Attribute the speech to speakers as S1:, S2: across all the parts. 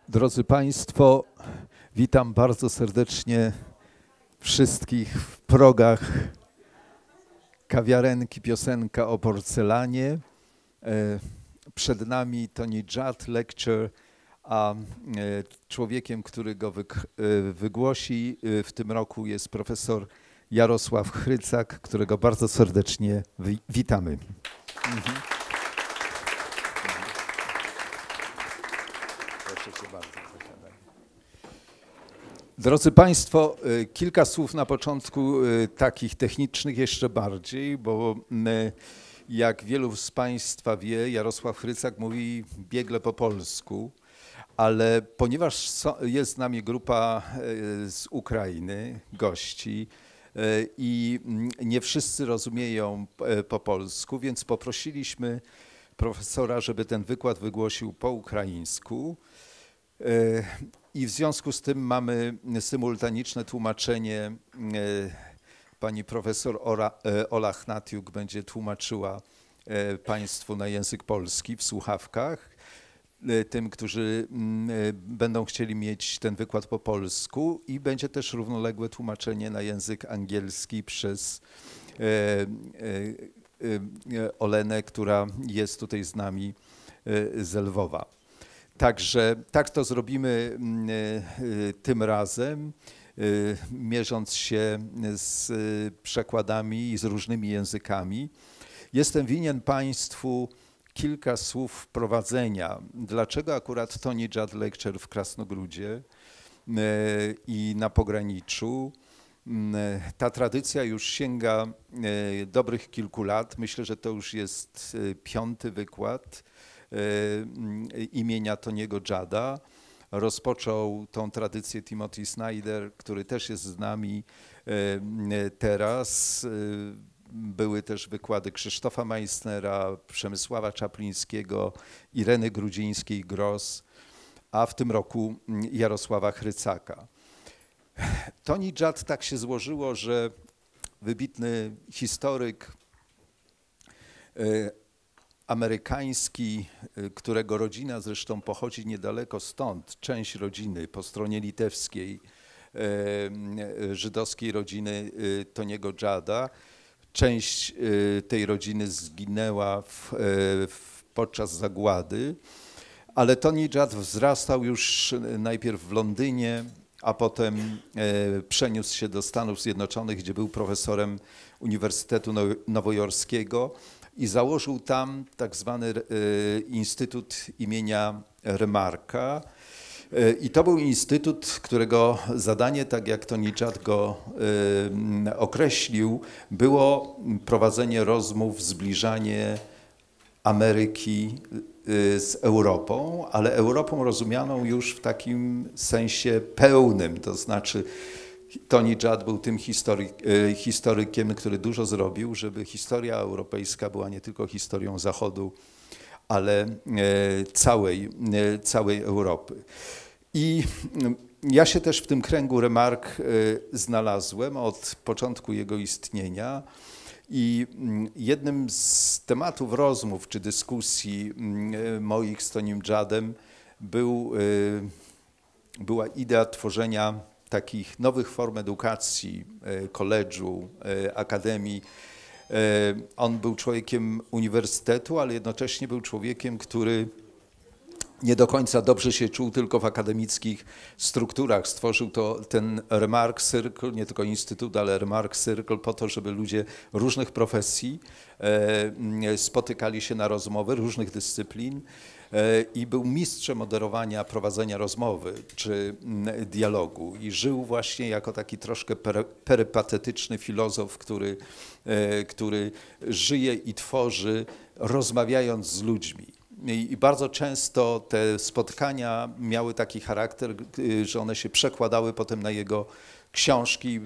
S1: Drodzy Państwo, witam bardzo serdecznie wszystkich w progach kawiarenki Piosenka o porcelanie. Przed nami Tony Judd Lecture, a człowiekiem, który go wygłosi w tym roku jest profesor Jarosław Chrycak, którego bardzo serdecznie witamy. Proszę cię bardzo. Drodzy Państwo, kilka słów na początku takich technicznych jeszcze bardziej, bo jak wielu z Państwa wie, Jarosław Chrycak mówi biegle po polsku, ale ponieważ jest z nami grupa z Ukrainy, gości, i nie wszyscy rozumieją po polsku, więc poprosiliśmy profesora, żeby ten wykład wygłosił po ukraińsku. I w związku z tym mamy symultaniczne tłumaczenie. Pani profesor Ola Hnatiuk będzie tłumaczyła Państwu na język polski w słuchawkach. Tym, którzy będą chcieli mieć ten wykład po polsku, i będzie też równoległe tłumaczenie na język angielski przez Olenę, która jest tutaj z nami z Lwowa. Także tak to zrobimy tym razem, mierząc się z przekładami i z różnymi językami. Jestem winien Państwu kilka słów wprowadzenia. Dlaczego akurat Tony Judd Lecture w Krasnogródzie i na pograniczu? Ta tradycja już sięga dobrych kilku lat. Myślę, że to już jest 5. wykład imienia Tony'ego Judda. Rozpoczął tą tradycję Timothy Snyder, który też jest z nami teraz. Były też wykłady Krzysztofa Meissnera, Przemysława Czaplińskiego, Ireny Grudzińskiej-Gross, a w tym roku Jarosława Chrycaka. Tony Judd tak się złożyło, że wybitny historyk amerykański, którego rodzina zresztą pochodzi niedaleko stąd, część rodziny po stronie litewskiej, żydowskiej rodziny Tony'ego Judda. Część tej rodziny zginęła podczas zagłady, ale Tony Judd wzrastał już najpierw w Londynie, a potem przeniósł się do Stanów Zjednoczonych, gdzie był profesorem Uniwersytetu Nowojorskiego i założył tam tak zwany Instytut imienia Remarka. I to był instytut, którego zadanie, tak jak Tony Judd go określił, było prowadzenie rozmów, zbliżanie Ameryki z Europą, ale Europą rozumianą już w takim sensie pełnym, to znaczy Tony Judd był tym historykiem, który dużo zrobił, żeby historia europejska była nie tylko historią Zachodu, ale całej Europy. I ja się też w tym kręgu Remark znalazłem od początku jego istnienia i jednym z tematów rozmów czy dyskusji moich z Tonym Juddem była idea tworzenia takich nowych form edukacji, koledżu, akademii. On był człowiekiem uniwersytetu, ale jednocześnie był człowiekiem, który nie do końca dobrze się czuł tylko w akademickich strukturach. Stworzył ten Remark Circle, nie tylko instytut, ale Remark Circle po to, żeby ludzie różnych profesji spotykali się na rozmowy, różnych dyscyplin, i był mistrzem moderowania, prowadzenia rozmowy czy dialogu i żył właśnie jako taki troszkę perypatetyczny filozof, który żyje i tworzy, rozmawiając z ludźmi. I bardzo często te spotkania miały taki charakter, że one się przekładały potem na jego książki.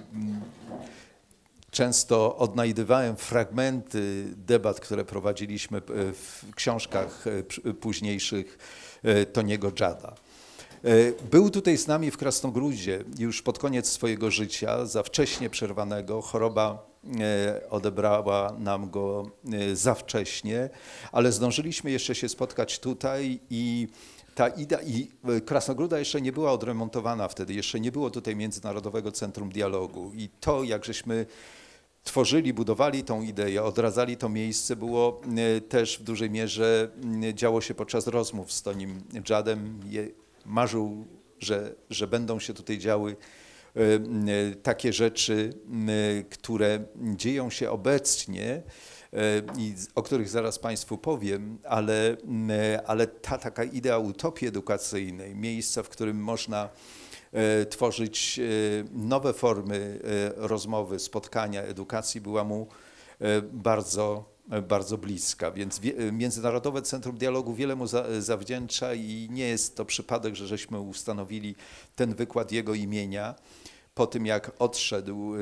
S1: Często odnajdywałem fragmenty debat, które prowadziliśmy w książkach późniejszych Tony'ego Judda. Był tutaj z nami w Krasnogródzie już pod koniec swojego życia, za wcześnie przerwanego. Choroba odebrała nam go za wcześnie, ale zdążyliśmy jeszcze się spotkać tutaj i ta idea i Krasnogróda jeszcze nie była odremontowana wtedy, jeszcze nie było tutaj Międzynarodowego Centrum Dialogu i to, jak żeśmy tworzyli, budowali tą ideę, odradzali to miejsce, było też w dużej mierze, działo się podczas rozmów z Tonim Juddem. Marzył, że będą się tutaj działy takie rzeczy, które dzieją się obecnie i o których zaraz Państwu powiem, ale ta taka idea utopii edukacyjnej, miejsca, w którym można tworzyć nowe formy rozmowy, spotkania, edukacji była mu bardzo, bardzo bliska. Więc Międzynarodowe Centrum Dialogu wiele mu zawdzięcza i nie jest to przypadek, że żeśmy ustanowili ten wykład jego imienia po tym, jak odszedł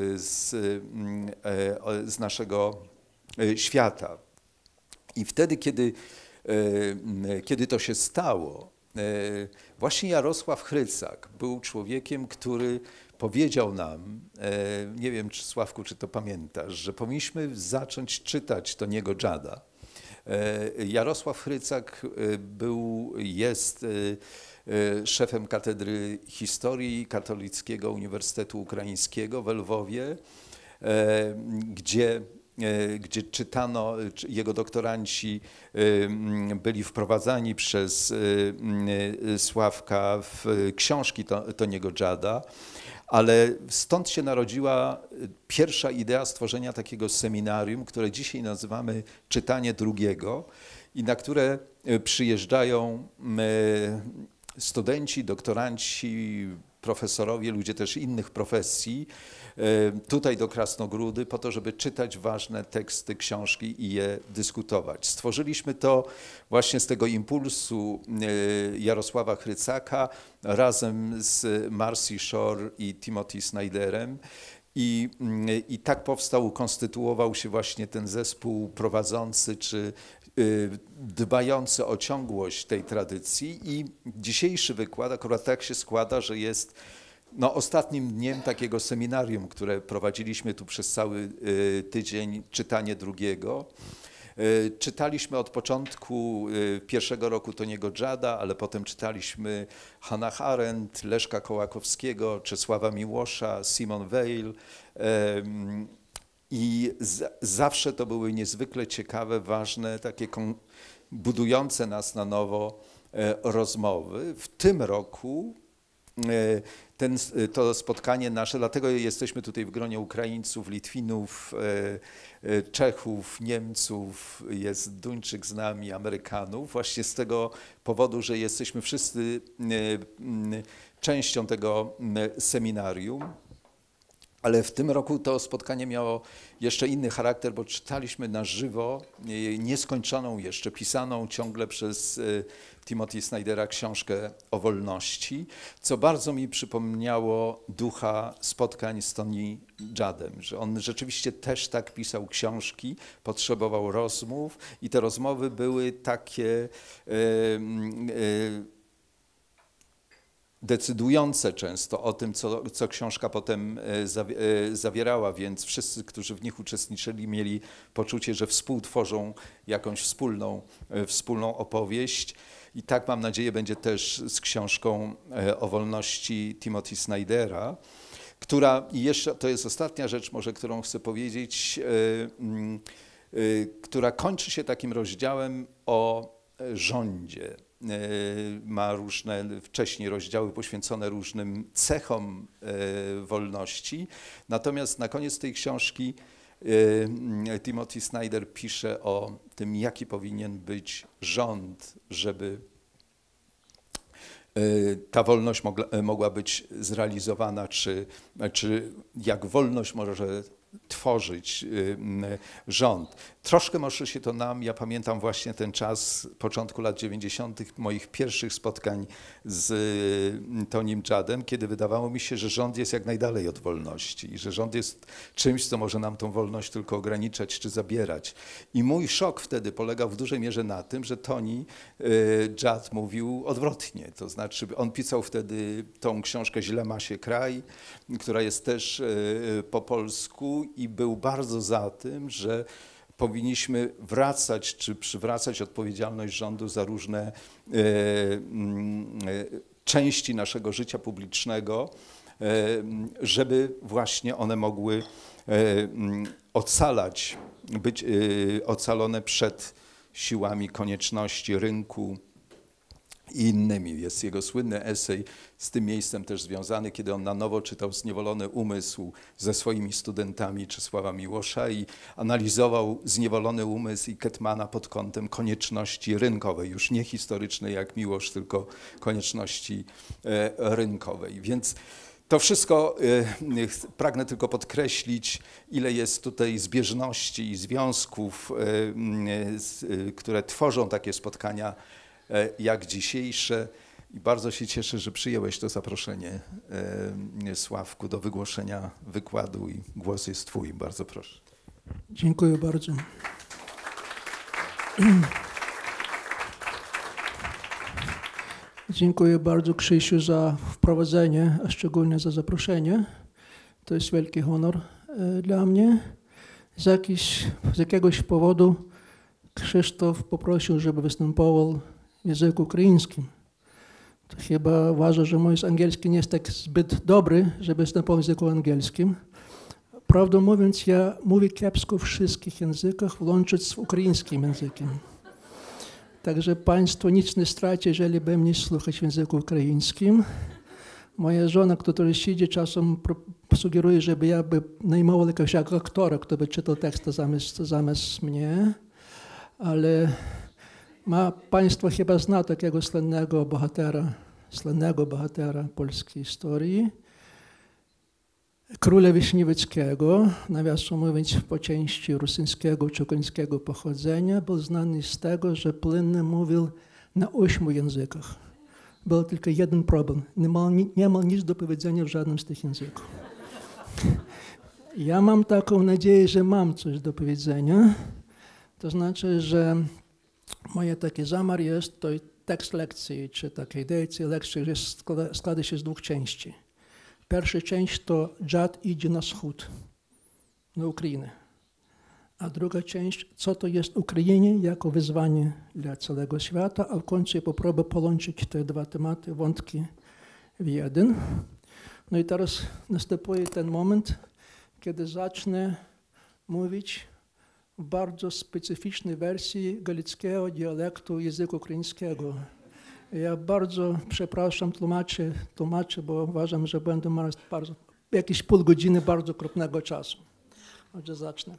S1: z naszego świata. I wtedy, kiedy to się stało, właśnie Jarosław Chrycak był człowiekiem, który powiedział nam, nie wiem, czy Sławku, czy to pamiętasz, że powinniśmy zacząć czytać Toniego Judda. Jarosław Chrycak jest szefem Katedry Historii Katolickiego Uniwersytetu Ukraińskiego w Lwowie, gdzie czytano, jego doktoranci byli wprowadzani przez Sławka w książki Toniego Judda, ale stąd się narodziła pierwsza idea stworzenia takiego seminarium, które dzisiaj nazywamy Czytanie Drugiego i na które przyjeżdżają studenci, doktoranci, profesorowie, ludzie też innych profesji, tutaj do Krasnogródy po to, żeby czytać ważne teksty, książki i je dyskutować. Stworzyliśmy to właśnie z tego impulsu Jarosława Chrycaka razem z Marcy Shore i Timothy Snyderem. I tak powstał, ukonstytuował się właśnie ten zespół prowadzący czy dbający o ciągłość tej tradycji i dzisiejszy wykład akurat tak się składa, że jest ostatnim dniem takiego seminarium, które prowadziliśmy tu przez cały tydzień, Czytanie Drugiego. Czytaliśmy od początku pierwszego roku Toniego Judda, ale potem czytaliśmy Hannah Arendt, Leszka Kołakowskiego, Czesława Miłosza, Simone Weil. I zawsze to były niezwykle ciekawe, ważne, takie budujące nas na nowo rozmowy. W tym roku to spotkanie nasze, dlatego jesteśmy tutaj w gronie Ukraińców, Litwinów, Czechów, Niemców, jest Duńczyk z nami, Amerykanów, właśnie z tego powodu, że jesteśmy wszyscy częścią tego seminarium. Ale w tym roku to spotkanie miało jeszcze inny charakter, bo czytaliśmy na żywo nieskończoną jeszcze, pisaną ciągle przez Timothy Snydera książkę o wolności, co bardzo mi przypomniało ducha spotkań z Tony Juddem, że on rzeczywiście też tak pisał książki, potrzebował rozmów i te rozmowy były takie decydujące często o tym, co książka potem zawierała, więc wszyscy, którzy w nich uczestniczyli, mieli poczucie, że współtworzą jakąś wspólną opowieść. I tak, mam nadzieję, będzie też z książką o wolności Timothy Snydera, która, i jeszcze to jest ostatnia rzecz może, którą chcę powiedzieć, która kończy się takim rozdziałem o rządzie. Ma różne wcześniej rozdziały poświęcone różnym cechom wolności. Natomiast na koniec tej książki Timothy Snyder pisze o tym, jaki powinien być rząd, żeby ta wolność mogła być zrealizowana, czy jak wolność może tworzyć rząd. Troszkę może się to nam, ja pamiętam właśnie ten czas, początku lat 90., moich pierwszych spotkań z Tonym Juddem, kiedy wydawało mi się, że rząd jest jak najdalej od wolności i że rząd jest czymś, co może nam tą wolność tylko ograniczać czy zabierać. I mój szok wtedy polegał w dużej mierze na tym, że Tony Judd mówił odwrotnie. To znaczy on pisał wtedy tą książkę Źle ma się kraj, która jest też po polsku i był bardzo za tym, że powinniśmy wracać czy przywracać odpowiedzialność rządu za różne części naszego życia publicznego, żeby właśnie one mogły ocalać, być ocalone przed siłami konieczności rynku i innymi. Jest jego słynny esej z tym miejscem też związany, kiedy on na nowo czytał Zniewolony umysł ze swoimi studentami Czesława Miłosza i analizował Zniewolony umysł i Kettmana pod kątem konieczności rynkowej, już nie historycznej jak Miłosz, tylko konieczności rynkowej. Więc to wszystko pragnę tylko podkreślić, ile jest tutaj zbieżności i związków, które tworzą takie spotkania jak dzisiejsze. I bardzo się cieszę, że przyjąłeś to zaproszenie, Sławku, do wygłoszenia wykładu i głos jest twój. Bardzo proszę.
S2: Dziękuję bardzo. Dziękuję bardzo Krzysiu za wprowadzenie, a szczególnie za zaproszenie. To jest wielki honor dla mnie. Z jakiegoś powodu Krzysztof poprosił, żeby występował w języku ukraińskim. To chyba uważa, że mój angielski nie jest tak zbyt dobry, żeby występował w języku angielskim. Prawdę mówiąc, ja mówię kiepsko w wszystkich językach, łącząc z ukraińskim językiem. Także Państwo nic nie straci, jeżeli by mnie słuchać w języku ukraińskim. Moja żona, która siedzi, czasem sugeruje, żeby ja najmował jakiegoś aktora, kto by czytał teksty zamiast mnie. Ale Państwo chyba zna takiego słynnego bohatera polskiej historii, króla Wiśniewieckiego, nawiasem mówiąc po części rosyjskiego czy ukraińskiego pochodzenia, był znany z tego, że płynnie mówił na 8 językach. Był tylko jeden problem. Nie miał nic do powiedzenia w żadnym z tych języków. Ja mam taką nadzieję, że mam coś do powiedzenia. To znaczy, że moje taki zamiar jest, to tekst lekcji, czy takiej idei lekcji składa się z 2 części. Pierwsza część to dziad idzie na wschód, na Ukrainę. A druga część, co to jest Ukrainie jako wyzwanie dla całego świata, a w końcu ja popróbuję połączyć te 2 tematy, wątki w jeden. No i teraz następuje ten moment, kiedy zacznę mówić w bardzo specyficznej wersji galickiego dialektu języka ukraińskiego. Ja bardzo przepraszam tłumaczy, bo uważam, że będę miał jakieś pół godziny bardzo okropnego czasu. Отже, zacznę.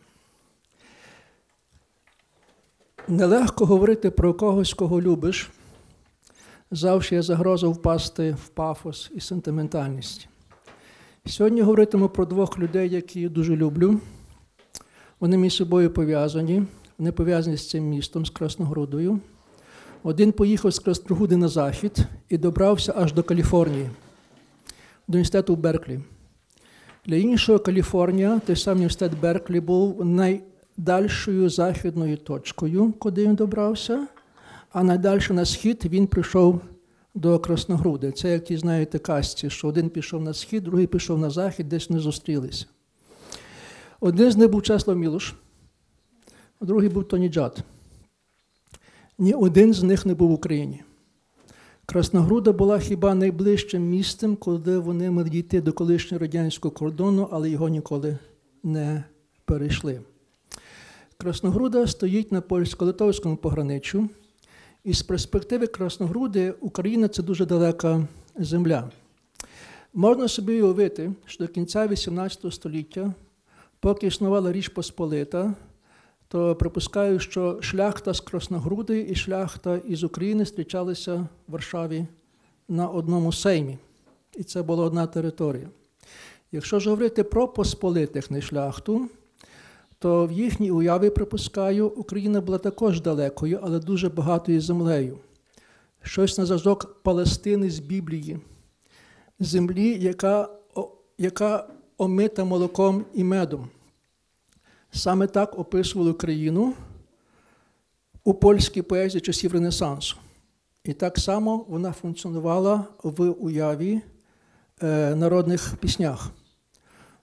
S2: Нелегко говорити про когось, кого любиш. Завжди є загроза впасти в пафос і сентиментальність. Сьогодні говоритиму про 2 людей, які я дуже люблю. Вони між собою пов'язані. Вони пов'язані з цим містом, з Красногрудою. Один поїхав з Красногруди на захід і добрався аж до Каліфорнії, до університету в Берклі. Для іншого Каліфорнія, той самий університет Берклі, був найдальшою західною точкою, куди він добрався, а найдальше на схід він прийшов до Красногруди. Це, як ті знаєте, казці, що один пішов на схід, другий пішов на захід, десь не зустрілися. Один з них був Чеслав Мілош, а другий був Тоні Джад. Ні один з них не був в Україні. Красногруда була хіба найближчим містом, куди вони могли дійти до колишнього радянського кордону, але його ніколи не перейшли. Красногруда стоїть на польсько-литовському пограниччю, і з перспективи Красногруди Україна – це дуже далека земля. Можна собі уявити, що до кінця XVIII століття, поки існувала Річ Посполита, то припускаю, що шляхта з Красногруди і шляхта із України зустрічалися в Варшаві на одному сеймі. І це була одна територія. Якщо ж говорити про посполитих, не шляхту, то в їхній уяві, припускаю, Україна була також далекою, але дуже багатою землею. Щось на зразок Палестини з Біблії. Землі, яка омита молоком і медом. Саме так описували Україну у польській поезії часів Ренесансу. І так само вона функціонувала в уяві народних піснях.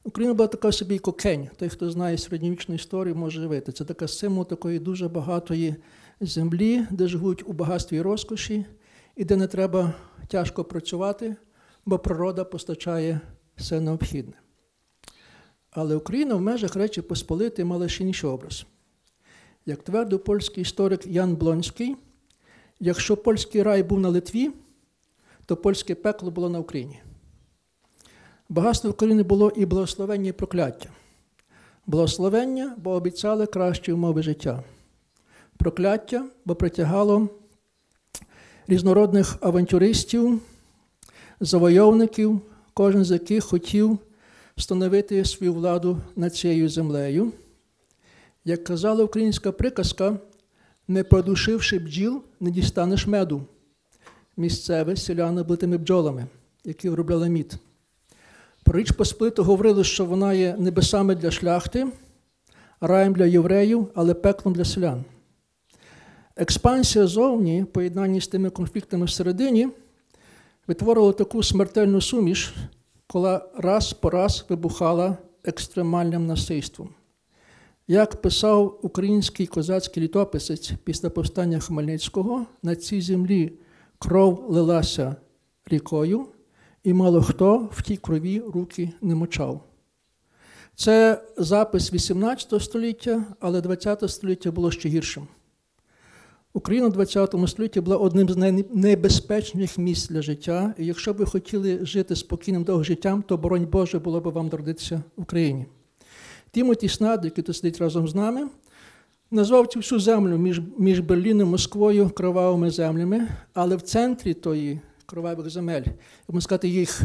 S2: Україна була така собі кокень. Той, хто знає середньовічну історію, може уявити. Це така символ такої дуже багатої землі, де живуть у багатстві і розкоші, і де не треба тяжко працювати, бо природа постачає все необхідне. Але Україна в межах Речі Посполитої мала ще інший образ. Як твердив польський історик Ян Блонський, якщо польський рай був на Литві, то польське пекло було на Україні. Багатство України було і благословення, і прокляття. Благословення, бо обіцяли кращі умови життя. Прокляття, бо притягало різнородних авантюристів, завойовників, кожен з яких хотів встановити свою владу над цією землею. Як казала українська приказка, не продушивши бджіл, не дістанеш меду. Місцеві селяни були тими бджолами, які виробляли мід. Про Річ Посполиту говорили, що вона є небесами для шляхти, раєм для євреїв, але пеклом для селян. Експансія зовні, в поєднанні з тими конфліктами всередині, витворила таку смертельну суміш, коли раз по раз вибухала екстремальним насильством. Як писав український козацький літописець після повстання Хмельницького, на цій землі кров лилася рікою, і мало хто в тій крові руки не мочав. Це запис 18 століття, але 20 століття було ще гіршим. Україна в 20 столітті була одним з найнебезпечніших місць для життя, і якщо б ви хотіли жити спокійним довгим життям, то, боронь Боже, було б вам народитися в Україні. Тімоті Снайдер, який тут сидить разом з нами, назвав цю всю землю між Берліном і Москвою кровавими землями, але в центрі тої кровавих земель, можна сказати, їх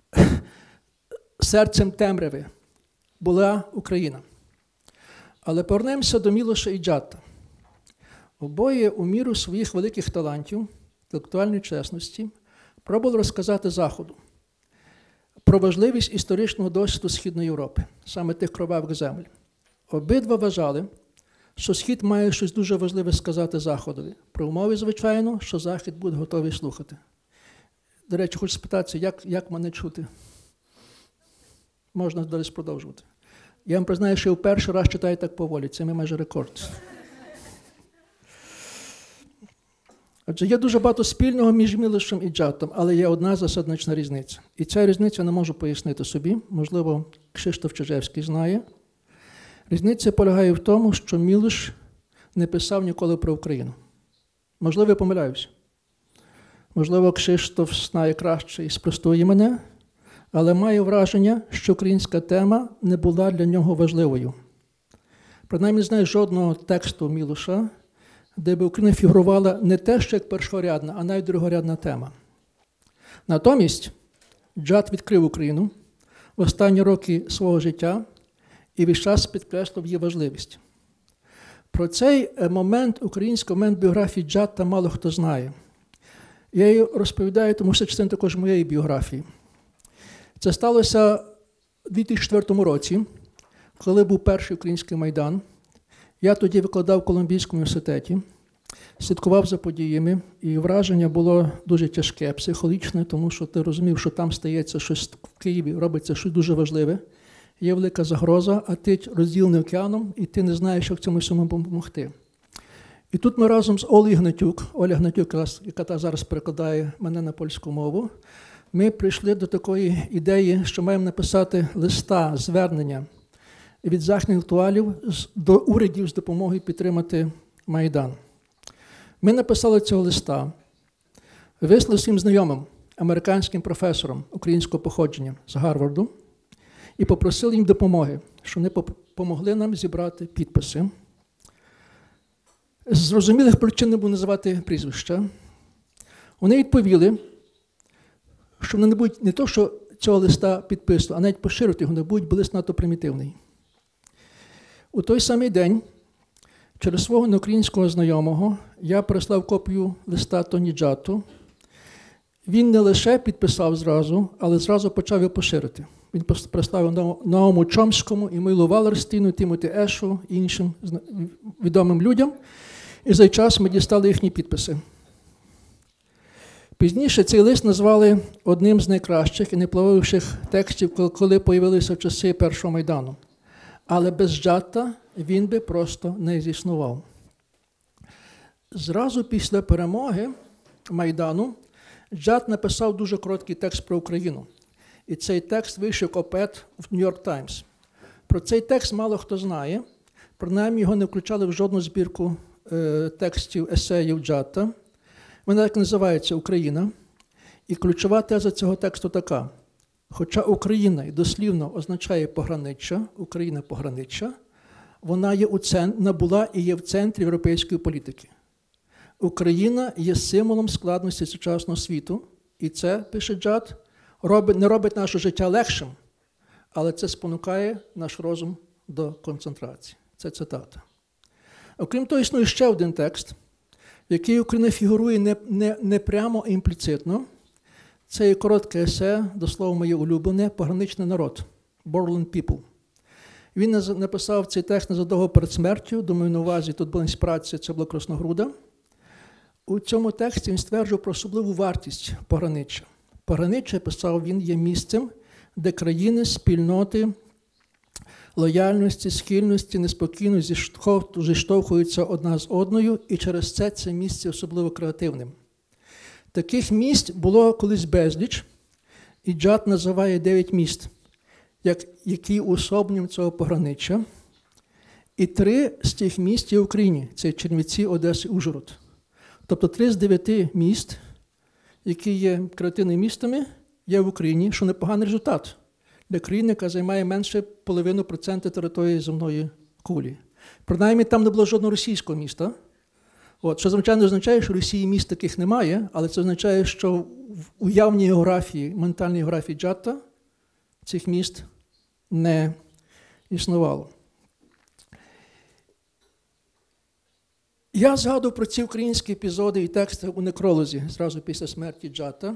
S2: серцем темряви, була Україна. Але повернемося до Мілоша і Джата. Обоє у міру своїх великих талантів, інтелектуальної чесності, пробували розказати Заходу про важливість історичного досвіду Східної Європи, саме тих кровавих земель. Обидва вважали, що Схід має щось дуже важливе сказати Заходові. При умові, звичайно, що Захід буде готовий слухати. До речі, хочу спитатися, як мене чути? Можна далі продовжувати. Я вам признаю, що я в перший раз читаю так поволі. Це мій майже рекорд. Отже, є дуже багато спільного між Мілошем і Джатом, але є одна засаднична різниця. І ця різниця не можу пояснити собі. Можливо, Кшиштоф Чижевський знає. Різниця полягає в тому, що Мілош не писав ніколи про Україну. Можливо, я помиляюся. Можливо, Кшиштоф знає краще і спростує мене, але маю враження, що українська тема не була для нього важливою. Принаймні, не знаю жодного тексту Мілоша, де б Україна фігурувала не те, що як першорядна, а навіть другорядна тема. Натомість Джат відкрив Україну в останні роки свого життя і весь час підкреслив її важливість. Про цей момент, український момент біографії Джата мало хто знає. Я її розповідаю, тому що це частина також моєї біографії. Це сталося у 2004 році, коли був перший український Майдан. Я тоді викладав в Колумбійському університеті, слідкував за подіями, і враження було дуже тяжке, психологічне, тому що ти розумів, що там стається щось в Києві, робиться щось дуже важливе. Є велика загроза, а ти розділений океаном, і ти не знаєш, як цьому всьому допомогти. І тут ми разом з Олею Гнатюк, Оля Гнатюк, яка зараз перекладає мене на польську мову, ми прийшли до такої ідеї, що маємо написати листа, звернення від західних інтелектуалів до урядів з допомогою підтримати Майдан. Ми написали цього листа, вислали всім знайомим, американським професорам українського походження з Гарварду, і попросили їм допомоги, що вони допомогли нам зібрати підписи. З зрозумілих причин не буду називати прізвища. Вони відповіли, що вони не будуть не то, що цього листа підписувати, а навіть поширити його не будуть, бо лист надто примітивний. У той самий день через свого неукраїнського знайомого я прислав копію листа Тоні Джату. Він не лише підписав зразу, але зразу почав його поширити. Він представив Науму Чомському, Емілу Валерстіну, Тімоті Ешу і іншим відомим людям. І за цей час ми дістали їхні підписи. Пізніше цей лист назвали одним з найкращих і найвпливовіших текстів, коли появилися часи Першого Майдану. Але без Джатта він би просто не існував. Зразу після перемоги Майдану Джатт написав дуже короткий текст про Україну. І цей текст вийшов опет в New York Times. Про цей текст мало хто знає, принаймні його не включали в жодну збірку текстів, есеїв Джатта. Вона так називається «Україна». І ключова теза цього тексту така. Хоча Україна і дослівно означає пограниччя, Україна пограниччя, вона була і є в центрі європейської політики. Україна є символом складності сучасного світу, і це, пише Джатт, не робить наше життя легшим, але це спонукає наш розум до концентрації. Це цитата. Окрім того, існує ще один текст, в який Україна фігурує не прямо, а імпліцитно. Це є коротке есе, до слова моє улюблене, «Пограничний народ» – «Borderland People». Він написав цей текст незадовго перед смертю, думаю, на увазі тут була інспірація, це була Красногруда. У цьому тексті він стверджував про особливу вартість пограниччя. Пограниччя, писав він, є місцем, де країни, спільноти, лояльності, схильності, неспокійно зіштовхуються одна з одною, і через це місце особливо креативним. Таких місць було колись безліч, і Джатт називає 9 міст, які уособленням цього пограниччя. І 3 з цих міст є в Україні – це Чернівці, Одеса і Ужгород. Тобто 3 з 9 міст, які є креативними містами, є в Україні, що непоганий результат для країни, яка займає менше 0,5% території земної кулі. Принаймні, там не було жодного російського міста. Що, звичайно, означає, що в Росії міст таких немає, але це означає, що в уявній географії, ментальній географії Джатта цих міст не існувало. Я згадував про ці українські епізоди і тексти у некролозі зразу після смерті Джатта.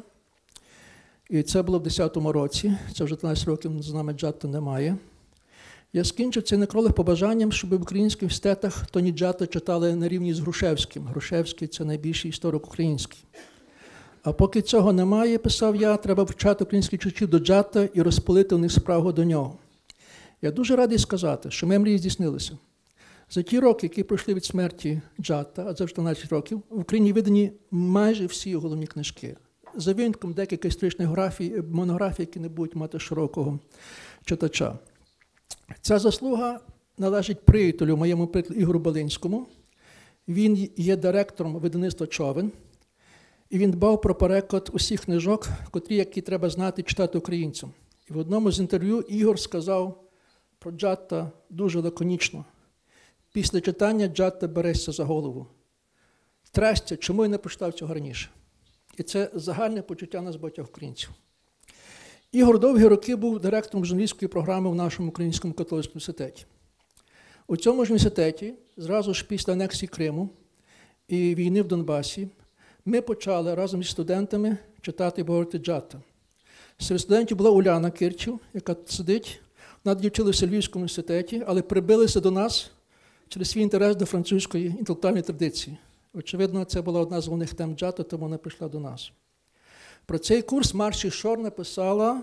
S2: І це було в 10-му році, це вже 13 років з нами Джатта немає. Я скінчив цей некролог побажанням, щоб в українських університетах Тоні Джатта читали на рівні з Грушевським. Грушевський – це найбільший історик український. А поки цього немає, писав я, треба вчати українських читачів до Джатта і розпалити у них справу до нього. Я дуже радий сказати, що мої мрії здійснилися. За ті роки, які пройшли від смерті Джатта, а це вже 12 років, в Україні видані майже всі головні книжки. За винятком декілька історичних монографій, які не будуть мати широкого читача. Ця заслуга належить приятелю, моєму приятелю Ігору Балинському. Він є директором видавництва «Човен». І він дбав про переклад усіх книжок, які треба знати і читати українцям. І в одному з інтерв'ю Ігор сказав про Джатта дуже лаконічно. Після читання Джатта берешся за голову. Трестя, чому я не прочитав цього раніше? І це загальне почуття нас багатьох українців. Ігор довгі роки був директором журналістської програми в нашому Українському католицькому університеті. У цьому ж університеті, зразу ж після анексії Криму і війни в Донбасі, ми почали разом зі студентами читати і говорити Джатта. Серед студентів була Уляна Кирчів, яка сидить, вона вчилася в Львівському університеті, але прибилася до нас через свій інтерес до французької інтелектуальної традиції. Очевидно, це була одна з головних тем Джатта, тому вона прийшла до нас. Про цей курс Марші Шор написала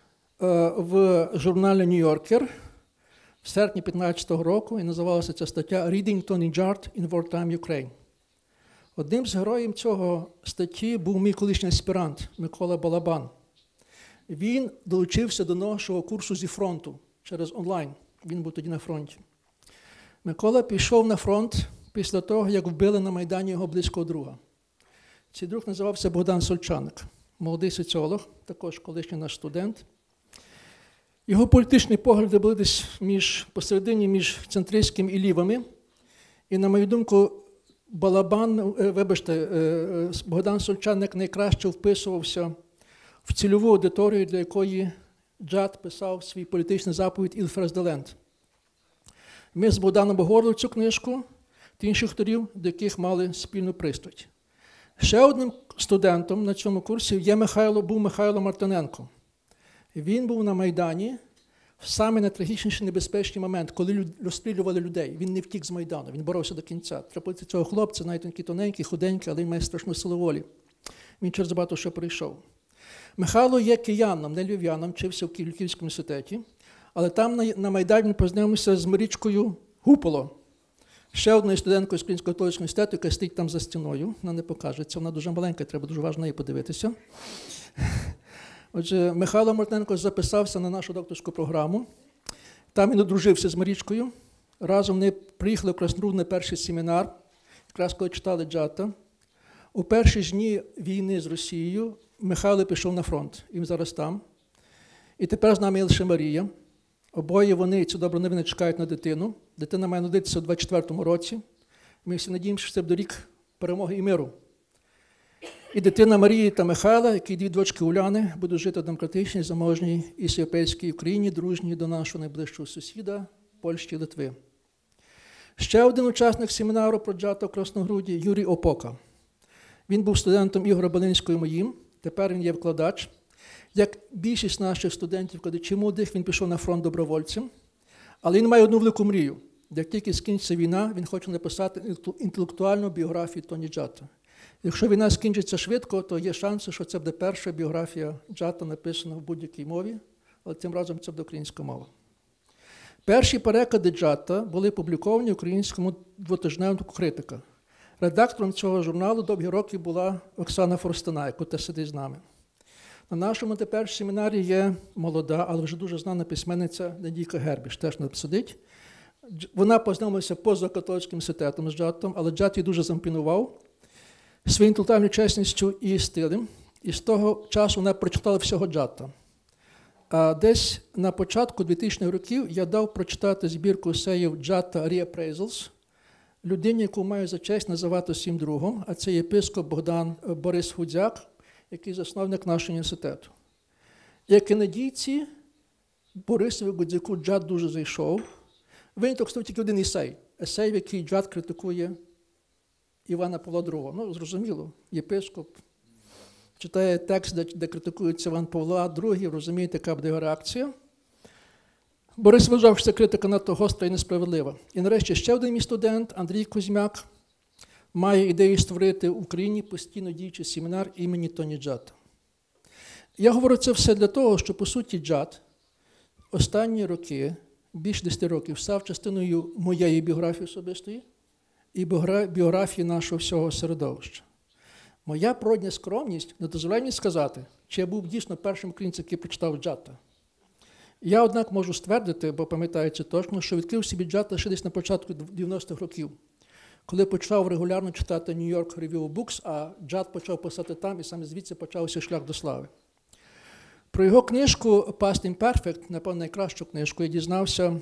S2: в журналі «Нью-Йоркер» в серпні 2015 року, і називалася ця стаття «Reading Tony Jart in Wartime Ukraine». Одним з героїв цього статті був мій колишній аспірант Микола Балабан. Він долучився до нашого курсу зі фронту через онлайн. Він був тоді на фронті. Микола пішов на фронт після того, як вбили на Майдані його близького друга. Цей друг називався Богдан Сольчаник, молодий соціолог, також колишній наш студент. Його політичні погляди були десь посередині між центристським і лівими. І, на мою думку, Богдан Сольчаник найкраще вписувався в цільову аудиторію, для якої Джатт писав свій політичний заповідь «Il Frères de Lent». Ми з Богданом обговорили цю книжку та інших авторів, до яких мали спільну пристрасть. Ще одним студентом на цьому курсі був Михайло Мартиненко. Він був на Майдані в самий найтрагічніший небезпечний момент, коли розстрілювали людей. Він не втік з Майдану, він боровся до кінця. Треба цього хлопця, навіть він такий тоненький, худенький, але він має страшну силу волі. він через багато що прийшов. Михайло є кияном, не львів'яном, вчився в Львівському університеті, але там на Майдані він познайомився з Марічкою Гуполо, ще одною студенткою з Українського католицького університету, яка стоїть там за стіною. Вона не покажеться, вона дуже маленька, треба дуже уважно її подивитися. Отже, Михайло Мартиненко записався на нашу докторську програму. Там він одружився з Марічкою. Разом вони приїхали в Красну Руду на перший семінар, якраз коли читали Джата. У перші ж дні війни з Росією Михайло пішов на фронт, і він зараз там. І тепер з нами є лише Марія. Обоє вони, ці добрі новини, чекають на дитину. Дитина має народитися у 24-му році. Ми всі надіємося, що це буде рік перемоги і миру. І дитина Марії та Михайла, які дві дочки Уляни, будуть жити в демократичній, заможній і європейській Україні, дружній до нашого найближчого сусіда, Польщі і Литви. Ще один учасник семінару про Джата в Красногруді – Юрій Опока. Він був студентом Ігоря Балинського і моїм, тепер він є викладач. Як більшість наших студентів, чи молодих, він пішов на фронт добровольцем, але він має одну велику мрію. Як тільки скінчиться війна, він хоче написати інтелектуальну біографію Тоні Джата. Якщо війна скінчиться швидко, то є шанси, що це буде перша біографія Джата, написана в будь-якій мові, але цим разом це буде українська мова. Перші переклади Джата були опубліковані в українському двотижневнику «Критика». Редактором цього журналу довгі роки була Оксана Форстина, яка теж сидить з нами. На нашому тепер семінарі є молода, але вже дуже знана письменниця Надійка Гербіш, теж не сидить. Вона познайомилася поза католицьким університетом з Джатом, але Джат її дуже заімпонував своєю інтелектуальною чесністю і стилем. І з того часу вона прочитала всього Джата. А десь на початку 2000-х років я дав прочитати збірку есеїв Джата «Reappraisals» людині, яку маю за честь називати всім другом, а це єпископ Борис Гудзяк, який засновник нашого університету. Як канадійці, Борисові Гудзяку Джат дуже зайшов. Виняток став тільки один есей, в який Джат критикує Івана Павла II. Ну, зрозуміло, єпископ читає текст, де критикується Іван Павла II, розумієте, яка буде його реакція. Борис вважав, що ця критика надто гостра і несправедлива. І нарешті ще один мій студент, Андрій Кузьмяк, має ідею створити в Україні постійно діючий семінар імені Тоні Джата. Я говорю це все для того, що, по суті, Джат останні роки, більше 10 років, став частиною моєї біографії особистої і біографії нашого всього середовища. Моя природня скромність не дозволяє мені сказати, чи я був дійсно першим українцем, який прочитав Джата. Я, однак, можу ствердити, бо пам'ятаю це точно, що відкрив собі Джата ще десь на початку 90-х років, коли почав регулярно читати New York Review of Books, а Джат почав писати там, і саме звідси почався шлях до слави. Про його книжку «Past Imperfect», напевно, найкращу книжку, я дізнався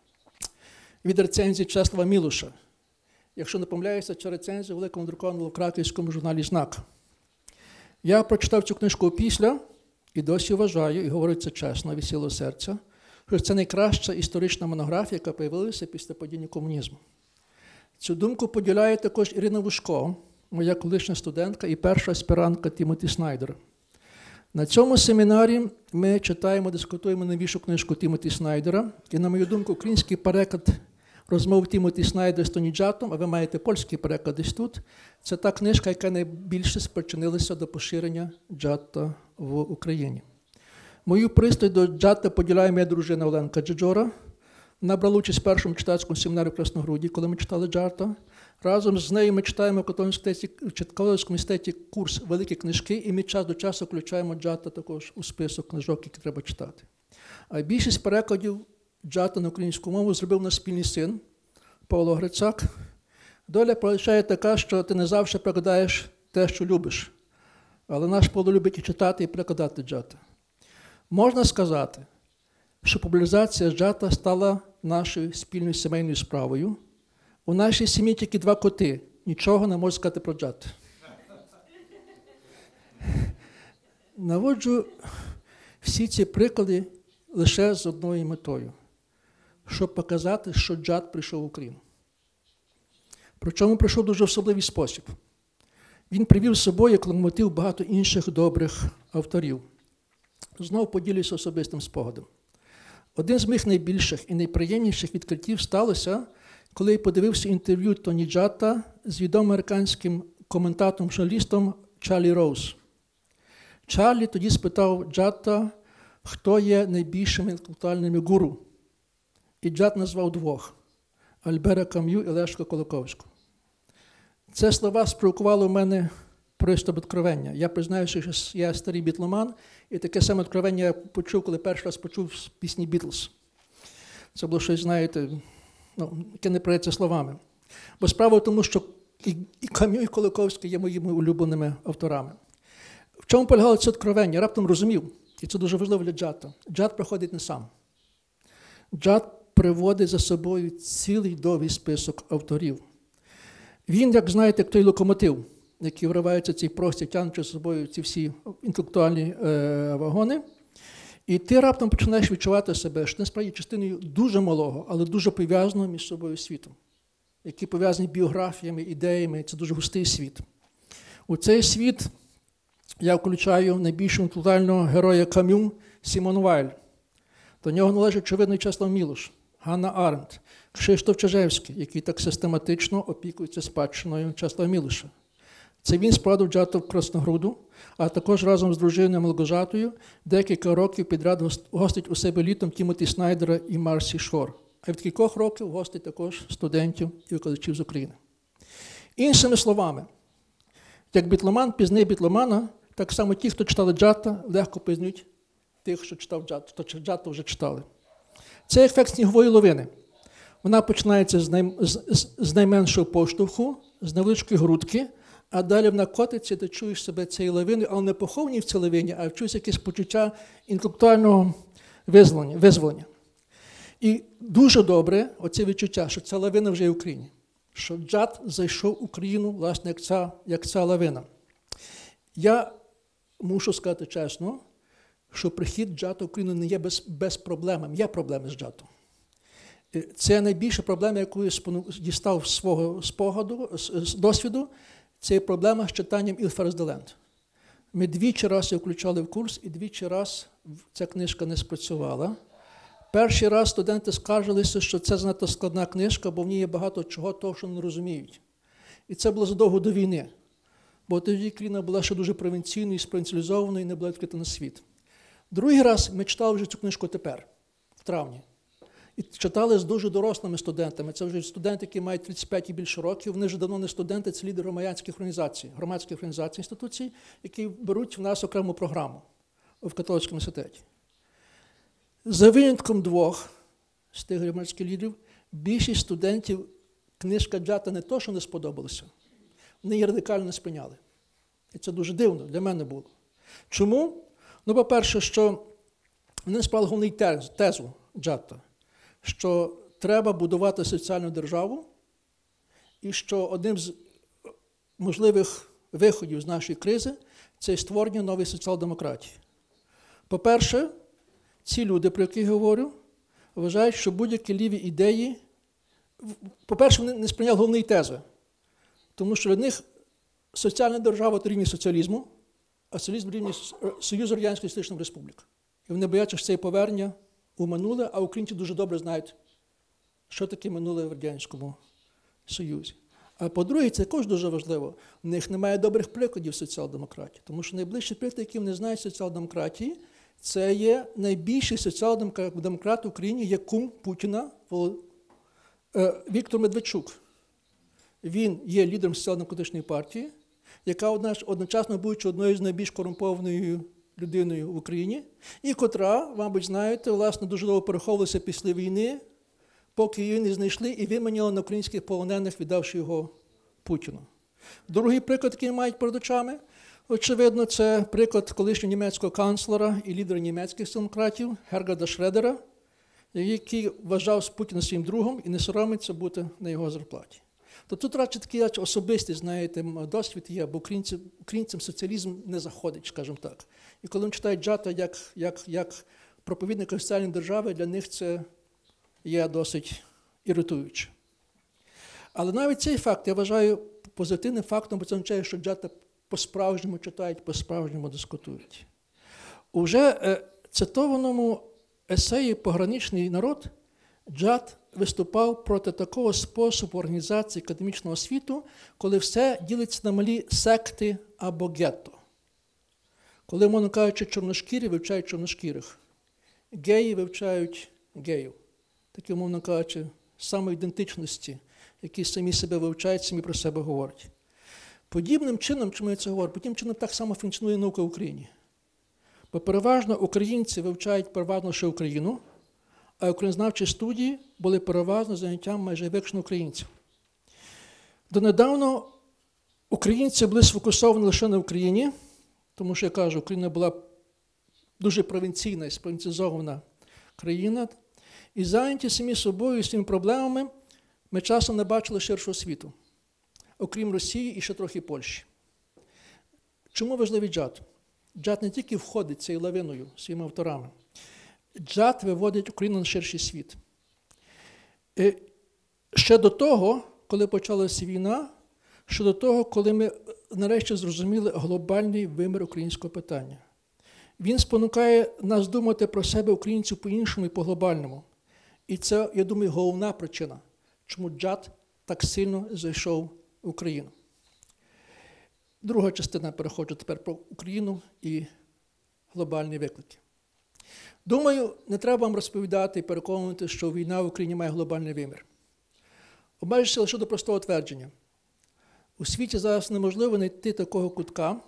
S2: від рецензії Чеслава Мілуша. Якщо не помиляюся, ця рецензія в великому друкованому краківському журналі «Знак». Я прочитав цю книжку опісля і досі вважаю, і говорю це чесно, від цілого серця, що це найкраща історична монографія, яка з'явилася після падіння комунізму. Цю думку поділяє також Ірина Вушко, моя колишня студентка і перша аспірантка Тімоті Снайдера. На цьому семінарі ми читаємо, дискутуємо новішу книжку Тімоті Снайдера. І, на мою думку, український переклад розмов Тімоті Снайдера з Тоні Джатом, а ви маєте польський переклад десь тут, це та книжка, яка найбільше спричинилася до поширення Джата в Україні. Мою пристрасть до Джата поділяє моя дружина Оленка Джеджора. Вона брала участь в першому читацькому семінарі в Красногруді, коли ми читали Джата. Разом з нею ми читаємо в Католицькому університеті курс «Великі книжки», і ми час до часу включаємо Джата також у список книжок, які треба читати. А більшість перекладів Джата на українську мову зробив наш спільний син Павло Грицак. Доля полишає така, що ти не завжди перекладаєш те, що любиш. Але наш Павло любить і читати, і перекладати Джата. Можна сказати, що популяризація Джата стала нашою спільною сімейною справою. У нашій сім'ї тільки 2 коти. Нічого не можу сказати про Джат. Наводжу всі ці приклади лише з одною метою. Щоб показати, що Джат прийшов в Україну. Причому прийшов дуже особливий спосіб. Він привів з собою як локомотив багато інших добрих авторів. Знову поділюся особистим спогадом. Один з моїх найбільших і найприємніших відкриттів сталося, коли я подивився інтерв'ю Тоні Джата з відомим американським коментатором-журналістом Чарлі Роуз. Чарлі тоді спитав Джата, хто є найбільшими інтелектуальними гуру. І Джат назвав двох – Альбера Кам'ю і Лешка Колоковського. Це слова спровокували в мене приступ откровення. Я признаю, що я старий бітломан, і таке саме откровення я почув, коли перший раз почув пісні «Бітлз». Це було щось, знаєте, яке не передається словами. Бо справа в тому, що і Кам'ю, і Колоковський є моїми улюбленими авторами. В чому полягало це откровення? Я раптом розумів, і це дуже важливо для Джата. Джат приходить не сам. Джат приводить за собою цілий довгий список авторів. Він, як знаєте, як той локомотив, який вривається в цей простір, тягнучи з собою ці всі інтелектуальні вагони. І ти раптом починаєш відчувати себе, що ти насправді частиною дуже малого, але дуже пов'язаного між собою світом, який пов'язаний біографіями, ідеями. Це дуже густий світ. У цей світ я включаю найбільшого інтелектуального героя Кам'ю Сімон Вайль. До нього належить очевидний Чеслав Мілош, Ганна Аренд, Кшиштоф Чижевський, який так систематично опікується спадщиною Чеслава Мілоша. Це він спровадив Джата в Красногруду, а також разом з дружиною Малгожатою декілька років підряд гостить у себе літом Тімоті Снайдера і Марсі Шор. А від кількох років гостить також студентів і викладачів з України. Іншими словами, як бітломан пізнає бітломана, так само ті, хто читали Джата, легко пізнають тих, що читав Джата, хто Джата вже читали. Це ефект снігової лавини. Вона починається з найменшого поштовху, з невеличкої грудки, а далі вона котиться, ти чуєш себе цієї лавини, але не поховані в цій лавині, а чуєш якесь почуття інтелектуального визволення. І дуже добре оце відчуття, що ця лавина вже є в Україні. Що Джат зайшов в Україну, власне, як ця лавина. Я мушу сказати чесно, що прихід Джата в Україну не є без проблем. Є проблеми з Джатом. Це найбільша проблема, яку я дістав з свого з досвіду, це проблема з читанням «Ілферес де Ленд». Ми двічі раз її включали в курс, і двічі раз ця книжка не спрацювала. Перший раз студенти скаржилися, що це занадто складна книжка, бо в ній є багато чого того, що не розуміють. І це було задовго до війни. Бо тоді країна була ще дуже провінційною, спровінціалізованою і не була відкрита на світ. Другий раз ми читали вже цю книжку тепер, в травні. І читали з дуже дорослими студентами. Це вже студенти, які мають 35 і більше років. Вони вже давно не студенти, це лідери громадських організацій, інституцій, які беруть в нас окрему програму в католицькому університеті. За винятком двох з тих громадських лідерів, більшість студентів книжка Джата не то, що не сподобалася, вони її радикально не сприйняли. І це дуже дивно для мене було. Чому? Ну, по-перше, що вони справили головну тезу Джата, що треба будувати соціальну державу, і що одним з можливих виходів з нашої кризи – це створення нової соціал-демократії. По-перше, ці люди, про яких я говорю, вважають, що будь-які ліві ідеї, по-перше, вони не сприйняли головної тези, тому що для них соціальна держава дорівнює соціалізму, а соціалізм дорівнює Союзу Радянських Соціалістичних Республік. І вони бояться, що це є повернення у минуле, а українці дуже добре знають, що таке минуле в Радянському Союзі. А по-друге, це також дуже важливо, в них немає добрих прикладів соціал-демократії, тому що найближчі приклади, які вони знають соціал-демократії, це є найбільший соціал-демократ в Україні, є кум Путіна Віктор Медведчук. Він є лідером соціал-демократичної партії, яка одночасно будучи одною з найбільш корумпованою людиною в Україні, і котра, мабуть, знаєте, власне, дуже довго переховувалася після війни, поки її не знайшли і виманіли на українських полонених, віддавши його Путіну. Другий приклад, який мають перед очами, очевидно, це приклад колишнього німецького канцлера і лідера німецьких демократів Гергарда Шредера, який вважав Путіна своїм другом і не соромиться бути на його зарплаті. То тут радше такий особистий, знаєте, досвід є, бо українцям соціалізм не заходить, скажімо так. І коли вони читають Джата як проповідника соціальної держави, для них це є досить іритуюче. Але навіть цей факт я вважаю позитивним фактом, бо це означає, що Джата по-справжньому читають, по-справжньому дискутують. Уже цитованому есеї «Пограничний народ» Джат виступав проти такого способу організації академічного світу, коли все ділиться на малі секти або гетто. Коли, мовно кажучи, чорношкірі вивчають чорношкірих, геї вивчають геїв. Такі, мовно кажучи, самоідентичності, які самі себе вивчають, самі про себе говорять. Подібним чином, чому я це говорю, подібним чином так само функціонує наука в Україні. Бо переважно українці вивчають переважно ще Україну, а українознавчі студії були переважно заняттям майже виключно українців. Донедавна українці були сфокусовані лише на Україні, тому що, я кажу, Україна була дуже провінційна і спровінцизована країна, і зайняті самі собою і своїми проблемами ми часом не бачили ширшого світу, окрім Росії і ще трохи Польщі. Чому важливий джад? Джад не тільки входить цією лавиною, своїми авторами. Джад виводить Україну на ширший світ. І ще до того, коли почалася війна, ще до того, коли ми нарешті зрозуміли глобальний вимір українського питання. Він спонукає нас думати про себе, українців, по-іншому і по-глобальному. І це, я думаю, головна причина, чому джад так сильно зайшов в Україну. Друга частина, переходжу тепер про Україну і глобальні виклики. Думаю, не треба вам розповідати і переконувати, що війна в Україні має глобальний вимір. Обмежуся лише до простого твердження. У світі зараз неможливо знайти такого кутка,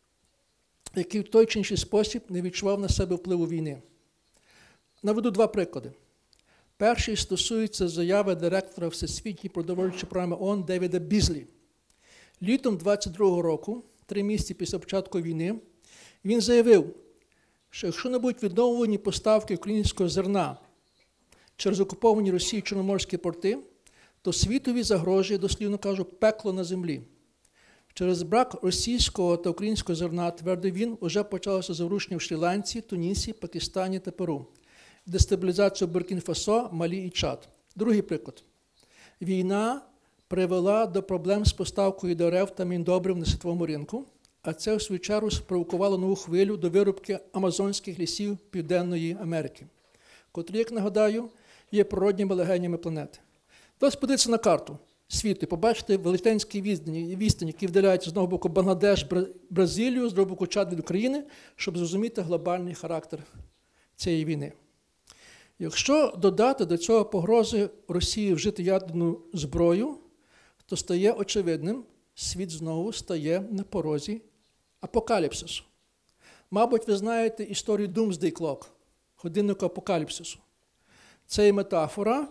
S2: який в той чи інший спосіб не відчував на себе впливу війни. Наведу два приклади. Перший стосується заяви директора Всесвітньої продовольчої програми ООН Девіда Бізлі. Літом 22-го року, 3 місяці після початку війни, він заявив, що якщо не будуть відновлені поставки українського зерна через окуповані Росією чорноморські порти, то світові загрожує, дослівно кажу, пекло на землі. Через брак російського та українського зерна, твердив він, вже почалося заворушення в Шрі-Ланці, Тунісі, Пакистані та Перу. Дестабілізацію Буркіна-Фасо, Малі і Чад. Другий приклад. Війна привела до проблем з поставкою дерев та міндобрив на світовому ринку, а це, в свою чергу, спровокувало нову хвилю до вирубки амазонських лісів Південної Америки, котрі, як нагадаю, є природніми легенями планети. Досить подивитися на карту світу і побачити велетенські відстані, які вдаляються з одного боку Бангладеш, Бразилію, з другого боку Чад від України, щоб зрозуміти глобальний характер цієї війни. Якщо додати до цього погрози Росії вжити ядерну зброю, то стає очевидним, світ знову стає на порозі апокаліпсису. Мабуть, ви знаєте історію Doomsday Clock, годинника апокаліпсису. Це є метафора,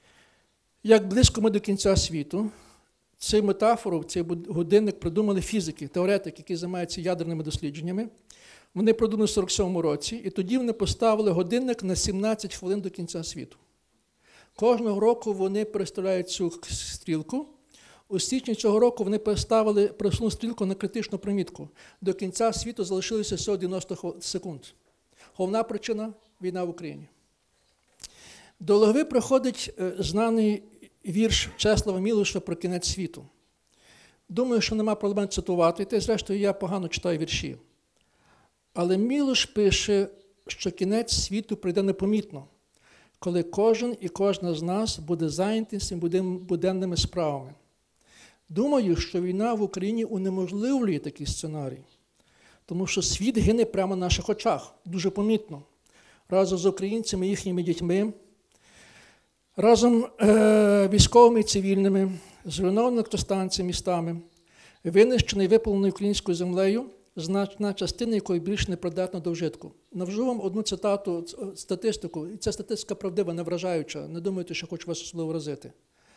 S2: як близько ми до кінця світу. Цю метафору, цей годинник придумали фізики, теоретики, які займаються ядерними дослідженнями. Вони придумали в 47-му році, і тоді вони поставили годинник на 17 хвилин до кінця світу. Кожного року вони переставляють цю стрілку. У січні цього року вони пересунули стрілку на критичну примітку. До кінця світу залишилося всього 90 секунд. Головна причина – війна в Україні. До голови приходить знаний вірш Чеслава Мілоша про кінець світу. Думаю, що нема проблем цитувати, та зрештою я погано читаю вірші. Але Мілош пише, що кінець світу прийде непомітно, коли кожен і кожна з нас буде зайнятий своїми буденними справами. Думаю, що війна в Україні унеможливлює такий сценарій, тому що світ гине прямо на наших очах, дуже помітно. Разом з українцями, їхніми дітьми, разом військовими і цивільними, зруйнованими електростанціями, містами, винищеною і випаленою українською землею, значна частина якої більш не придатна до вжитку. Навжу вам одну статистику, і ця статистика правдива, не вражаюча, не думайте, що хочу вас особливо вразити.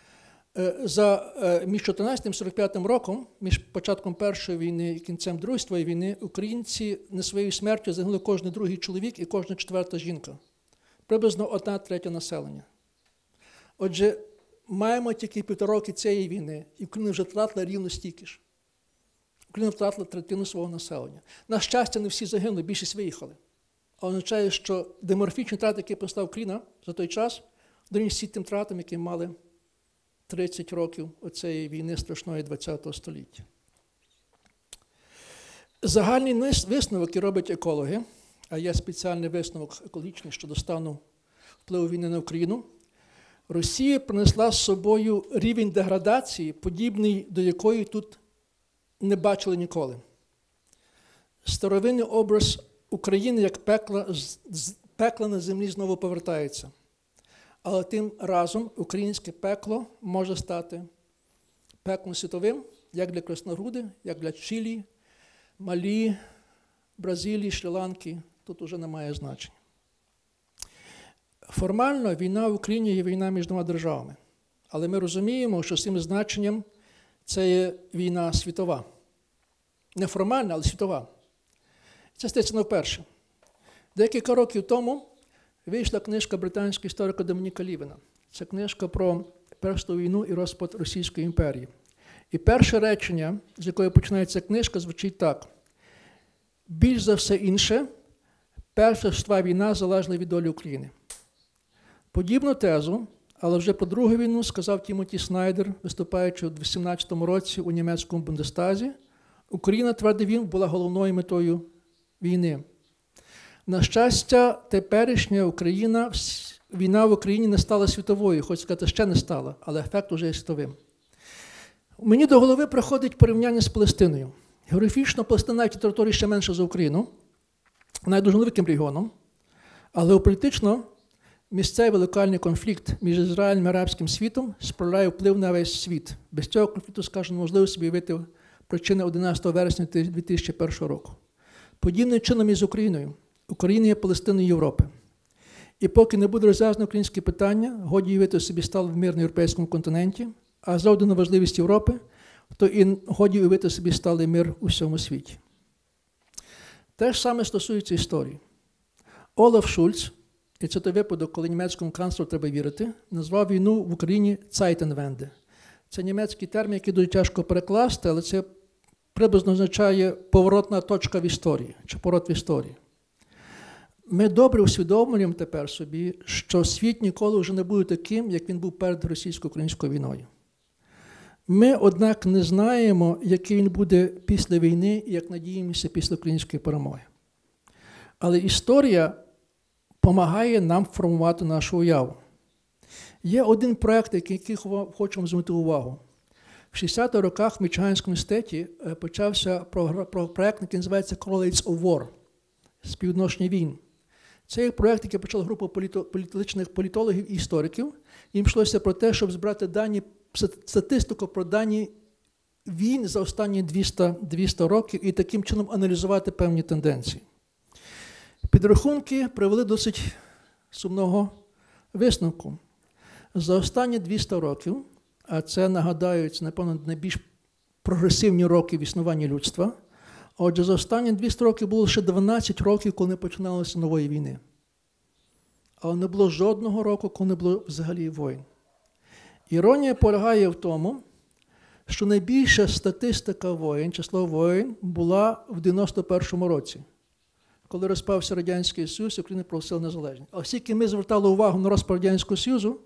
S2: Між 14 і 45 роком, між початком Першої війни і кінцем Другої світової війни, українці не своєю смертю загинули кожен другий чоловік і кожна четверта жінка. Приблизно 1/3 населення. Отже, маємо тільки 1,5 роки цієї війни, і Україна вже втратила рівно стільки ж. Україна втратила третину свого населення. На щастя, не всі загинули, більшість виїхали. А означає, що демографічні втрати, які постав Україна за той час, дорівнюють всім тим втратам, які мали 30 років оцеї війни страшної ХХ століття. Загальний висновок, який роблять екологи, а є спеціальний висновок екологічний щодо стану впливу війни на Україну, Росія принесла з собою рівень деградації, подібний до якої тут не бачили ніколи. старовинний образ України як пекла на землі знову повертається. Але тим разом українське пекло може стати пеклом світовим, як для Красногруди, як для Чилі, Малі, Бразилії, Шрі-Ланки. Тут уже немає значення. Формально війна в Україні є війна між двома державами. Але ми розуміємо, що з цим значенням це є війна світова. Не формальна, але світова. Це стається не вперше. Декілька років тому вийшла книжка британського історика Домініка Лівена. Це книжка про Першу війну і розпад Російської імперії. І перше речення, з якої починається книжка, звучить так. Більш за все інше, перша світова війна залежала від долі України. Подібну тезу, але вже про Другу війну, сказав Тімоті Снайдер, виступаючи у 18-му році у німецькому Бундестазі. Україна, твердив він, була головною метою війни. На щастя, теперішня війна в Україні не стала світовою, хоч сказати, ще не стала, але ефект вже є світовим. Мені до голови приходить порівняння з Палестиною. Географічно Палестина на території ще менше за Україну, вона є дуже великим регіоном, але політично місцевий локальний конфлікт між Ізраїлем і арабським світом справляє вплив на весь світ. Без цього конфлікту, скажімо, неможливо собі уявити причини 11 вересня 2001 року. Подібним чином і з Україною. Україна є Палестиною Європи. І поки не буде розв'язано українське питання, годі уявити собі стало в мир на європейському континенті, а з огляду на важливість Європи, то і годі уявити собі сталий мир у всьому світі. Те ж саме стосується історії. Олаф Шульц, і це той випадок, коли німецькому канцлеру треба вірити, назвав війну в Україні «Zeitenwende». Це німецький термін, який дуже тяжко перекласти, але це приблизно означає поворотна точка в історії, чи поворот в історії. Ми добре усвідомлюємо тепер собі, що світ ніколи вже не буде таким, як він був перед російсько-українською війною. Ми, однак, не знаємо, який він буде після війни і як надіємося після української перемоги. Але історія допомагає нам формувати нашу уяву. Є один проєкт, який хочемо звернути увагу. В 60-х роках в Мічиганському університеті почався проєкт, який називається «Correlates of War» – співвідношення війн. Це є проєкт, який почала група політологів і істориків. Їм йшлося про те, щоб збирати дані, статистику про дані війн за останні 200 років і таким чином аналізувати певні тенденції. Підрахунки привели досить сумного висновку. За останні 200 років, а це, нагадаю, це, напевно, найбільш прогресивні роки в існуванні людства, отже, за останні 200 років було лише 12 років, коли не починалося нової війни. Але не було жодного року, коли не було взагалі воїн. Іронія полягає в тому, що найбільша статистика воїн, число воїн, була в 91-му році, коли розпався Радянський Союз і Україна проголосила незалежність. А оскільки ми звертали увагу на розпад Радянського Союзу,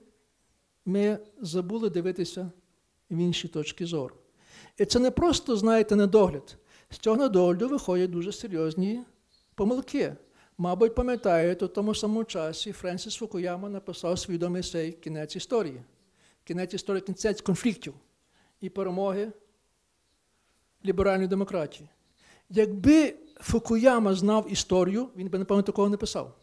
S2: ми забули дивитися в інші точки зору. І це не просто, знаєте, недогляд. З цього недогляду виходять дуже серйозні помилки. Мабуть, пам'ятаєте, у тому самому часі Френсіс Фукуяма написав свій відомий есей «Кінець історії». Кінець історії, кінець конфліктів і перемоги ліберальної демократії. Якби Фукуяма знав історію, він би, напевно, такого не писав.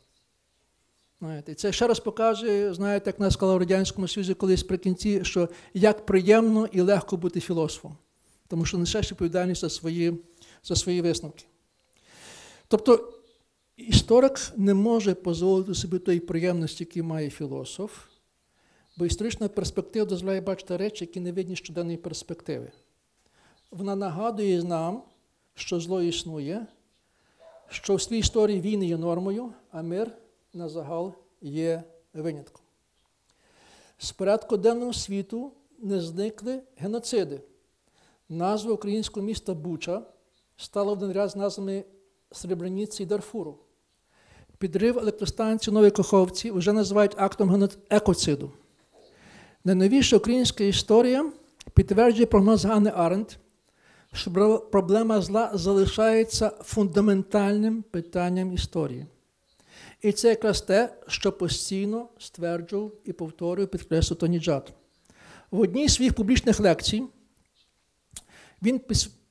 S2: Знаєте, це ще раз показує, знаєте, як нас сказали в Радянському Союзі колись при кінці, що як приємно і легко бути філософом. Тому що несеш відповідальність за свої висновки. Тобто, історик не може дозволити собі тої приємності, які має філософ, бо історична перспектива дозволяє бачити речі, які не видні з щоденної перспективи. Вона нагадує нам, що зло існує, що в своїй історії війни є нормою, а мир на загал є винятком. З порядку денного світу не зникли геноциди. Назва українського міста Буча стала в один ряд з назвами Сребрениці і Дарфуру. Підрив електростанції Нові Каховці вже називають актом екоциду. Найновіша українська історія підтверджує прогноз Ганни Аренд, що проблема зла залишається фундаментальним питанням історії. І це якраз те, що постійно стверджував і повторював, підкреслив Тоні Джад. В одній з своїх публічних лекцій він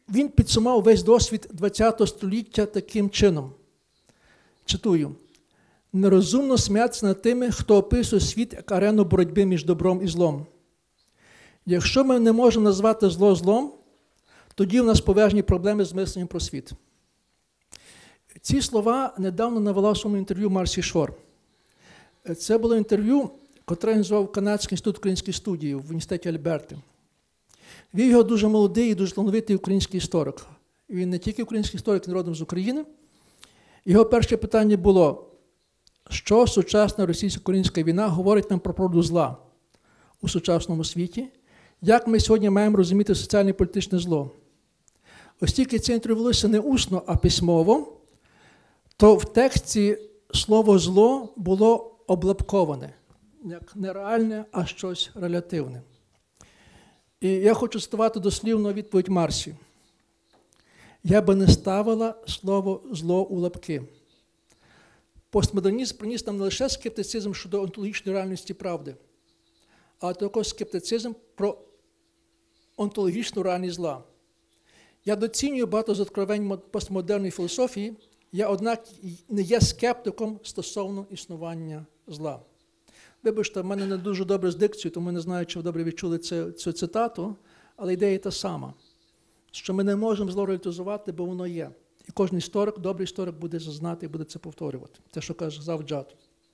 S2: він підсумував весь досвід ХХ століття таким чином. Цитую. «Нерозумно сміятися над тими, хто описує світ як арену боротьби між добром і злом. Якщо ми не можемо назвати зло злом, тоді в нас поважні проблеми з мисленням про світ». Ці слова недавно навела в своєму інтерв'ю Марсі Шор. Це було інтерв'ю, котре назвав Канадський інститут української студії в університеті Альберти. Він його дуже молодий і дуже талановитий український історик. Він не тільки український історик, він родом з України. Його перше питання було, що сучасна російсько-українська війна говорить нам про природу зла у сучасному світі, як ми сьогодні маємо розуміти соціальне і політичне зло. Оскільки це інтерв'ю велося не усно, а письмово, то в тексті слово «зло» було облапковане, як не реальне, а щось релятивне. І я хочу цитувати дослівно відповідь Марсі. «Я би не ставила слово «зло» у лапки». Постмодернізм приніс нам не лише скептицизм щодо онтологічної реальності правди, а також скептицизм про онтологічну реальність зла. Я доцінюю багато з откровень постмодерної філософії, я, однак, не є скептиком стосовно існування зла. Вибачте, в мене не дуже добре з дикцією, тому не знаю, чи ви добре відчули цю цитату, але ідея та сама, що ми не можемо зло реалізувати, бо воно є. І кожен історик, добрий історик буде це знати і буде це повторювати. Те, що казав Джад.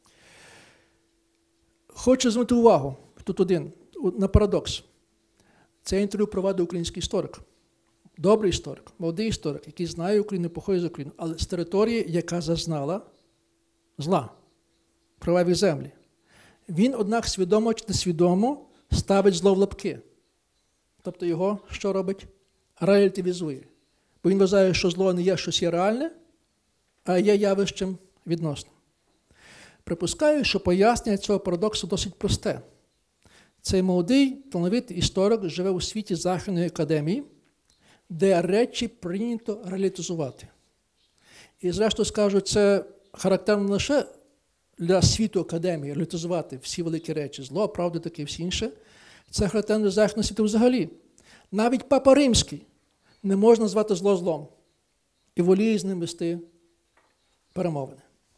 S2: Хочу звернути увагу, тут на парадокс. Це інтерв'ю провадив український історик. Добрий історик, молодий історик, який знає Україну, походить з України, але з території, яка зазнала зла, кроваві землі. Він, однак, свідомо чи несвідомо ставить зло в лапки. Тобто його, що робить? Релятивізує. Бо він вважає, що зло не є щось є реальне, а є явищем відносним. Припускаю, що пояснення цього парадоксу досить просте. Цей молодий, талановитий історик живе у світі Західної академії, де речі прийнято реалітизувати. І зрештою скажу, це характерно не лише для світу академії, реалітизувати всі великі речі, зло, правда, таке і всі інше. Це характерно для Західного світу взагалі. Навіть Папа Римський не можна назвати зло злом і воліє з ним вести перемовини.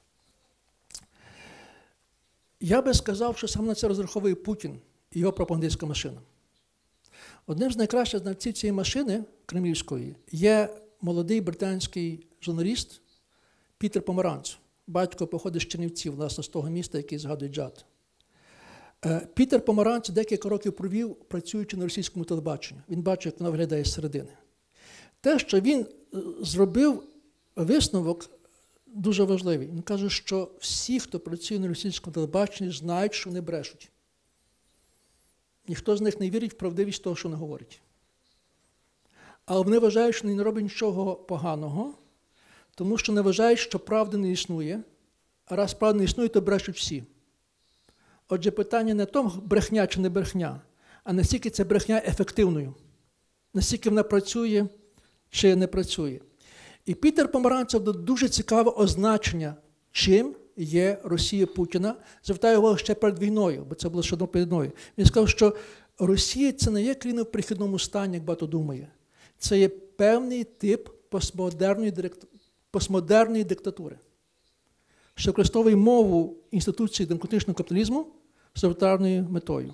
S2: Я би сказав, що саме на це розраховує Путін і його пропагандистська машина. Одним з найкращих знавців цієї машини, кремлівської, є молодий британський журналіст Пітер Помаранц. Батько походить з Чернівців, власне, з того міста, який згадує Джад. Пітер Помаранц декілька років провів, працюючи на російському телебаченні. Він бачив, як воно виглядає зсередини. Те, що він зробив висновок, дуже важливий. Він каже, що всі, хто працює на російському телебаченні, знають, що вони брешуть. Ніхто з них не вірить в правдивість того, що вони говорять. Але вони вважають, що вони не роблять нічого поганого, тому що не вважають, що правди не існує, а раз правди не існує, то брешуть всі. Отже, питання не в тому, брехня чи не брехня, а наскільки ця брехня ефективною, наскільки вона працює чи не працює. І Пітер Помаранцев дав дуже цікаве означення, чим є Росія Путіна. Звертаю увагу ще перед війною, бо це було ще перед війною. Він сказав, що Росія – це не є країна в перехідному стані, як багато думає. Це є певний тип постмодерної диктатури, що використовує мову інституції демократичного капіталізму з авторитарною метою.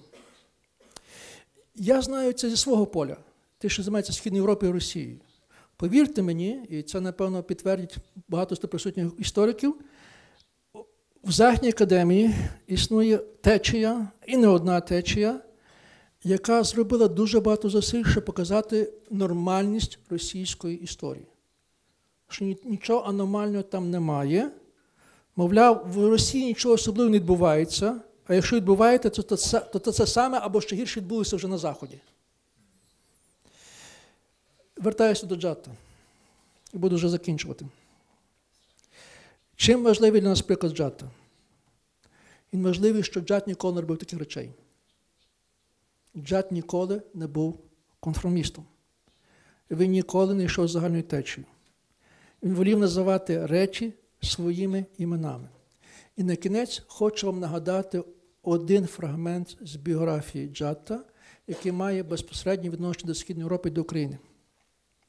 S2: Я знаю це зі свого поля, те, що займається Східною Європою і Росією. Повірте мені, і це, напевно, підтвердять багато з присутніх істориків, в Західній академії існує течія, і не одна течія, яка зробила дуже багато зусиль, щоб показати нормальність російської історії. Що нічого аномального там немає. Мовляв, в Росії нічого особливого не відбувається, а якщо відбувається, то це саме або ще гірше відбулося вже на Заході. Вертаюся до Джада і буду вже закінчувати. Чим важливий для нас приклад Джада? Він важливий, що Джад ніколи не робив таких речей. Джад ніколи не був конформістом. Він ніколи не йшов з загальною течією. Він волів називати речі своїми іменами. І на кінець хочу вам нагадати один фрагмент з біографії Джада, який має безпосереднє відношення до Східної Європи і до України.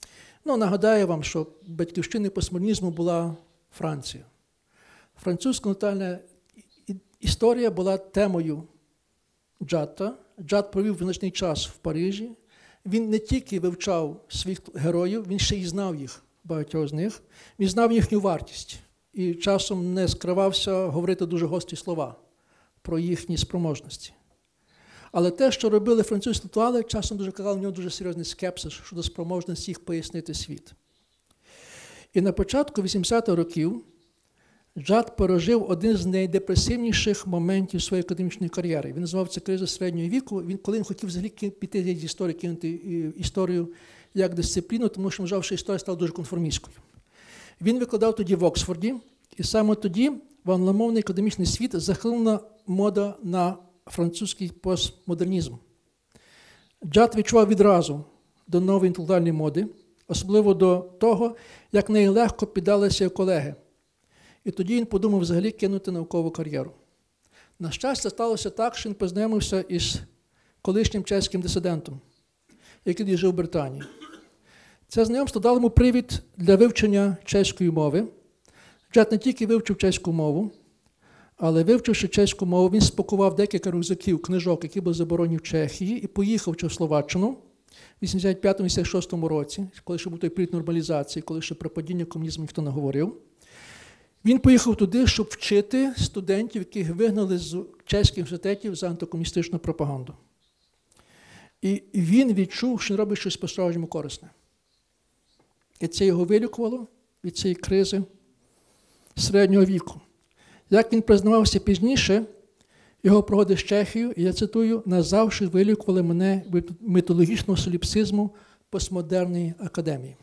S2: Нагадаю вам, що батьківщиною постмодернізму була Франція. Французька національна історія була темою Джатта. Джатт провів значний час в Парижі. Він не тільки вивчав своїх героїв, він ще й знав їх, багатьох з них. Він знав їхню вартість і часом не скривався говорити дуже гострі слова про їхні спроможності. Але те, що робили французькі інтелектуали, часом дуже казали, в нього дуже серйозний скепсис щодо спроможності їх пояснити світ. І на початку 80-х років Джатт пережив один з найдепресивніших моментів своєї академічної кар'єри. Він називав це криза середнього віку. Коли він хотів взагалі піти з історії, кинути історію як дисципліну, тому що вважав, що історія стала дуже конформістською. Він викладав тоді в Оксфорді, і саме тоді в англомовний академічний світ захилена мода на французький постмодернізм. Джатт відчував відразу до нової інтелектуальної моди, особливо до того, як неї легко піддалися колеги. І тоді він подумав взагалі кинути наукову кар'єру. На щастя, сталося так, що він познайомився із колишнім чеським дисидентом, який жив у Британії. Це знайомство дало йому привід для вивчення чеської мови. Джатт не тільки вивчив чеську мову, але вивчивши чеську мову, він спакував декілька рюкзаків, книжок, які були заборонені в Чехії, і поїхав в Чехословаччину в 85-86 році, коли ще був той період нормалізації, коли ще про падіння комунізму ніхто не говорив. Він поїхав туди, щоб вчити студентів, яких вигнали з чеських університетів за антикомуністичну пропаганду. І він відчув, що він робить щось по-справжньому корисне. І це його вилікувало від цієї кризи середнього віку. Як він признавався пізніше, його пригоди з Чехією, і я цитую, назавжди вилікували мене від мітологічного соліпсизму постмодерної академії.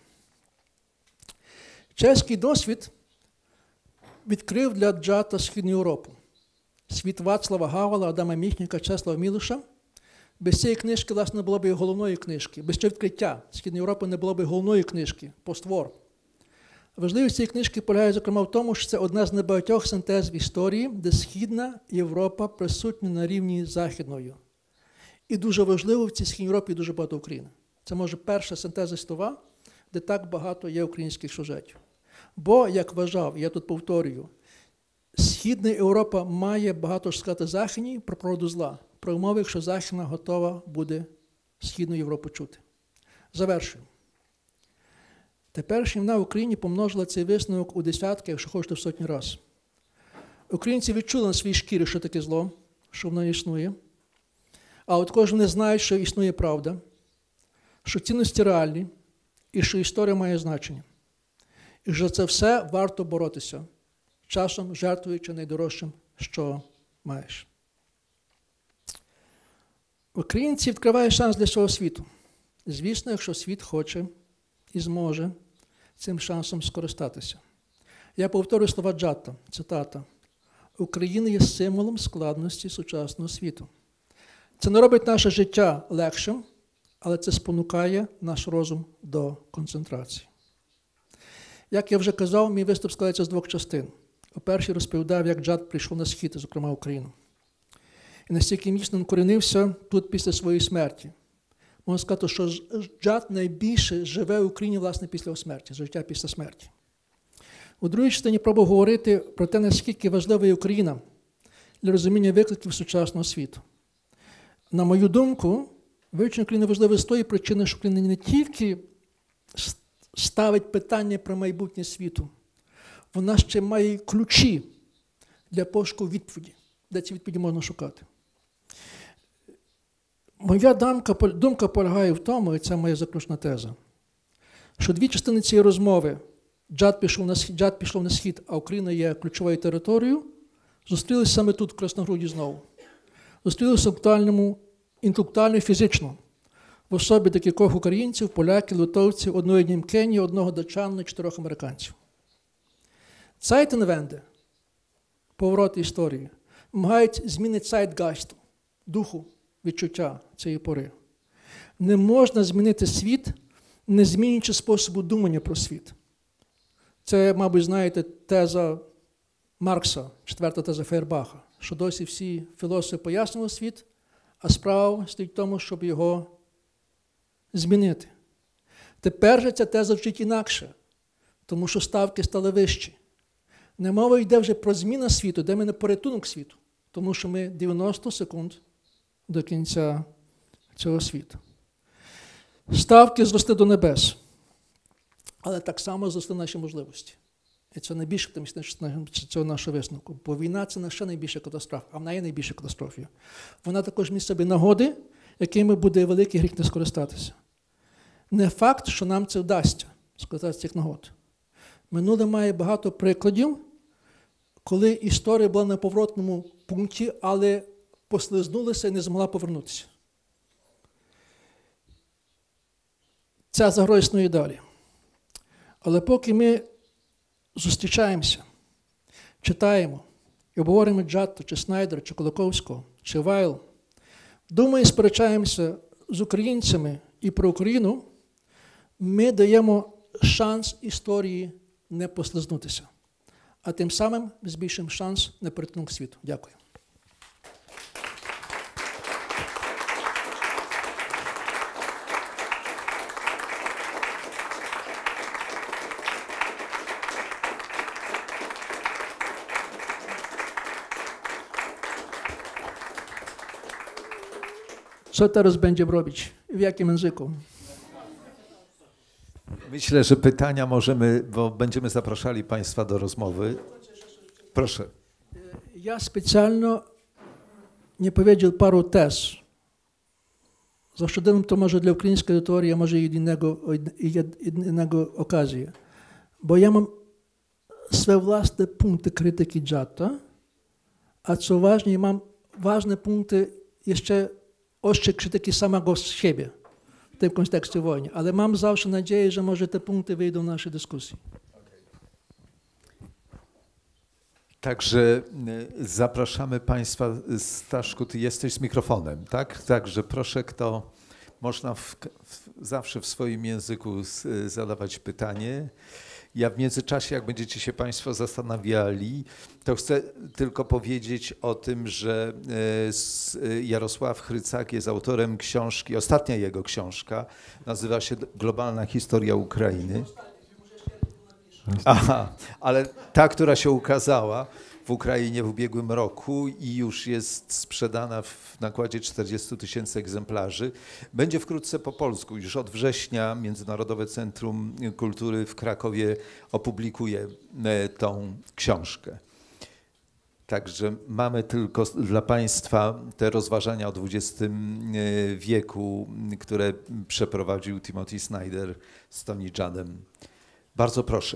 S2: Чеський досвід відкрив для Джатта Східну Європу. Світ Вацлава Гавела, Адама Міхніка, Чеслава Мілоша. Без цієї книжки, власне, не було б і головної книжки. Без цього відкриття Східної Європи не було б і головної книжки, поствор. Важливість цієї книжки полягає, зокрема, в тому, що це одна з небагатьох синтез в історії, де Східна Європа присутня на рівні Західної. І дуже важливо, в цій Східній Європі дуже багато України. Це, може, перша синтеза слова, де так багато є українських сюжетів. Бо, як вважав, я тут повторюю, Східна Європа має багато що сказати Західній про природу зла, про умови, якщо Західна готова буде Східну Європу чути. Завершую. Теперішня війна в Україні помножила цей висновок у десятки, якщо хочете, в сотні разів. Українці відчули на своїй шкірі, що таке зло, що воно існує. А от кожен не знає, що існує правда, що цінності реальні і що історія має значення. І що за це все варто боротися, часом жертвуючи найдорожчим, що маєш. Українці відкривають шанс для свого світу. Звісно, якщо світ хоче і зможе цим шансом скористатися. Я повторюю слова Джатта, цитата. «Україна є символом складності сучасного світу». Це не робить наше життя легшим, але це спонукає наш розум до концентрації. Як я вже казав, мій виступ складається з двох частин. У першій розповідав, як Джатт прийшов на Схід, зокрема Україну. І настільки міцно вкорінився тут після своєї смерті. Можна сказати, що Джатт найбільше живе в Україні, власне, після його смерті, життя після смерті. У другій частині пробував говорити про те, наскільки важлива є Україна для розуміння викликів сучасного світу. На мою думку, вивчення України важливе з тої причини, що Україна не тільки ставить питання про майбутнє світу, вона ще має ключі для пошуку відповіді, де ці відповіді можна шукати. Моя думка полягає в тому, і це моя заключна теза, що дві частини цієї розмови, Джатт пішов на Схід, а Україна є ключовою територією, зустрілися саме тут, в Красногруді знову. Зустрілися інтелектуально і фізично, в особі декількох українців, поляків, литовців, одної німкені, одного датчанина, 4 американців. Zeitenwende, поворот історії, вимагають зміни zeitgeistу, духу, відчуття цієї пори. Не можна змінити світ, не змінюючи способу думання про світ. Це, мабуть, знаєте, теза Маркса, 4-та теза Фейербаха, що досі всі філософи пояснювали світ, а справа стоїть в тому, щоб його змінити. Тепер же ця теза вчить інакше, тому що ставки стали вищі. Не мова йде вже про зміну світу, де ми на порятунок світу, тому що ми 90 секунд до кінця цього світу. Ставки зросли до небес, але так само зросли наші можливості. І це найбільше цього нашого висновку. Бо війна – це не ще найбільша катастрофа, а вона є найбільша катастрофою. Вона також містить собі нагоди, якими буде великий гріх не скористатися. Не факт, що нам це вдасться, скористатися цих нагод. Минуле має багато прикладів, коли історія була на поворотному пункті, але послизнулася і не змогла повернутися. Ця загроза існує далі. Але поки ми зустрічаємося, читаємо і обговорюємо Джатту, чи Снайдера, чи Колоковського, чи Вайл, думаю, сперечаємося з українцями і про Україну, ми даємо шанс історії не послизнутися. А тим самим збільшуємо шанс на порятунок світу. Дякую. Co teraz będzie robić? W jakim języku?
S1: Myślę, że pytania możemy, bo będziemy zapraszali Państwa do rozmowy. Proszę.
S2: Ja specjalnie nie powiedział paru tez. Zaszczędziłem to może dla ukraińskiej auditorii, a może innego okazji. Bo ja mam swoje własne punkty krytyki Jatta, a co ważne, mam ważne punkty jeszcze ostrze krytyki samego z siebie w tym kontekście wojny. Ale mam zawsze nadzieję, że może te punkty wyjdą w naszej dyskusji.
S1: Także zapraszamy Państwa. Staszku, Ty jesteś z mikrofonem, tak? Także proszę, kto można zawsze w swoim języku zadawać pytanie. Ja w międzyczasie, jak będziecie się Państwo zastanawiali, to chcę tylko powiedzieć o tym, że Jarosław Chrycak jest autorem książki, ostatnia jego książka, nazywa się Globalna historia Ukrainy. Aha, ale ta, która się ukazała w Ukrainie w ubiegłym roku i już jest sprzedana w nakładzie 40 000 egzemplarzy. Będzie wkrótce po polsku. Już od września Międzynarodowe Centrum Kultury w Krakowie opublikuje tą książkę. Także mamy tylko dla Państwa te rozważania o XX wieku, które przeprowadził Timothy Snyder z Tony Juddem. Bardzo proszę.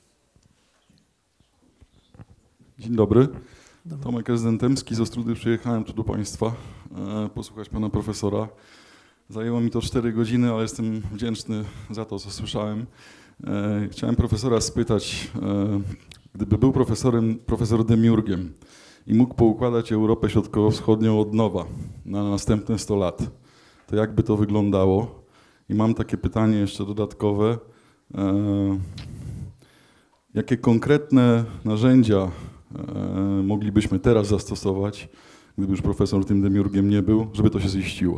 S3: Dzień dobry. Tomek Dętemski z Ostródy. Przyjechałem tu do Państwa posłuchać Pana Profesora. Zajęło mi to 4 godziny, ale jestem wdzięczny za to, co słyszałem. Chciałem Profesora spytać, gdyby był profesor Demiurgiem i mógł poukładać Europę Środkowo-Wschodnią od nowa na następne 100 lat, to jak by to wyglądało? I mam takie pytanie jeszcze dodatkowe. Jakie konkretne narzędzia moglibyśmy teraz zastosować, gdyby już profesor tym Demiurgiem nie był, żeby to się ziściło?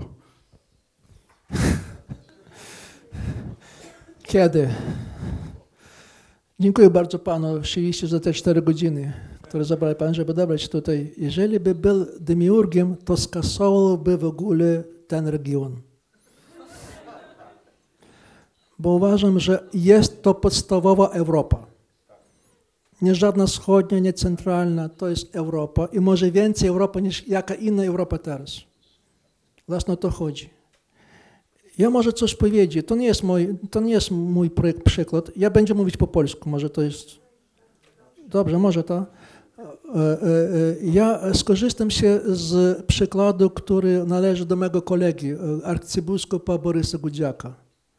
S2: Kiedy? Dziękuję bardzo Panu oczywiście za te 4 godziny, które zabrał Pan, żeby dobrać tutaj. Jeżeli by był Demiurgiem, to skasowałby w ogóle ten region. Bo uważam, że jest to podstawowa Europa. Nie żadna wschodnia, nie centralna, to jest Europa. I może więcej Europa niż jaka inna Europa teraz. Właśnie o to chodzi. Ja może coś powiedzieć. To nie jest mój przykład. Ja będę mówić po polsku. Może to jest... Dobrze, może to. Ja skorzystam się z przykładu, który należy do mego kolegi, arcybiskupa Borysa Gudziaka.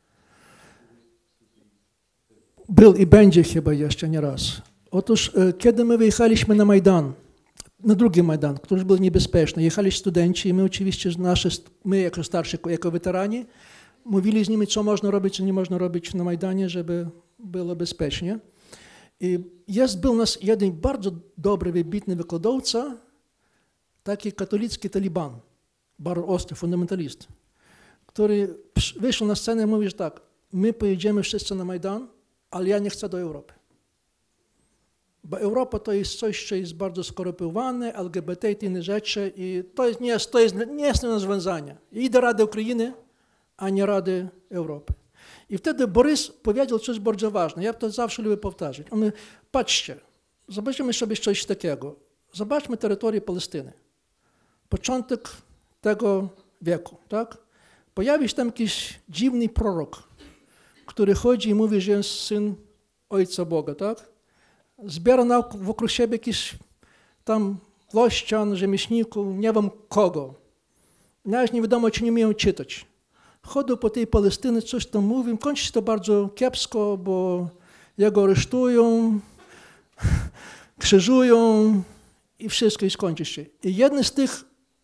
S2: Był i będzie chyba jeszcze nie raz. Otóż, kiedy my wyjechaliśmy na Majdan, na drugi Majdan, który był niebezpieczny, jechali studenci i my oczywiście, my jako starsi, jako weterani, mówili z nimi, co można robić, co nie można robić na Majdanie, żeby było bezpiecznie. I był nas jeden bardzo dobry, wybitny wykładowca, taki katolicki taliban, bardzo ostry fundamentalist, który wyszedł na scenę i mówił, że tak, my pojedziemy wszyscy na Majdan, ale ja nie chcę do Europy. Bo Europa to jest coś, co jest bardzo skorumpowane, LGBT i inne rzeczy i to nie jest rozwiązanie. Idę Rady Ukrainy, a nie Rady Europy. I wtedy Borys powiedział coś bardzo ważne. Ja to zawsze lubię powtarzać. On mówi, patrzcie, zobaczymy sobie coś takiego. Zobaczmy terytorię Palestyny. Początek tego wieku, tak? Pojawi się tam jakiś dziwny prorok, który chodzi i mówi, że jest syn Ojca Boga, tak? Zbiera wokół siebie jakiś tam włościan, rzemieślników, nie wiem kogo. Nawet nie wiadomo, czy nie umieją czytać. Chodzą po tej Palestynie, coś tam mówią, kończy się to bardzo kiepsko, bo jego aresztują, krzyżują i wszystko i skończy się. I jeden z tych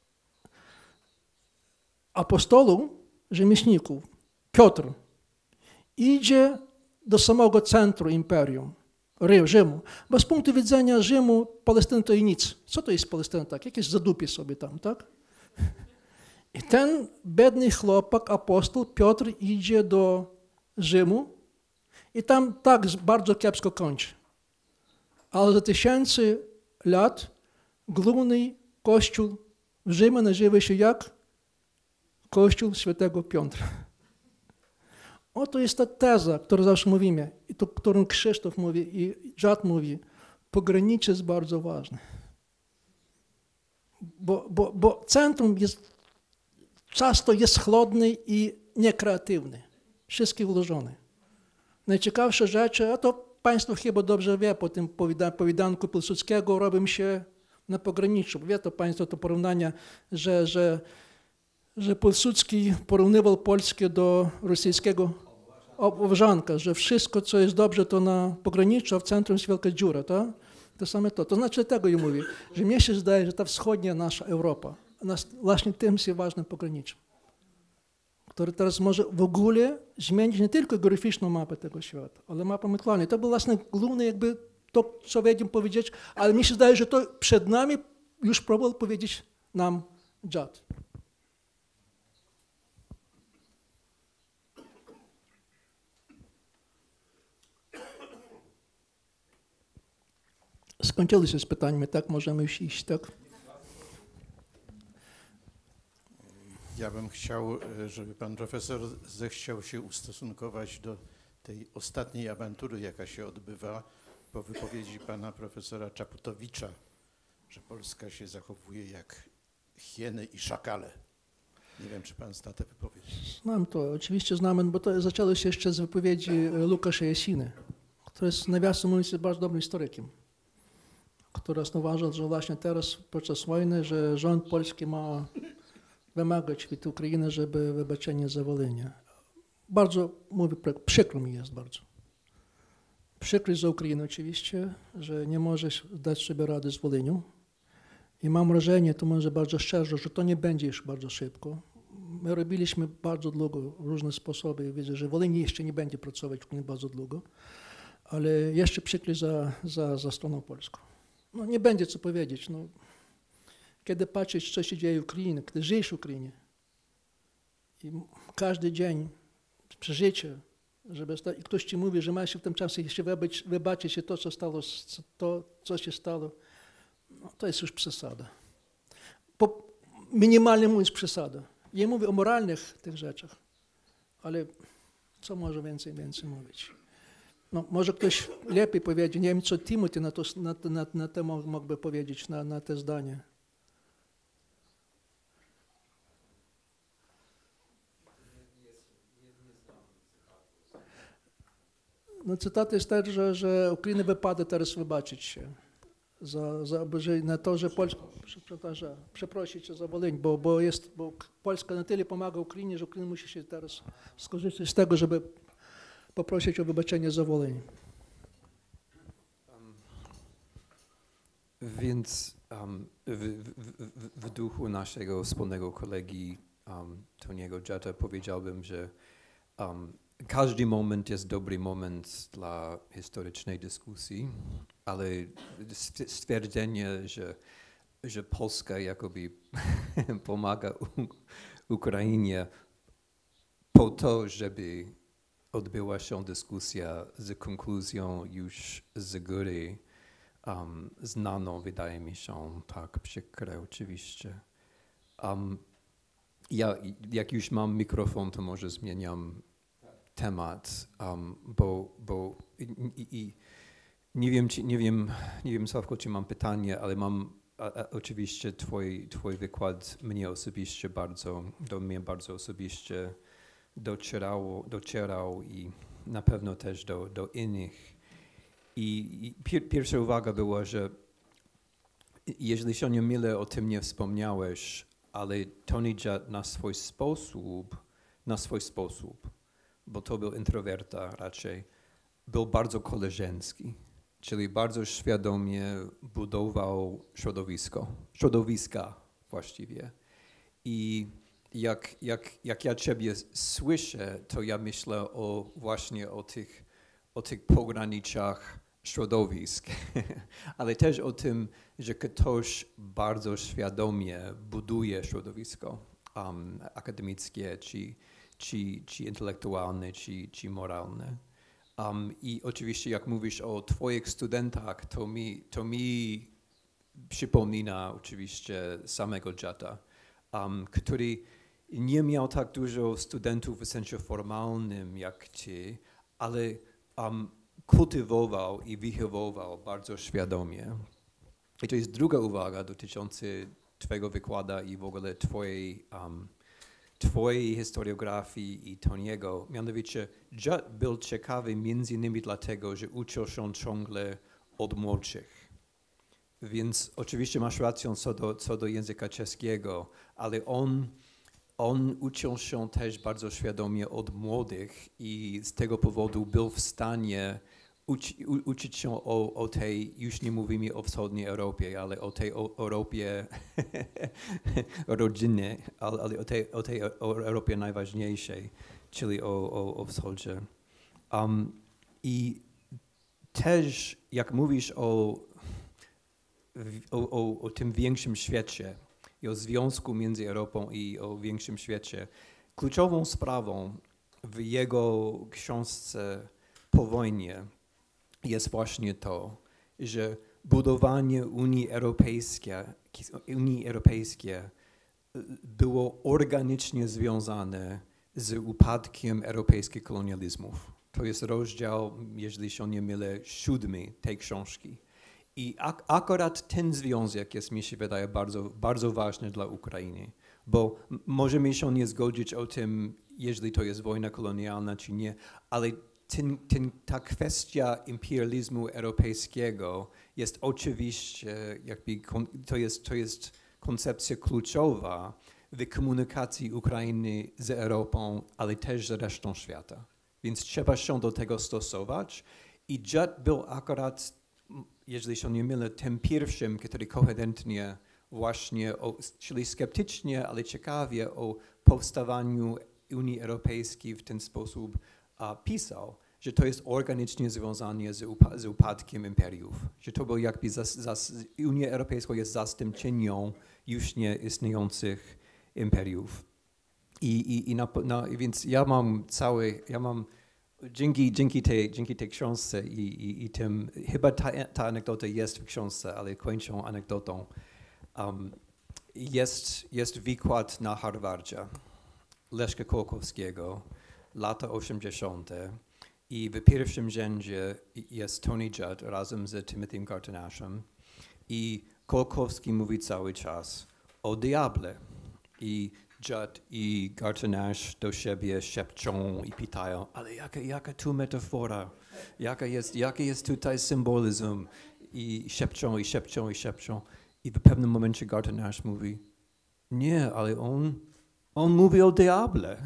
S2: apostołów, rzemieślników, Piotr, idzie do samego centrum imperium, Rzymu. Bo z punktu widzenia Rzymu Palestyna to i nic. Co to jest Palestyna tak? Jakieś zadupie sobie tam, tak? I ten biedny chłopak, apostoł Piotr idzie do Rzymu i tam tak bardzo kiepsko kończy. Ale za 1000 lat główny kościół w Rzymie nazywa się jak? Kościół Świętego Piotra. Oto jest ta teza, którą zawsze mówimy, i to, którą Krzysztof mówi i Żad mówi. Pogranicze jest bardzo ważne. Bo centrum często jest chłodny i niekreatywny. Wszystkie włożone. Najciekawsze rzeczy, a to Państwo chyba dobrze wie, po tym powiadanku Pilsudskiego robią się na pograniczu. Wie to Państwo to porównanie, że Pilsudski porównywał Polskę do rosyjskiego obwrzanka, że wszystko, co jest dobrze, to na pograniczu, a w centrum jest wielka dziura. Tak? To same to. To znaczy tego ja mówię, że mnie się zdaje, że ta wschodnia nasza Europa, właśnie tym jest ważnym pograniczem, który teraz może w ogóle zmienić nie tylko geograficzną mapę tego świata, ale mapę mentalną. To było właśnie główne jakby to, co wiedziałem powiedzieć, ale mi się zdaje, że to przed nami już próbował powiedzieć nam Żad. Skończyli się z pytaniami, tak? Możemy już iść, tak?
S4: Ja bym chciał, żeby pan profesor zechciał się ustosunkować do tej ostatniej awantury, jaka się odbywa po wypowiedzi pana profesora Czaputowicza, że Polska się zachowuje jak hieny i szakale. Nie wiem, czy pan zna tę wypowiedź.
S2: Znam to, oczywiście znamy, bo to zaczęło się jeszcze z wypowiedzi Łukasza Jasiny, który jest, nawiasem mówiąc, bardzo dobrym historykiem, który uważał, że właśnie teraz podczas wojny, że rząd polski ma wymagać od Ukrainy, żeby wybaczenie za Wolynię. Bardzo, mówię, przykro mi jest bardzo. Przykro za Ukrainę oczywiście, że nie może dać sobie rady z Wolynią. I mam wrażenie, to może bardzo szczerze, że to nie będzie już bardzo szybko. My robiliśmy bardzo długo różne sposoby i widzę, że Wolyń jeszcze nie będzie pracować bardzo długo, ale jeszcze przykro za stroną polską. No nie będzie co powiedzieć. No, kiedy patrzeć, co się dzieje w Ukrainie, kiedy żyjesz w Ukrainie i każdy dzień przeżycie, żeby i ktoś ci mówi, że ma się w tym czasie jeszcze wybaczyć się to, co stało, to, co się stało, no, to jest już przesada. Minimalnie mówiąc przesada. Ja mówię o moralnych tych rzeczach, ale co może więcej mówić? No, może ktoś lepiej powiedzieć, nie wiem, co Timothy na to mógłby powiedzieć, na te zdanie. No, cytat jest też, że Ukraina wypada teraz wybaczyć się na to, że Polska, przeprosić za Wolyń, bo Polska na tyle pomaga Ukrainie, że Ukraina musi się teraz skorzystać z tego, żeby poprosić o wybaczenie za Wolyń.
S5: Więc w duchu naszego wspólnego kolegi Toniego Żada powiedziałbym, że każdy moment jest dobry moment dla historycznej dyskusji, ale stwierdzenie, że Polska jakoby pomaga Ukrainie po to, żeby odbyła się dyskusja z konkluzją już z góry, znaną, wydaje mi się, tak przykre oczywiście. Ja, jak już mam mikrofon, to może zmieniam temat, bo nie wiem, Sławko, czy mam pytanie, ale mam oczywiście twój wykład do mnie bardzo osobiście docierał i na pewno też do innych. I pierwsza uwaga była, że jeżeli się nie mylę, o tym nie wspomniałeś, ale Tony Judd na swój sposób, bo to był introwerta raczej, był bardzo koleżeński, czyli bardzo świadomie budował środowiska właściwie. I jak ja ciebie słyszę, to ja myślę właśnie o tych pograniczach środowisk, ale też o tym, że ktoś bardzo świadomie buduje środowisko akademickie, czy intelektualne, czy moralne. I oczywiście jak mówisz o twoich studentach, to mi przypomina oczywiście samego Jutta, który nie miał tak dużo studentów w sensie formalnym jak ty, ale kultywował i wychowywał bardzo świadomie. I to jest druga uwaga dotycząca twojego wykładu i w ogóle twojej historiografii i Tony'ego. Mianowicie Judd był ciekawy między innymi dlatego, że uczył się ciągle od młodszych. Więc oczywiście masz rację co do języka czeskiego, ale on uczył się też bardzo świadomie od młodych i z tego powodu był w stanie uczyć się o tej, już nie mówimy o wschodniej Europie, ale o tej Europie rodzinnej, ale o tej Europie najważniejszej, czyli o wschodzie. I też jak mówisz o tym większym świecie i o związku między Europą i o większym świecie, kluczową sprawą w jego książce Po wojnie jest właśnie to, że budowanie Unii Europejskiej było organicznie związane z upadkiem europejskich kolonializmów. To jest rozdział, jeżeli się nie mylę, 7 tej książki. I akurat ten związek jest, mi się wydaje, bardzo, bardzo ważny dla Ukrainy, bo możemy się nie zgodzić o tym, jeżeli to jest wojna kolonialna czy nie, ale ta kwestia imperializmu europejskiego jest oczywiście, to jest koncepcja kluczowa w komunikacji Ukrainy z Europą, ale też z resztą świata. Więc trzeba się do tego stosować i Judd był akurat, jeżeli się nie mylę, tym pierwszym, który koherentnie właśnie, czyli sceptycznie, ale ciekawie o powstawaniu Unii Europejskiej w ten sposób pisał, że to jest organicznie związane z upadkiem imperiów, że to był jakby Unia Europejska jest zastępczynią już nie istniejących imperiów. Więc ja mam dzięki tej książce i tym, chyba ta anegdota jest w książce, ale kończą anegdotą. Jest wykład na Harvardzie Leszka Kołakowskiego, lata 80. I w pierwszym rzędzie jest Tony Judd razem z Timothy'm Garton-Ashem i Kołakowski mówi cały czas o diable. I Judd i Garton-Ash do siebie szepczą i pytają, ale jaka tu metafora, jaki jest tutaj symbolizm? I szepczą. I w pewnym momencie Garton-Ash mówi, nie, ale on mówi o diable.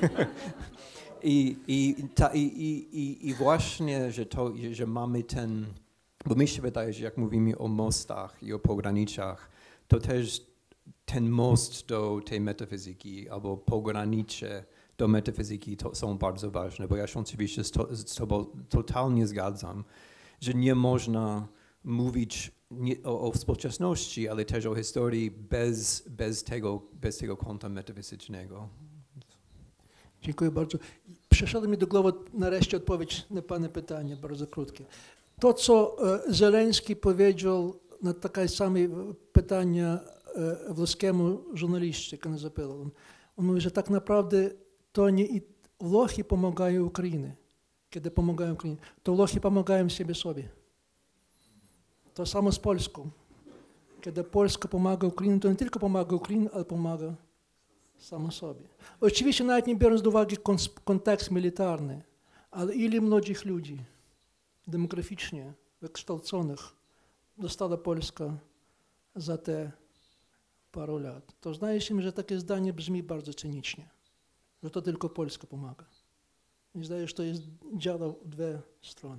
S5: I właśnie, że mamy ten, bo mi się wydaje, że jak mówimy o mostach i o pograniczach, to też ten most do tej metafizyki albo pogranicze do metafizyki to są bardzo ważne, bo ja się oczywiście z tobą totalnie zgadzam, że nie można mówić o współczesności, ale też o historii bez tego kąta metafizycznego.
S2: Dziękuję bardzo. przyszedł mi do głowy nareszcie odpowiedź na Pana pytanie, bardzo krótkie. To, co Zelenski powiedział na takie same pytania włoskiemu żurnaliście, który zapytał. On mówi, że tak naprawdę to nie Włochy pomagają Ukrainie. Kiedy pomagają Ukrainie, to Włochy pomagają sobie. To samo z Polską. Kiedy Polska pomaga Ukrainie, to nie tylko pomaga Ukrainie, ale pomaga samo sobie. Oczywiście nawet nie biorąc do uwagi kontekst militarny, ale ile młodych ludzi demograficznie wykształconych dostała Polska za te paru lat. To zdaje się, że takie zdanie brzmi bardzo cynicznie, że to tylko Polska pomaga. Mi zdaje się, że to jest działa w dwie strony.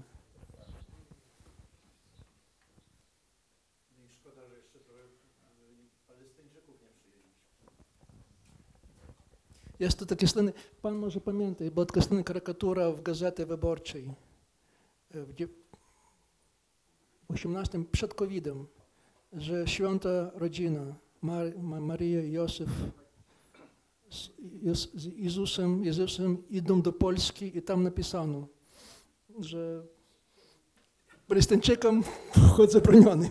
S4: Szkoda, że jeszcze trochę Palestyńczyków nie przyjęliśmy.
S2: Jest to takie słynne, pan może pamięta, była taka słynna karykatura w Gazecie Wyborczej w 18 przed COVID-em, że święta rodzina, Maria i Józef z Jezusem idą do Polski i tam napisano, że Palestyńczykom wchód zabroniony.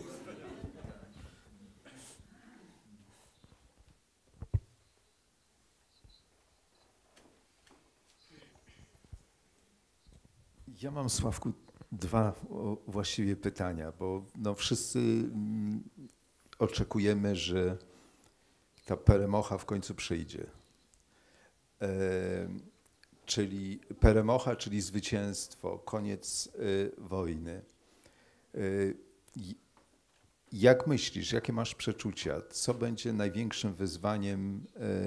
S1: Ja mam, Sławku, dwa właściwie pytania, bo no wszyscy oczekujemy, że ta peremocha w końcu przyjdzie. Czyli peremocha, czyli zwycięstwo, koniec wojny. Jak myślisz, jakie masz przeczucia, co będzie największym wyzwaniem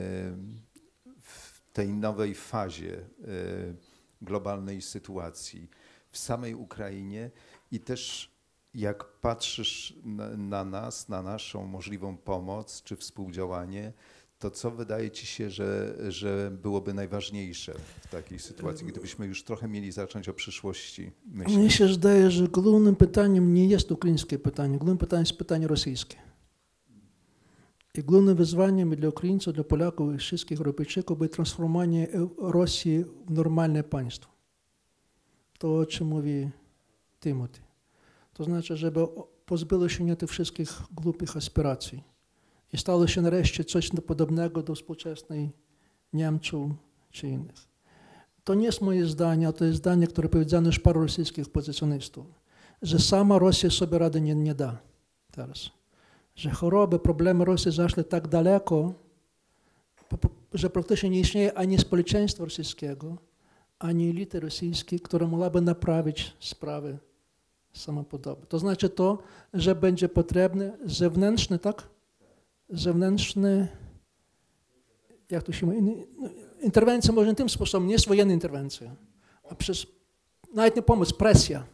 S1: w tej nowej fazie globalnej sytuacji w samej Ukrainie i też jak patrzysz na nas, na naszą możliwą pomoc czy współdziałanie, to co wydaje ci się, że byłoby najważniejsze w takiej sytuacji, gdybyśmy już trochę mieli zacząć o przyszłości myśleć?
S2: Mnie się zdaje, że głównym pytaniem nie jest ukraińskie pytanie, głównym pytaniem jest pytanie rosyjskie. I głównym wyzwaniem dla Ukraińców, dla Polaków i wszystkich Europejczyków będzie transformowanie Rosji w normalne państwo. To, o czym mówi Timothy. To znaczy, żeby pozbyło się tych wszystkich głupich aspiracji i stało się nareszcie coś podobnego do współczesnej Niemców czy innych. To nie jest moje zdanie, a to jest zdanie, które powiedziano już paru rosyjskich pozycjonistów, że sama Rosja sobie rady nie da teraz. Że choroby, problemy Rosji zaszły tak daleko, że praktycznie nie istnieje ani społeczeństwa rosyjskiego, ani elity rosyjskiej, która mogłaby naprawić sprawy samopodobne. To znaczy to, że będzie potrzebny zewnętrzny, tak? Zewnętrzny, jak to się mówi, interwencja może tym sposobem, nie jest wojenna interwencja, a przez, nawet nie pomoc, presja.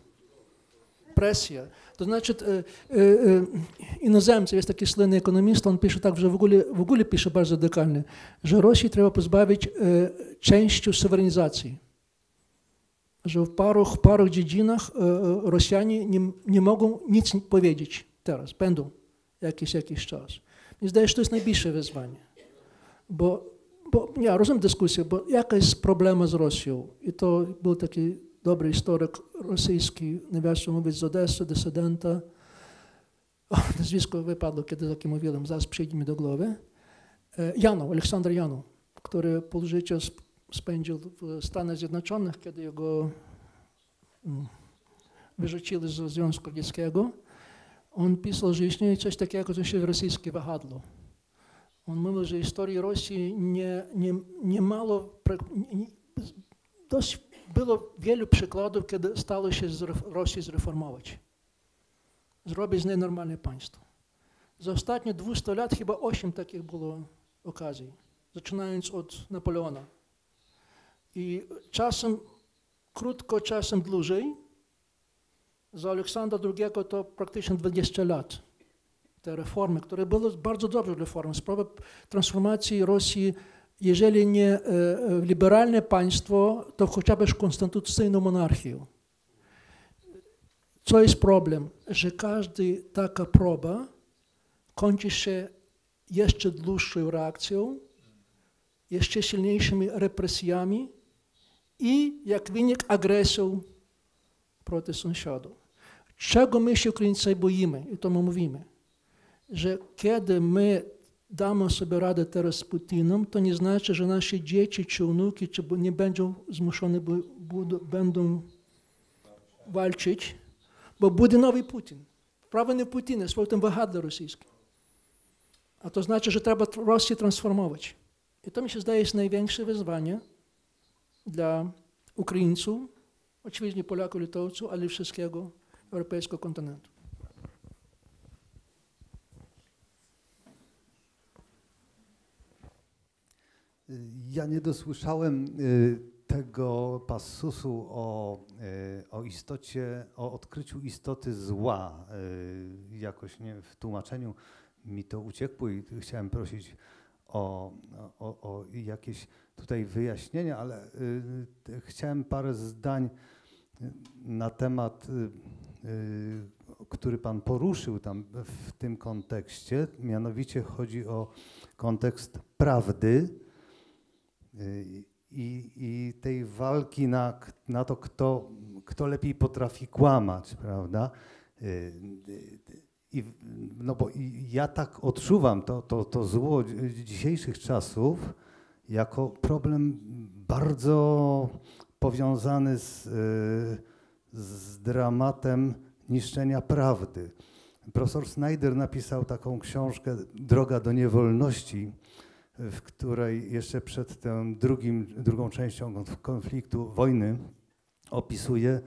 S2: To znaczy inozemcy, jest taki słynny ekonomista, on pisze tak, że w ogóle pisze bardzo dekalnie, że Rosji trzeba pozbawić części suwerenizacji. Że w paru dziedzinach Rosjanie nie mogą nic powiedzieć teraz, będą jakiś czas. Mi zdaje się, że to jest najbliższe wyzwanie. Bo ja rozumiem dyskusję, bo jaka jest problema z Rosją? I to był taki dobry historyk rosyjski, nawiasem mówiąc z Odessy, dysydenta. Nazwisko wypadło, kiedy takie mówiłem, zaraz przyjdzie mi do głowy. Aleksandr Janow, który pół życia spędził w Stanach Zjednoczonych, kiedy jego wyrzucili z Związku Radzieckiego. On pisał, że istnieje coś takiego, co się rosyjskie wahadło. On mówił, że historii Rosji nie mało, dość było wielu przykładów, kiedy stało się Rosję zreformować. Zrobić z niej normalne państwo. Za ostatnie 200 lat chyba 8 takich było okazji, zaczynając od Napoleona. I czasem krótko, czasem dłużej. Za Aleksandra II to praktycznie 20 lat. Te reformy, które były bardzo dobre reformy. Sprawa transformacji Rosji, jeżeli nie w liberalne państwo, to chociażby konstytucyjną monarchię. Co jest problem? Że każda taka próba kończy się jeszcze dłuższą reakcją, jeszcze silniejszymi represjami i jak wynik agresją проти sąsiadów. Czego my się Ukraińcy boimy? I to my mówimy, że kiedy my damy sobie radę teraz z Putinem, to nie znaczy, że nasze dzieci czy wnuki nie będą zmuszone będą walczyć, bo będzie nowy Putin. Prawo nie Putina, jest w tym wahadle rosyjskim. A to znaczy, że trzeba Rosję transformować. I to mi się zdaje jest największe wyzwanie dla Ukraińców, oczywiście Polaków, Litowców, ale i wszystkiego europejskiego kontynentu.
S6: Ja nie dosłyszałem tego passusu o istocie, o odkryciu istoty zła. Jakoś nie, w tłumaczeniu mi to uciekło i chciałem prosić o jakieś tutaj wyjaśnienia, ale chciałem parę zdań na temat, który Pan poruszył tam w tym kontekście. Mianowicie chodzi o kontekst prawdy i tej walki na to, kto lepiej potrafi kłamać, prawda? No bo ja tak odczuwam to zło dzisiejszych czasów jako problem bardzo powiązany z dramatem niszczenia prawdy. Profesor Snyder napisał taką książkę Droga do niewolności, w której jeszcze przed tą drugą częścią konfliktu, wojny, opisuje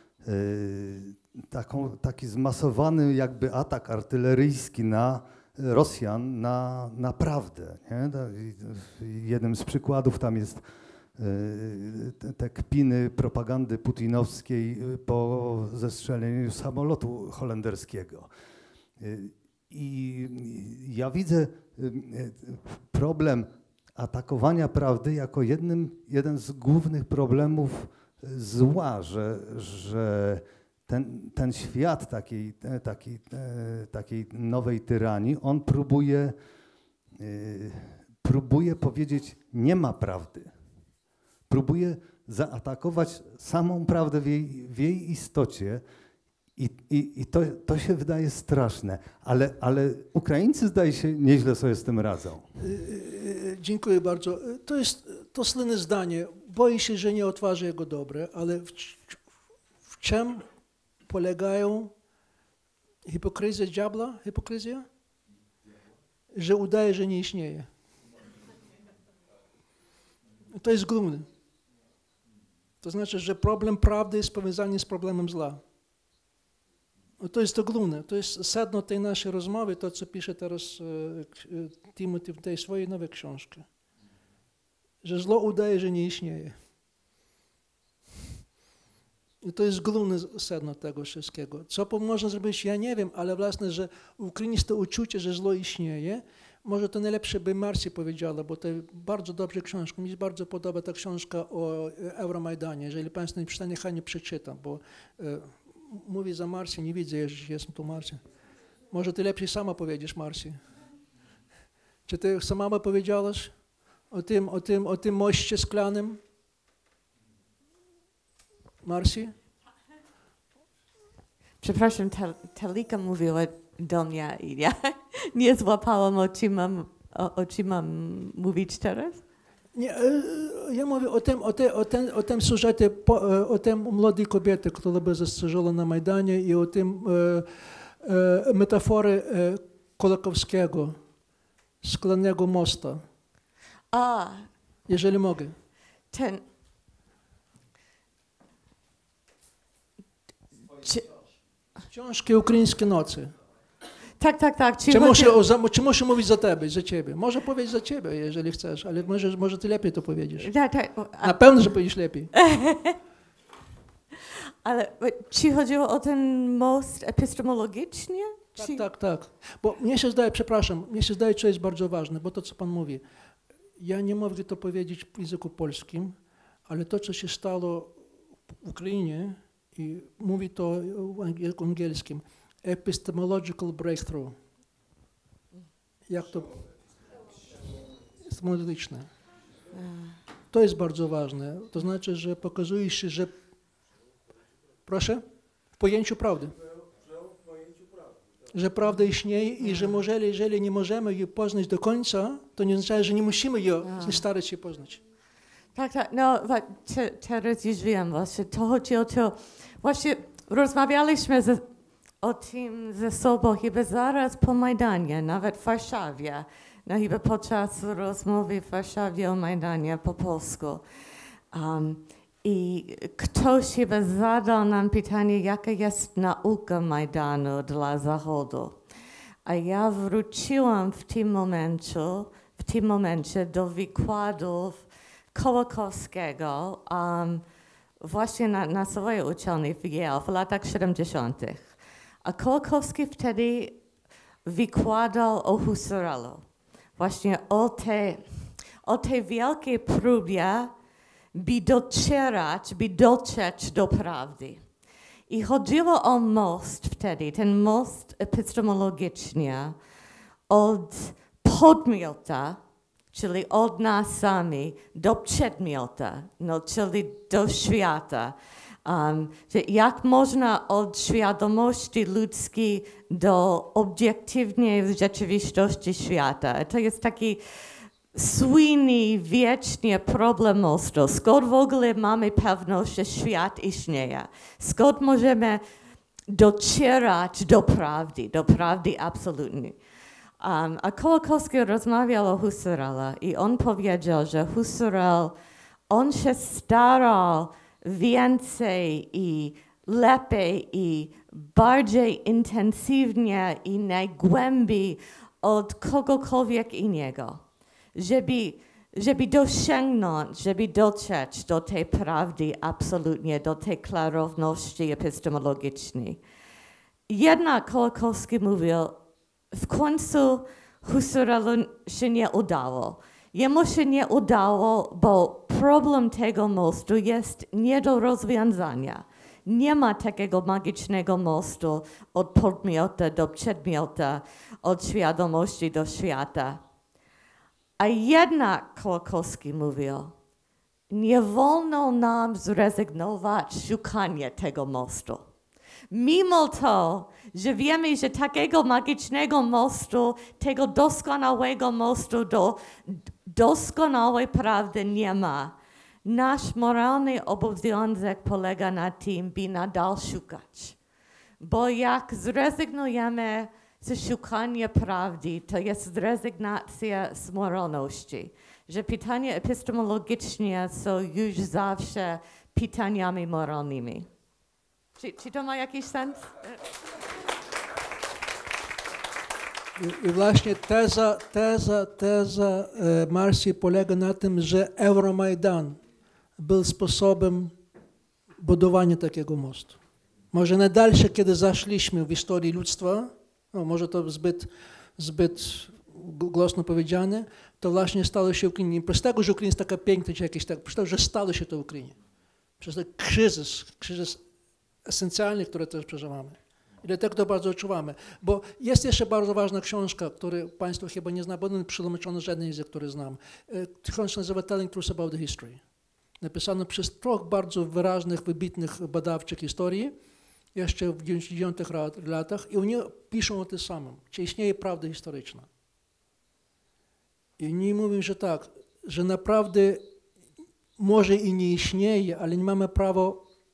S6: taki zmasowany jakby atak artyleryjski na Rosjan na prawdę. Nie? Jednym z przykładów tam jest te kpiny propagandy putinowskiej po zestrzeleniu samolotu holenderskiego. I ja widzę problem atakowania prawdy jako jeden z głównych problemów zła, że ten świat takiej nowej tyranii, on próbuje powiedzieć, nie ma prawdy. Próbuje zaatakować samą prawdę w jej istocie i to się wydaje straszne, ale Ukraińcy zdaje się nieźle sobie z tym radzą.
S2: Dziękuję bardzo. To jest to słynne zdanie. Boję się, że nie odważę jego dobre, ale w czym polegają hipokryzja diabła? Hipokryzja? Że udaje, że nie istnieje. To jest główne. To znaczy, że problem prawdy jest powiązany z problemem zła. To jest to główne. To jest sedno tej naszej rozmowy, to co pisze teraz Timothy w tej swojej nowej książce. Że zło udaje, że nie istnieje. I to jest główne sedno tego wszystkiego. Co można zrobić, ja nie wiem, ale właśnie, że w Ukrainie jest to uczucie, że zło istnieje. Może to najlepsze by Marcia powiedziała, bo to bardzo dobra książka. Mi się bardzo podoba ta książka o Euromajdanie. Jeżeli Państwo nie przeczyta, niechaj nie przeczytam, bo mówię za Marcię, nie widzę, że jestem tu Marcia. Może ty lepiej sama powiedziesz, Marci. Czy ty sama powiedziałaś o tym moście szklanym? Marci?
S7: Przepraszam, Talika mówiła do mnie i ja nie złapałam, o czym mam mówić teraz.
S2: Nie, ja mówię o tym sużecie, o tym młodej kobiety, która by zastrzeżona na Majdanie i o tym metafory Kolakowskiego, szklanego mosta. Jeżeli mogę. Książki Ukraińskie nocy.
S7: Tak.
S2: Czy muszę mówić za ciebie? Może powiedzieć za ciebie, jeżeli chcesz, ale może ty lepiej to powiedziesz. Na pewno, że powiesz lepiej.
S7: Ale czy chodziło o ten most epistemologicznie?
S2: Tak. Bo mnie się zdaje, co jest bardzo ważne, bo to, co pan mówi, ja nie mogę to powiedzieć w języku polskim, ale to, co się stało w Ukrainie, i mówi to w języku angielskim, epistemological breakthrough. Jak to? Epistemologiczne. to jest bardzo ważne. To znaczy, że pokazuje się, że... Proszę? W pojęciu prawdy. Że prawda istnieje i że jeżeli nie możemy jej poznać do końca, to nie oznacza, że nie musimy jej starać się poznać.
S7: Tak, no teraz już wiem właśnie, to chodzi o to, właśnie rozmawialiśmy o tym ze sobą chyba zaraz po Majdanie, nawet w Warszawie, no chyba podczas rozmowy w Warszawie o Majdanie po polsku. I ktoś chyba zadał nam pytanie, jaka jest nauka Majdanu dla Zachodu. A ja wróciłam w tym momencie do wykładów Kołakowskiego właśnie na swojej uczelni w Yale w latach 70. A Kołakowski wtedy wykładał o Husserlu. Właśnie o tej wielkiej próbie, by dotrzeć do prawdy. I chodziło o most wtedy, ten most epistemologicznie od podmiota, czyli od nas sami, do przedmiota, no, czyli do świata. Że jak można od świadomości ludzkiej do obiektywnej rzeczywistości świata. To jest taki słynny, wieczny problem mostu. Skąd w ogóle mamy pewność, że świat istnieje? Skąd możemy docierać do prawdy absolutnej? A Kołakowski rozmawiał o Husserlu i on powiedział, że Husserl, on się starał więcej i lepiej i bardziej intensywnie i najgłębiej od kogokolwiek innego, żeby dosięgnąć, żeby dotrzeć do tej prawdy absolutnie, do tej klarowności epistemologicznej. Jednak Kołakowski mówił, w końcu Husserlu się nie udało. Jemu się nie udało, bo problem tego mostu jest nie do rozwiązania. Nie ma takiego magicznego mostu od podmiota do przedmiota, od świadomości do świata. A jednak Kołakowski mówił, nie wolno nam zrezygnować z szukania tego mostu. Mimo to, że wiemy, że takiego magicznego mostu, tego doskonałego mostu do doskonałej prawdy nie ma, nasz moralny obowiązek polega na tym, by nadal szukać. Bo jak zrezygnujemy ze szukania prawdy, to jest rezygnacja z moralności. Że pytania epistemologiczne są już zawsze pytaniami moralnymi. Czy to ma jakiś sens?
S2: I właśnie teza Marcji polega na tym, że Euromajdan był sposobem budowania takiego mostu. Może najdalsze, kiedy zaszliśmy w historii ludztwa, no może to zbyt głośno powiedziane, to właśnie stało się w Ukrainie. Nie przez tego, że Ukraina jest taka piękna, czy jakieś tak, przez to, że stało się to w Ukrainie. Przez ten kryzys esencjalny, który też przeżywamy. I dlatego to bardzo odczuwamy. Bo jest jeszcze bardzo ważna książka, której Państwo chyba nie znają, bo nie przetłumaczona żadnej z których znam. Książka nazywa Telling Truth About the History. Napisana przez troch bardzo wyraźnych, wybitnych badaczy historii, jeszcze w 90 latach, i oni piszą o tym samym, czy istnieje prawda historyczna. I oni mówią, że tak, że naprawdę może i nie istnieje, ale nie mamy prawa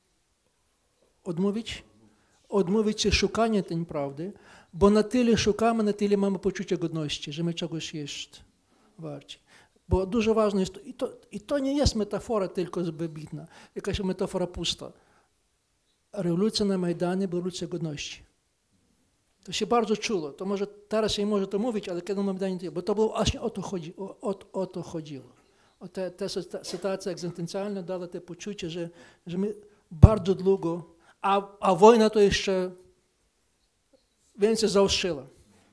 S2: odmówić się szukania tej prawdy, bo na tyle szukamy, na tyle mamy poczucie godności, że my czegoś jest warci. Bo dużo ważne jest, i to nie jest metafora tylko wybitna, jakaś metafora pusta. Rewolucja na Majdanie była rewolucja godności. To się bardzo czuło. To może teraz się nie może to mówić, ale kiedy na Majdanie, bo to było właśnie o to chodziło. Ta sytuacja egzystencjalna dała te poczucie, że my bardzo długo, a wojna to jeszcze więcej zaostrzyła.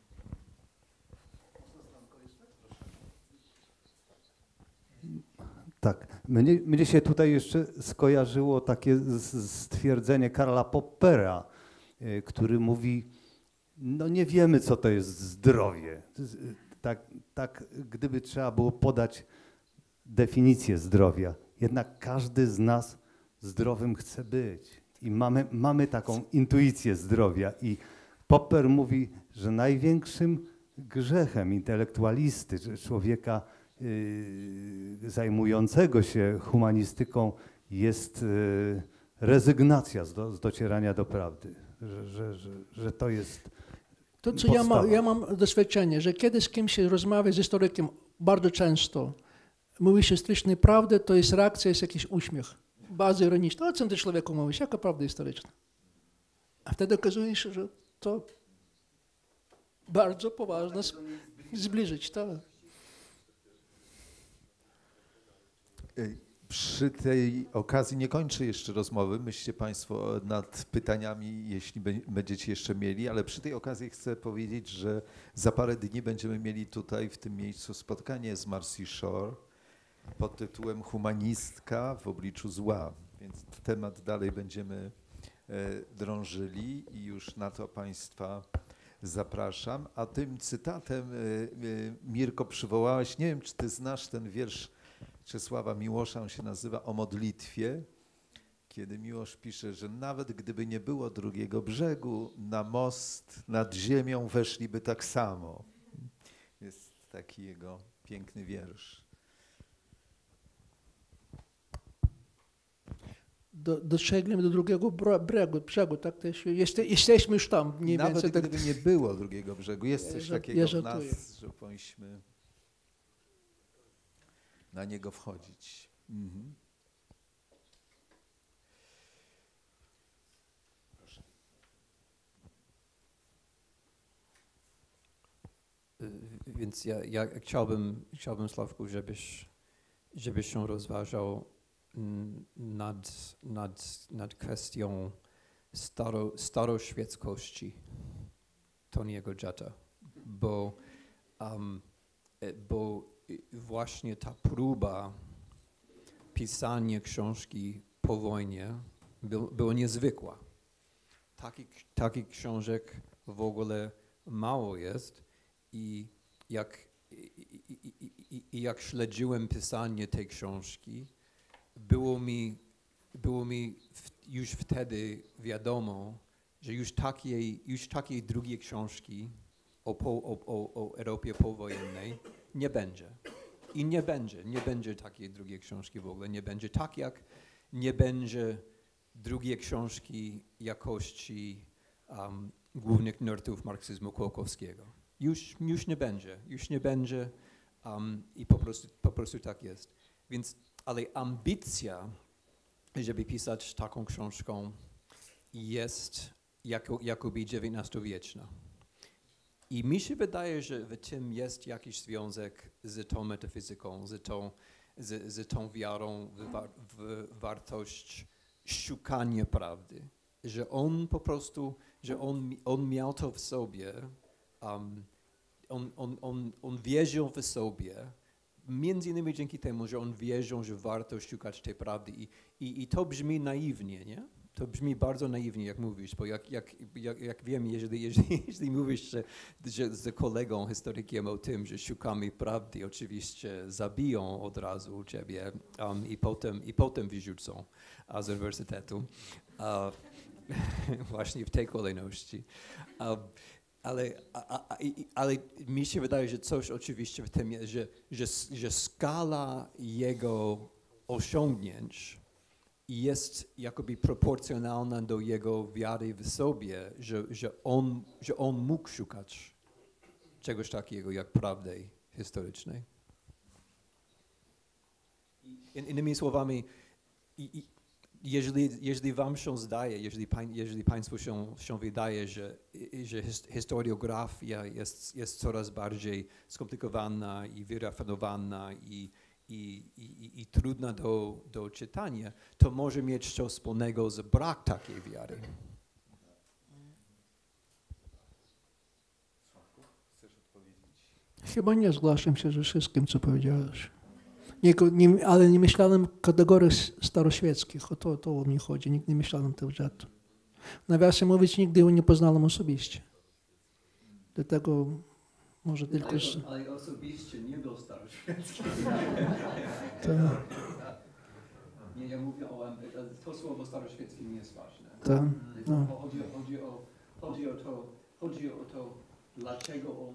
S6: Tak. Mnie się tutaj jeszcze skojarzyło takie stwierdzenie Karla Poppera, który mówi, no nie wiemy, co to jest zdrowie. Tak, gdyby trzeba było podać definicję zdrowia. Jednak każdy z nas zdrowym chce być. I mamy taką intuicję zdrowia. I Popper mówi, że największym grzechem intelektualisty, człowieka zajmującego się humanistyką jest rezygnacja z docierania do prawdy. Że to jest
S2: To, co
S6: podstawa.
S2: ja mam doświadczenie, że kiedy z kimś się rozmawia z historykiem, bardzo często mówi się stricte prawdę, to jest reakcja, jest jakiś uśmiech. Bardzo ironiczny. O czym ty człowieku mówisz? Jaka prawda historyczna? A wtedy okazuje się, że to bardzo poważne zbliżyć. Tak.
S1: Przy tej okazji nie kończę jeszcze rozmowy. Myślcie Państwo nad pytaniami, jeśli będziecie jeszcze mieli, ale przy tej okazji chcę powiedzieć, że za parę dni będziemy mieli tutaj w tym miejscu spotkanie z Marcy Shore pod tytułem Humanistka w obliczu zła. Więc temat dalej będziemy drążyli i już na to Państwa zapraszam. A tym cytatem, Mirko, przywołałeś, nie wiem, czy ty znasz ten wiersz Czesława Miłosza, on się nazywa O modlitwie, kiedy Miłosz pisze, że nawet gdyby nie było drugiego brzegu, na most nad ziemią weszliby tak samo. Jest taki jego piękny wiersz.
S2: Doszedłem do drugiego brzegu, tak? Jesteśmy już tam. Mniej
S1: nawet
S2: więcej,
S1: gdyby nie było drugiego brzegu, jest coś takiego w nas, że powinniśmy na niego wchodzić. Mhm. Proszę.
S5: Więc ja chciałbym, Sławku, żebyś się rozważał nad kwestią staroświeckości Tony'ego Jetta, bo właśnie ta próba pisania książki po wojnie była niezwykła. Takich książek w ogóle mało jest i jak śledziłem pisanie tej książki, było mi już wtedy wiadomo, że już takiej drugiej książki o Europie powojennej nie będzie. I nie będzie takiej drugiej książki w ogóle. Nie będzie tak, jak nie będzie drugiej książki jakości głównych nurtów marksizmu Kołakowskiego. Już nie będzie i po prostu tak jest. Więc, ale ambicja, żeby pisać taką książką, jest jakoby XIX-wieczna. I mi się wydaje, że w tym jest jakiś związek z tą metafizyką, z tą wiarą w wartość szukania prawdy. Że on po prostu, że on miał to w sobie, on wierzył w sobie, między innymi dzięki temu, że on wierzył, że warto szukać tej prawdy. I to brzmi naiwnie, nie? To brzmi bardzo naiwnie, jak mówisz, bo jak wiem, jeżeli mówisz że z kolegą, historykiem o tym, że szukamy prawdy, oczywiście zabiją od razu ciebie i potem wyrzucą z uniwersytetu. Właśnie w tej kolejności. Ale mi się wydaje, że coś oczywiście w tym jest, że skala jego osiągnięć jest jakoby proporcjonalna do jego wiary w sobie, że on mógł szukać czegoś takiego jak prawdy historycznej. Innymi słowami, jeżeli wam się zdaje, jeżeli państwu się wydaje, że historiografia jest coraz bardziej skomplikowana i wyrafinowana i trudna do czytania, to może mieć coś wspólnego z brak takiej wiary.
S1: Chcesz odpowiedzieć?
S2: Chyba nie zgłaszam się ze wszystkim, co powiedziałeś. Ale nie myślałem w kategoriach staroświeckich, o mnie chodzi, nikt nie myślałem tego Jetta. Nawiasem mówiąc, nigdy go nie poznałem osobiście. Dlatego Może tylko...
S5: Ale osobiście nie był staroświecki. Nie, ja mówię o... To słowo staroświeckie nie jest ważne.
S2: No.
S5: Chodzi o to, dlaczego on...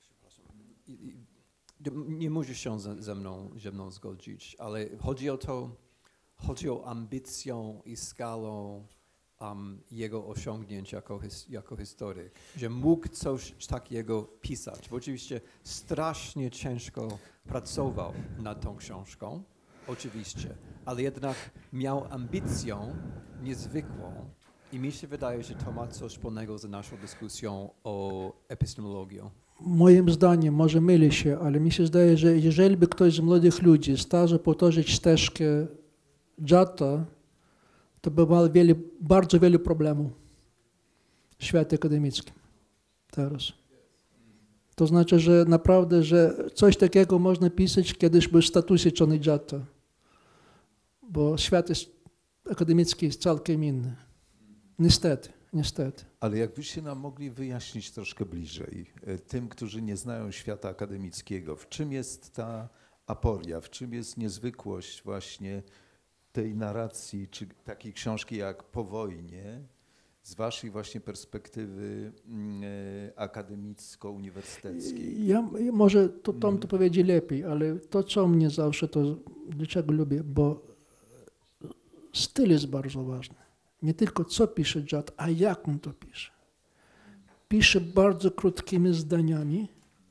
S5: Nie musisz się ze mną zgodzić, ale chodzi o ambicję i skalę jego osiągnięć jako historyk, że mógł coś takiego pisać, bo oczywiście strasznie ciężko pracował nad tą książką, oczywiście, ale jednak miał ambicję niezwykłą i mi się wydaje, że to ma coś wspólnego z naszą dyskusją o epistemologii.
S2: Moim zdaniem, może mylę się, ale mi się zdaje, że jeżeli by ktoś z młodych ludzi starał powtórzyć ścieżkę Giotto, to by miał bardzo wiele problemów w świecie akademickim teraz. To znaczy, że naprawdę, że coś takiego można pisać kiedyś by w statusie Johnny Giotto, bo świat akademicki jest całkiem inny. Niestety.
S1: Ale jakbyście nam mogli wyjaśnić troszkę bliżej tym, którzy nie znają świata akademickiego, w czym jest ta aporia, w czym jest niezwykłość właśnie tej narracji, czy takiej książki jak Po wojnie, z waszej właśnie perspektywy akademicko-uniwersyteckiej?
S2: Ja może Tom to powiedzie lepiej, ale to, co mnie zawsze, to dlaczego lubię, bo styl jest bardzo ważny. Nie tylko co pisze Giotto, a jak on to pisze. Pisze bardzo krótkimi zdaniami,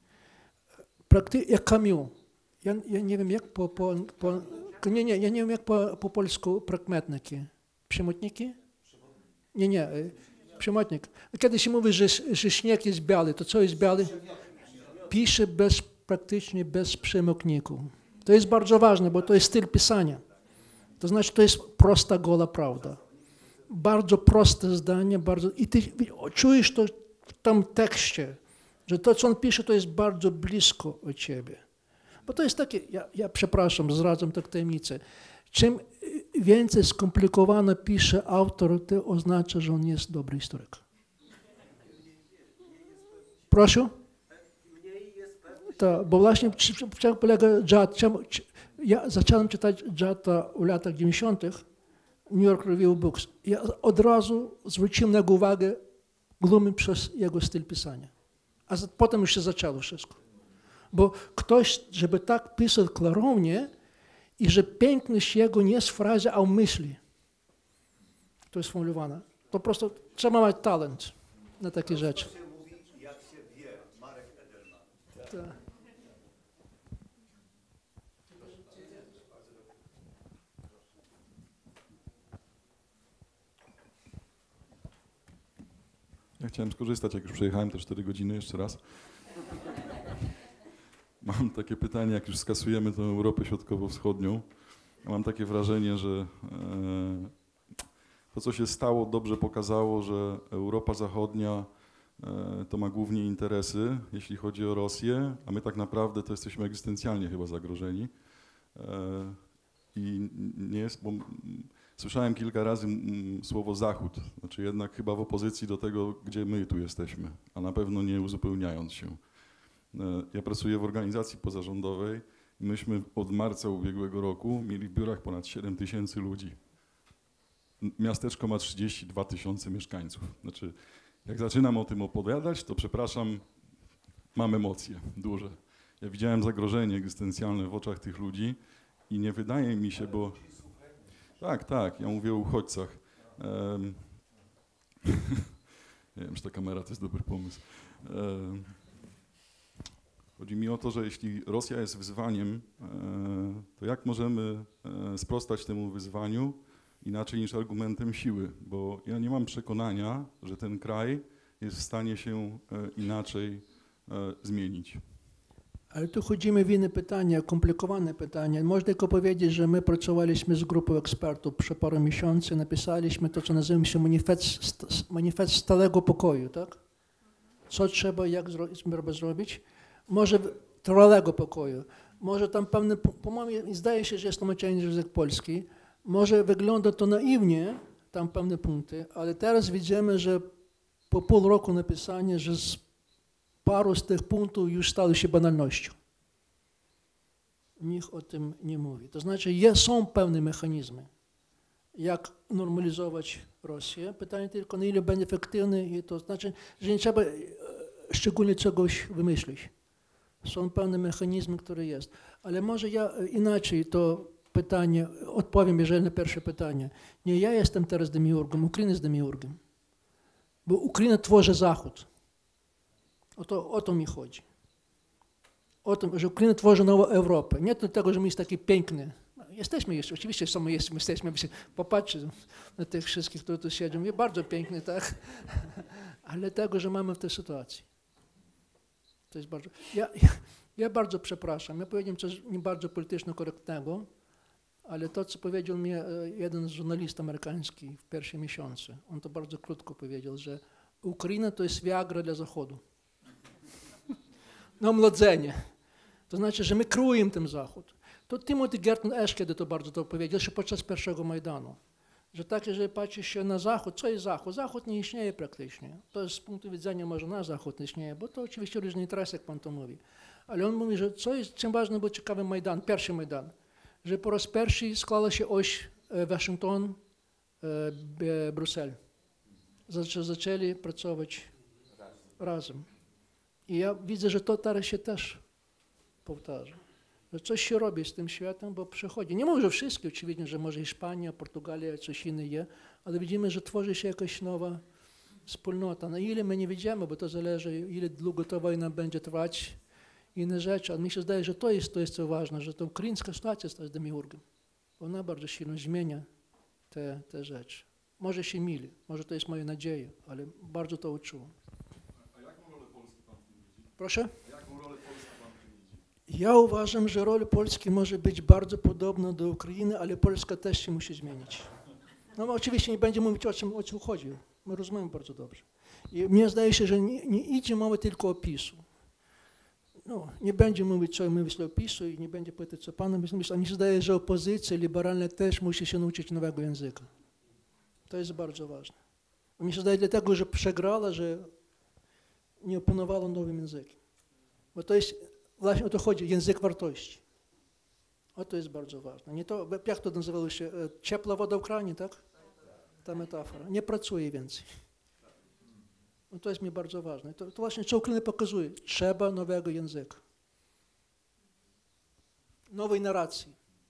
S2: jak Camus. Ja nie wiem jak ja nie wiem jak po polsku pragmatniki. Przymotniki? Nie, przymotnik. Kiedy się mówi, że śnieg jest biały, to co jest biały? Pisze praktycznie bez przymotników. To jest bardzo ważne, bo to jest styl pisania. To znaczy, to jest prosta, goła prawda. Bardzo proste zdanie, i ty czujesz to w tym tekście, że to, co on pisze, to jest bardzo blisko od ciebie. Bo to jest takie, ja przepraszam, zdradzam tak tajemnicę. Czym więcej skomplikowane pisze autor, to oznacza, że on jest dobry historyk. Proszę? Tak, bo właśnie w czym polega Giotto. Ja zacząłem czytać Giotto w latach 90. New York Review of Books. Ja od razu zwróciłem na niego uwagę głównie przez jego styl pisania. A potem już się zaczęło wszystko. Bo ktoś, żeby tak pisał klarownie i że piękność jego nie jest w frazie, a w myśli. To jest sformułowane. To po prostu trzeba mieć talent na takie rzeczy.
S6: Jak się wie, Marek Edelman.
S2: Tak.
S3: Ja chciałem skorzystać, jak już przejechałem te 4 godziny jeszcze raz. Mam takie pytanie, jak już skasujemy tę Europę Środkowo-Wschodnią. Ja mam takie wrażenie, że to, co się stało, dobrze pokazało, że Europa Zachodnia to ma głównie interesy, jeśli chodzi o Rosję, a my tak naprawdę to jesteśmy egzystencjalnie chyba zagrożeni. I nie jest, bo słyszałem kilka razy słowo Zachód, znaczy jednak chyba w opozycji do tego, gdzie my tu jesteśmy, a na pewno nie uzupełniając się. Ja pracuję w organizacji pozarządowej i myśmy od marca ubiegłego roku mieli w biurach ponad 7 000 ludzi. Miasteczko ma 32 000 mieszkańców. Znaczy, jak zaczynam o tym opowiadać, to przepraszam, mam emocje duże. Ja widziałem zagrożenie egzystencjalne w oczach tych ludzi i nie wydaje mi się, bo... Tak, ja mówię o uchodźcach. Nie wiem, czy ta kamera to jest dobry pomysł. Chodzi mi o to, że jeśli Rosja jest wyzwaniem, to jak możemy sprostać temu wyzwaniu inaczej niż argumentem siły? Bo ja nie mam przekonania, że ten kraj jest w stanie się inaczej zmienić.
S2: Ale tu chodzimy w inne pytania, komplikowane pytania. Można tylko powiedzieć, że my pracowaliśmy z grupą ekspertów przez parę miesięcy, napisaliśmy to, co nazywa się manifest stałego pokoju, tak? Co trzeba, jak zrobić? Może trwałego pokoju. Może tam pewne, po-moему, zdaje się, że jest tłumaczenie na język polski. Może wygląda to naiwnie, tam pewne punkty, ale teraz widzimy, że po pół roku napisania, że paru z tych punktów już stały się banalnością. Nikt o tym nie mówi. To znaczy, są pewne mechanizmy, jak normalizować Rosję. Pytanie tylko, na ile będzie efektywny, i to znaczy, że nie trzeba szczególnie czegoś wymyślić. Są pewne mechanizmy, które jest. Ale może ja inaczej to pytanie odpowiem, jeżeli na pierwsze pytanie. Nie ja jestem teraz demiurgiem, Ukraina jest demiurgiem. Bo Ukraina tworzy Zachód. O to mi chodzi. O tym, że Ukraina tworzy nową Europę. Nie dlatego, że my jest taki piękny. Jesteśmy jeszcze, oczywiście jesteśmy. Popatrzcie na tych wszystkich, którzy tu siedzą. Jest bardzo piękny, tak? Ale dlatego, że mamy w tej sytuacji. To jest bardzo... Ja bardzo przepraszam. Ja powiedziałem coś nie bardzo politycznie korektnego, ale to, co powiedział mi jeden z żurnalistów amerykańskich w pierwszym miesiącu, on to bardzo krótko powiedział, że Ukraina to jest Viagra dla Zachodu. Na omłodzenie. To znaczy, że my krujemy ten Zachód. To Timothy Garton Ash kiedy to bardzo to powiedział, jeszcze podczas pierwszego Majdanu. Że tak, jeżeli patrzy się na Zachód, co jest Zachód? Zachód nie istnieje praktycznie. To jest z punktu widzenia może na Zachód nie istnieje, bo to oczywiście różne interesy, jak pan to mówi. Ale on mówi, że co jest, czym ważny był ciekawy Majdan, pierwszy Majdan, że po raz pierwszy sklała się oś Waszyngton, Brusel. Zaczęli pracować razem. I ja widzę, że to teraz się też powtarza. Że coś się robi z tym światem, bo przychodzi. Nie mówię, że wszystkie, oczywiście, że może Hiszpania, Portugalia, coś inne jest, ale widzimy, że tworzy się jakaś nowa wspólnota. Na ile my nie widzimy, bo to zależy, ile długo ta wojna będzie trwać, inne rzeczy. Ale mi się zdaje, że to jest co ważne, że ta ukraińska sytuacja jest demiurgiem. Ona bardzo silno zmienia te rzeczy. Może się myli, może to jest moja nadzieja, ale bardzo to odczuwam.
S3: A jaką rolę Polski pan w tym widzi?
S2: Proszę?
S3: A jaką rolę Polski pan w tym widzi?
S2: Ja uważam, że rola Polski może być bardzo podobna do Ukrainy, ale Polska też się musi zmienić. No oczywiście nie będzie mówić o czym chodzi. My rozumiemy bardzo dobrze. I mnie zdaje się, że nie idzie mowa tylko o opisu. No, nie będzie mówić, co my myślimy o opisu i nie będzie pytać, co pan myśli, ale mi się zdaje, że opozycja liberalna też musi się nauczyć nowego języka. To jest bardzo ważne. Mi się zdaje dlatego, że przegrała, że nie opanowała nowym językiem. Bo to jest, właśnie o to chodzi, język wartości. O to jest bardzo ważne. Nie to, jak to nazywało się, ciepła woda w kranie, tak? Ta metafora. Nie pracuje więcej. No to jest mi bardzo ważne. To właśnie co Ukraina pokazuje. Trzeba nowego języka. Nowej narracji.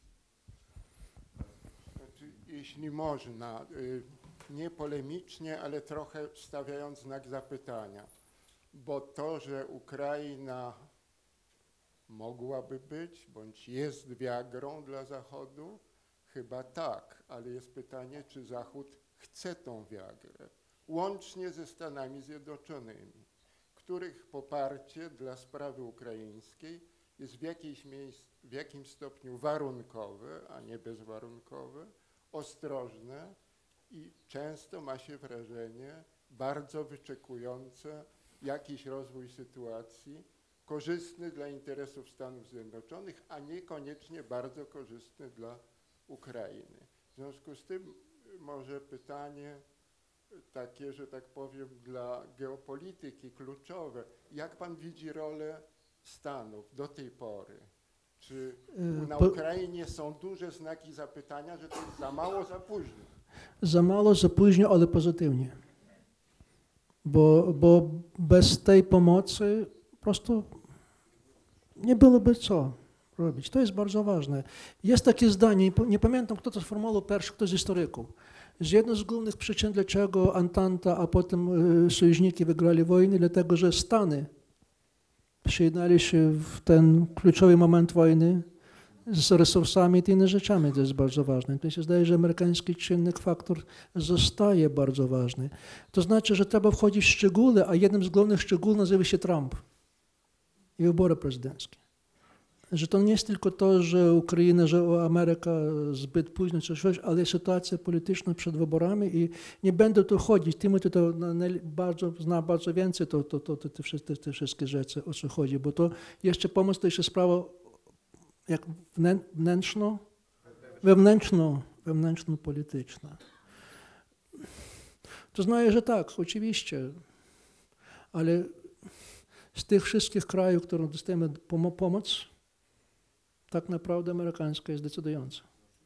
S8: Znaczy, jeśli można, nie polemicznie, ale trochę stawiając znak zapytania. Bo to, że Ukraina mogłaby być, bądź jest Viagrą dla Zachodu, chyba tak, ale jest pytanie, czy Zachód chce tą Viagrę, łącznie ze Stanami Zjednoczonymi, których poparcie dla sprawy ukraińskiej jest w jakimś stopniu warunkowe, a nie bezwarunkowe, ostrożne i często ma się wrażenie bardzo wyczekujące jakiś rozwój sytuacji, korzystny dla interesów Stanów Zjednoczonych, a niekoniecznie bardzo korzystny dla Ukrainy. W związku z tym może pytanie takie, że tak powiem, dla geopolityki kluczowe. Jak pan widzi rolę Stanów do tej pory? Czy na Ukrainie są duże znaki zapytania, że to jest za mało, za późno?
S2: Za mało, za późno, ale pozytywnie. Bo bez tej pomocy po prostu nie byłoby co robić. To jest bardzo ważne. Jest takie zdanie, nie pamiętam kto to sformułował pierwszy, ktoś z historyków, że jedna z głównych przyczyn, dlaczego Antanta, a potem sojušniki wygrali wojnę, dlatego że Stany przyjednali się w ten kluczowy moment wojny z resursami i tymi rzeczami. To jest bardzo ważne. To się zdaje, że amerykański czynnik, faktor zostaje bardzo ważny. To znaczy, że trzeba wchodzić w szczegóły, a jednym z głównych szczegółów nazywa się Trump i wybory prezydenckie. Że to nie jest tylko to, że Ukraina, że Ameryka zbyt późno czy coś, ale sytuacja polityczna przed wyborami i nie będę tu chodzić. Timothy to zna bardzo więcej te wszystkie rzeczy, o co chodzi, bo to jeszcze pomoc to jeszcze sprawa jak wewnętrzno-polityczna. To znaczy, że tak, oczywiście, ale z tych wszystkich krajów, którym dostajemy pomoc, tak naprawdę amerykańska jest decydująca.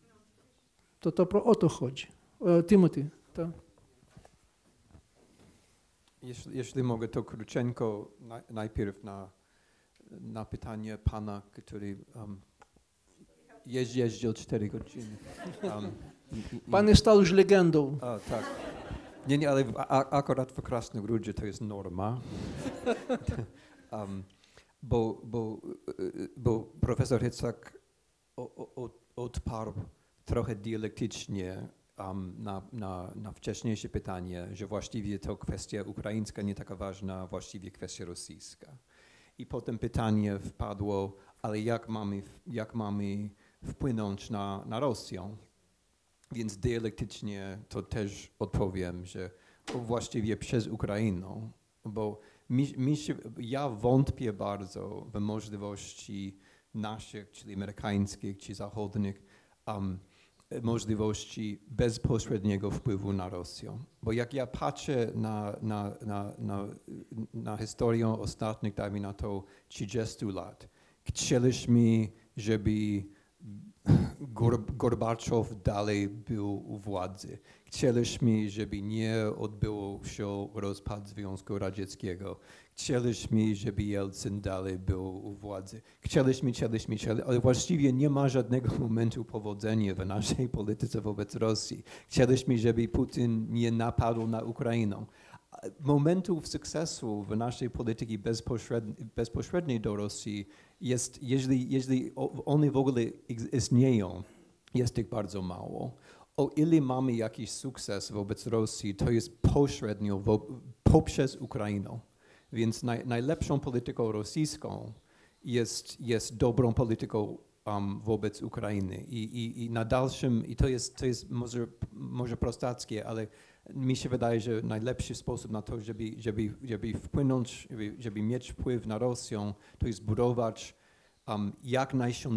S2: O to chodzi. Timothy, tak?
S5: Jeśli mogę, to krócienko najpierw na pytanie pana, który jeździł 4 godziny.
S2: Pan jest stał już legendą.
S5: Tak. Nie, ale akurat w Krasnogródzie to jest norma. Bo profesor Hycak odparł trochę dialektycznie na wcześniejsze pytanie, że właściwie to kwestia ukraińska nie taka ważna, właściwie kwestia rosyjska. I potem pytanie wpadło, ale jak mamy wpłynąć na Rosję? Więc dialektycznie to też odpowiem, że właściwie przez Ukrainę, bo ja wątpię bardzo w możliwości naszych, czyli amerykańskich, czy zachodnich, możliwości bezpośredniego wpływu na Rosję. Bo jak ja patrzę na historię ostatnich, dajmy na to 30 lat, chcieliśmy, żeby Gorbaczow dalej był u władzy. Chcieliśmy, żeby nie odbył się rozpad Związku Radzieckiego. Chcieliśmy, żeby Jelcyn dalej był u władzy. Chcieliśmy, ale właściwie nie ma żadnego momentu powodzenia w naszej polityce wobec Rosji. Chcieliśmy, żeby Putin nie napadł na Ukrainę. Momentów sukcesu w naszej polityce bezpośredniej do Rosji jest, jeżeli one w ogóle istnieją, jest ich bardzo mało. O ile mamy jakiś sukces wobec Rosji, to jest pośrednio poprzez Ukrainę. Więc najlepszą polityką rosyjską jest dobrą polityką wobec Ukrainy. I na dalszym, i to jest może prostackie, ale mi się wydaje, że najlepszy sposób na to, żeby wpłynąć, żeby mieć wpływ na Rosję, to jest budować jak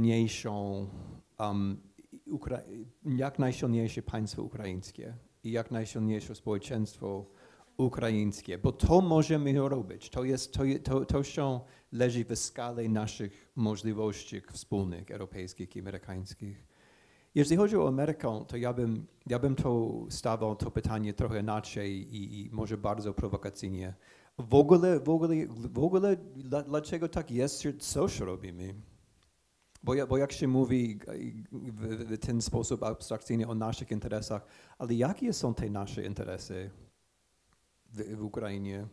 S5: najsilniejsze państwo ukraińskie i jak najsilniejsze społeczeństwo ukraińskie, bo to możemy robić. To się leży w skali naszych możliwości wspólnych, europejskich i amerykańskich. Jeśli chodzi o Amerykę, to ja bym to stawiał to pytanie trochę inaczej i może bardzo prowokacyjnie. W ogóle dlaczego tak jest, że coś robimy? Bo jak się mówi w ten sposób abstrakcyjny o naszych interesach, ale jakie są te nasze interesy w Ukrainie?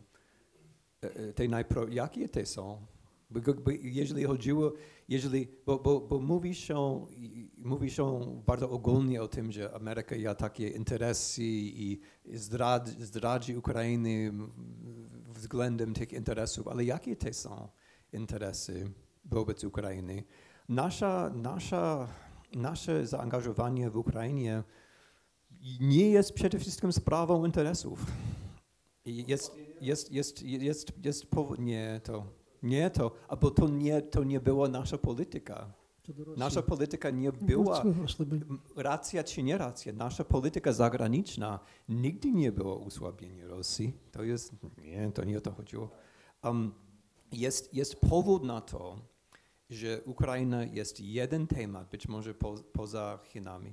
S5: Jakie te są? Bo jeżeli chodziło, bo mówi się bardzo ogólnie o tym, że Ameryka ma takie interesy i zdradzi Ukrainy względem tych interesów, ale jakie te są interesy wobec Ukrainy? Nasze zaangażowanie w Ukrainie nie jest przede wszystkim sprawą interesów. Bo to nie była nasza polityka. Nasza polityka nie była, racja czy nie racja, nasza polityka zagraniczna nigdy nie była osłabienie Rosji. To nie o to chodziło. Jest powód na to, że Ukraina jest jeden temat, być może poza Chinami,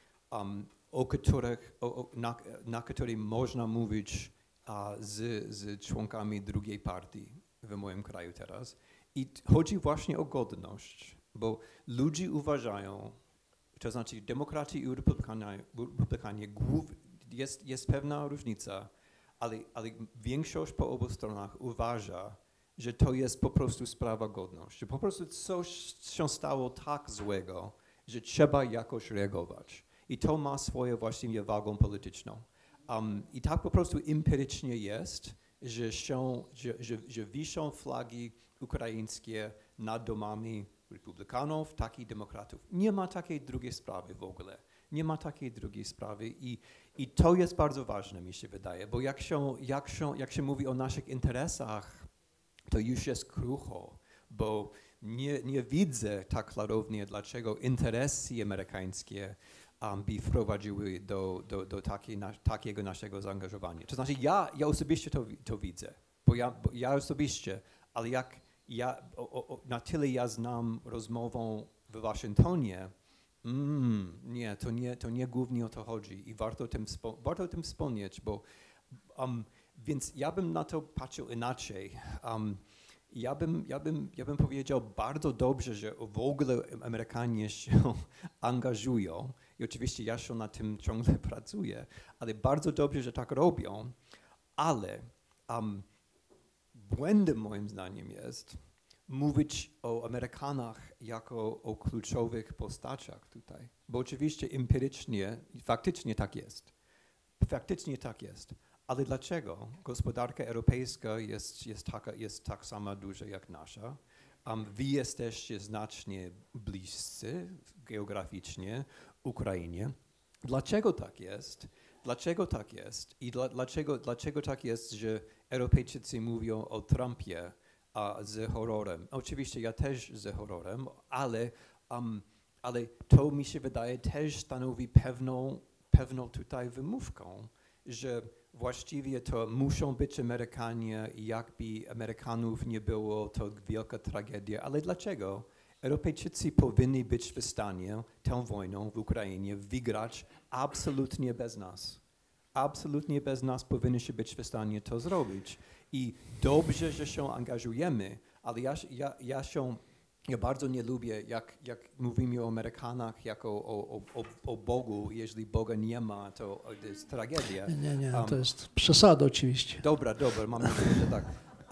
S5: na którym można mówić z członkami drugiej partii w moim kraju teraz. I chodzi właśnie o godność, bo ludzie uważają, to znaczy demokraci i republikanie, jest pewna różnica, ale większość po obu stronach uważa, że to jest po prostu sprawa godności, że po prostu coś się stało tak złego, że trzeba jakoś reagować. I to ma swoją właściwie wagę polityczną. I tak po prostu empirycznie jest, że wiszą flagi ukraińskie nad domami republikanów, tak i demokratów. Nie ma takiej drugiej sprawy w ogóle. Nie ma takiej drugiej sprawy i to jest bardzo ważne, mi się wydaje, bo jak się mówi o naszych interesach, to już jest krucho, bo nie widzę tak klarownie, dlaczego interesy amerykańskie by wprowadziły do takiego naszego zaangażowania. To znaczy ja osobiście to widzę, bo ja osobiście ale jak na tyle ja znam rozmową w Waszyngtonie, nie, to nie głównie o to chodzi i warto o tym wspomnieć, bo więc ja bym na to patrzył inaczej. Ja bym powiedział bardzo dobrze, że w ogóle Amerykanie się angażują i oczywiście ja się na tym ciągle pracuję, ale bardzo dobrze, że tak robią, ale błędem moim zdaniem jest mówić o Amerykanach jako o kluczowych postaciach tutaj, bo oczywiście empirycznie faktycznie tak jest. Faktycznie tak jest. Ale dlaczego gospodarka europejska jest tak sama duża jak nasza? Wy jesteście znacznie bliscy geograficznie Ukrainie. Dlaczego tak jest? Dlaczego tak jest? I dlaczego tak jest, że Europejczycy mówią o Trumpie z horrorem? Oczywiście ja też z horrorem, ale to mi się wydaje też stanowi pewną tutaj wymówką, że właściwie to muszą być Amerykanie i jakby Amerykanów nie było, to wielka tragedia. Ale dlaczego? Europejczycy powinni być w stanie tę wojnę w Ukrainie wygrać absolutnie bez nas. Absolutnie bez nas powinni się być w stanie to zrobić. I dobrze, że się angażujemy, ale ja bardzo nie lubię, jak mówimy o Amerykanach jako o Bogu. Jeżeli Boga nie ma, to jest tragedia.
S2: Nie, to jest przesada oczywiście.
S5: Dobra, mam nadzieję, że tak.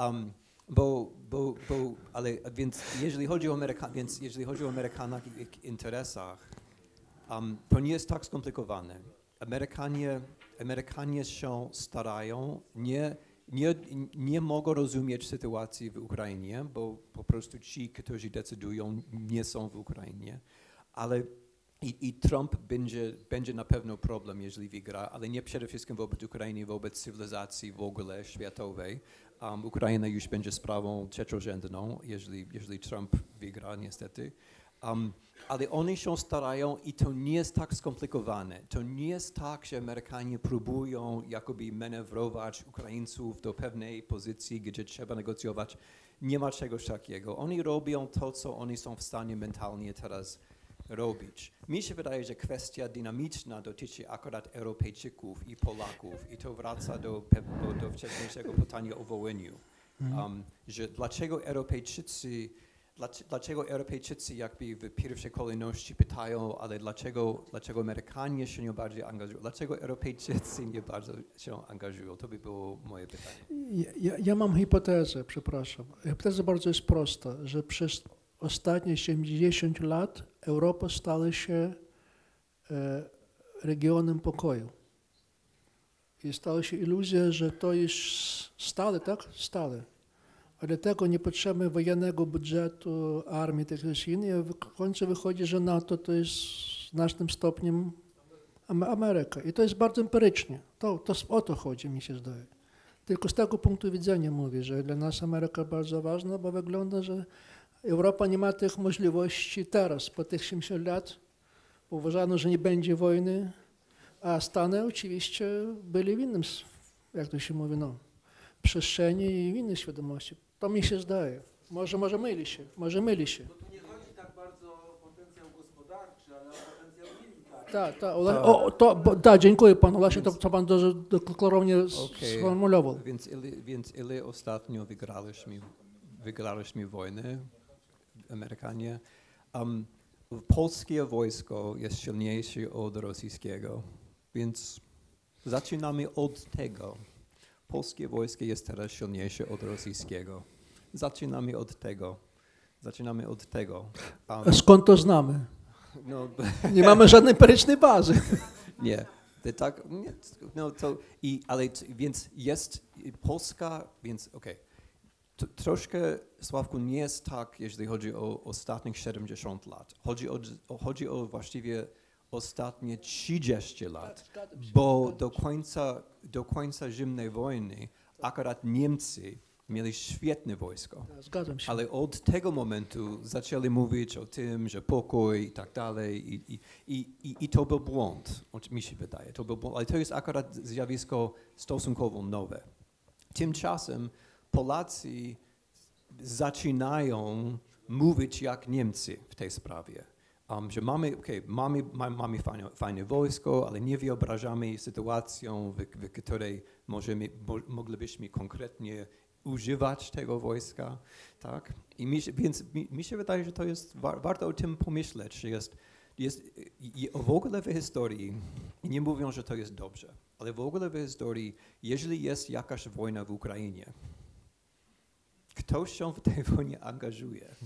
S5: Ale więc jeżeli chodzi o Amerykanach i ich interesach, to nie jest tak skomplikowane. Amerykanie się starają, nie mogą rozumieć sytuacji w Ukrainie, bo po prostu ci, którzy decydują, nie są w Ukrainie, ale i Trump będzie na pewno problem, jeżeli wygra, ale nie przede wszystkim wobec Ukrainy, wobec cywilizacji w ogóle światowej. Ukraina już będzie sprawą trzeciorzędną, jeżeli Trump wygra, niestety. Ale oni się starają i to nie jest tak skomplikowane. To nie jest tak, że Amerykanie próbują jakoby manewrować Ukraińców do pewnej pozycji, gdzie trzeba negocjować. Nie ma czegoś takiego. Oni robią to, co oni są w stanie mentalnie teraz robić. Mi się wydaje, że kwestia dynamiczna dotyczy akurat Europejczyków i Polaków i to wraca do wcześniejszego pytania o Wołyniu. Że dlaczego Europejczycy jakby w pierwszej kolejności pytają, ale dlaczego Amerykanie się nie bardziej angażują? Dlaczego Europejczycy nie bardzo się angażują? To by było moje pytanie.
S2: Ja mam hipotezę, przepraszam. Hipoteza bardzo jest prosta, że przez ostatnie 70 lat Europa stała się regionem pokoju. I stała się iluzja, że to jest stale, tak? Stale. Ale tego nie potrzebujemy wojennego budżetu, armii, tych innych. W końcu wychodzi, że NATO to jest znacznym stopniem Ameryka. I to jest bardzo empirycznie. O to chodzi, mi się zdaje. Tylko z tego punktu widzenia mówię, że dla nas Ameryka bardzo ważna, bo wygląda, że Europa nie ma tych możliwości teraz, po tych 70 lat. Uważano, że nie będzie wojny, a Stany oczywiście byli w innym, jak to się mówi, przestrzeni i w innej świadomości. To mi się zdaje. Może myli się.
S9: Bo tu nie chodzi tak bardzo o potencjał gospodarczy, ale o potencjał militarny.
S2: Tak, dziękuję panu. Właśnie to, co pan bardzo klarownie sformułował.
S5: Więc ile ostatnio wygraliśmy wojny, Amerykanie? Polskie wojsko jest silniejsze od rosyjskiego, więc zaczynamy od tego. Polskie wojsko jest teraz silniejsze od rosyjskiego. Zaczynamy od tego.
S2: A skąd to znamy? Nie mamy żadnej empirycznej bazy.
S5: Nie. Więc jest Polska, więc okej. Troszkę, Sławku, nie jest tak, jeżeli chodzi o ostatnich 70 lat. Chodzi o właściwie ostatnie 30 lat, bo do końca zimnej wojny akurat Niemcy mieli świetne wojsko.
S2: Zgadzam się.
S5: Ale od tego momentu zaczęli mówić o tym, że pokój i tak dalej i to był błąd, mi się wydaje. To był błąd, ale to jest akurat zjawisko stosunkowo nowe. Tymczasem Polacy zaczynają mówić jak Niemcy w tej sprawie. Że mamy fajne wojsko, ale nie wyobrażamy sytuację, w której moglibyśmy konkretnie używać tego wojska. Tak? Więc mi się wydaje, że to jest, warto o tym pomyśleć, że w ogóle w historii, nie mówią, że to jest dobrze, ale w ogóle w historii, jeżeli jest jakaś wojna w Ukrainie, kto się w tej wojnie angażuje?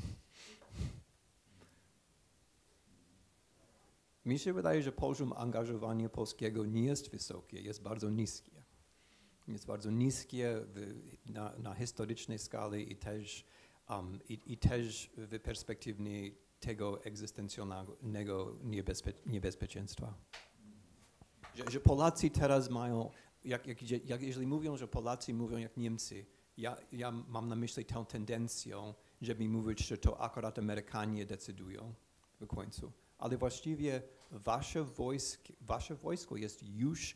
S5: Mi się wydaje, że poziom angażowania polskiego nie jest wysoki, jest bardzo niskie. Jest bardzo niskie na historycznej skali i też w perspektywie tego egzystencjonalnego niebezpieczeństwa. Że Polacy teraz mają, jeżeli mówią, że Polacy mówią jak Niemcy, ja mam na myśli tę tendencję, żeby mówić, że to akurat Amerykanie decydują w końcu. Ale właściwie wasze wojsko jest już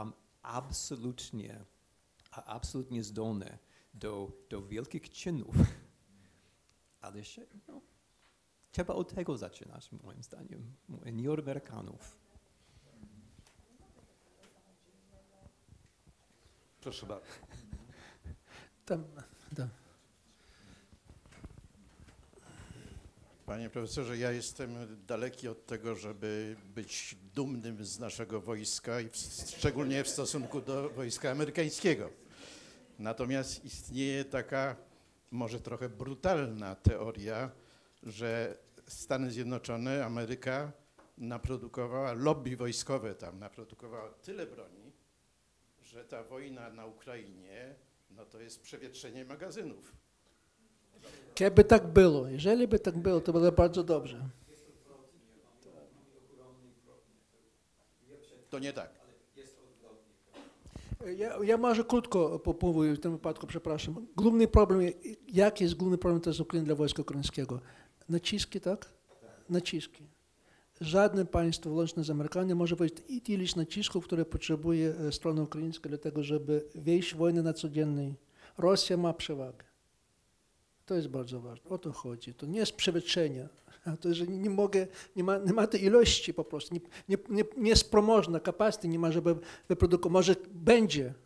S5: absolutnie zdolne do wielkich czynów. Ale trzeba od tego zaczynać, moim zdaniem, nie od Amerykanów.
S1: Proszę bardzo.
S4: Panie profesorze, ja jestem daleki od tego, żeby być dumnym z naszego wojska i szczególnie w stosunku do wojska amerykańskiego. Natomiast istnieje taka może trochę brutalna teoria, że Stany Zjednoczone, Ameryka naprodukowała, lobby wojskowe tam naprodukowała tyle broni, że ta wojna na Ukrainie, no to jest przewietrzenie magazynów.
S2: Jakby tak było, jeżeli by tak było, to było bardzo dobrze.
S4: To nie tak.
S2: Ja może krótko powiem w tym wypadku, przepraszam. Główny problem, jaki jest główny problem teraz Ukrainy dla wojska ukraińskiego? Naciski, tak? Naciski. Żadne państwo, włącznie z Amerykanami, nie może powiedzieć ileś nacisków, które potrzebuje strona ukraińska, dlatego żeby wejść w wojnę na codziennej. Rosja ma przewagę. To jest bardzo ważne. O to chodzi. To nie jest przewietrzenie. To, że nie ma tej ilości po prostu. Nie jest spromożna, kapacity nie ma, żeby wyprodukować. Może będzie.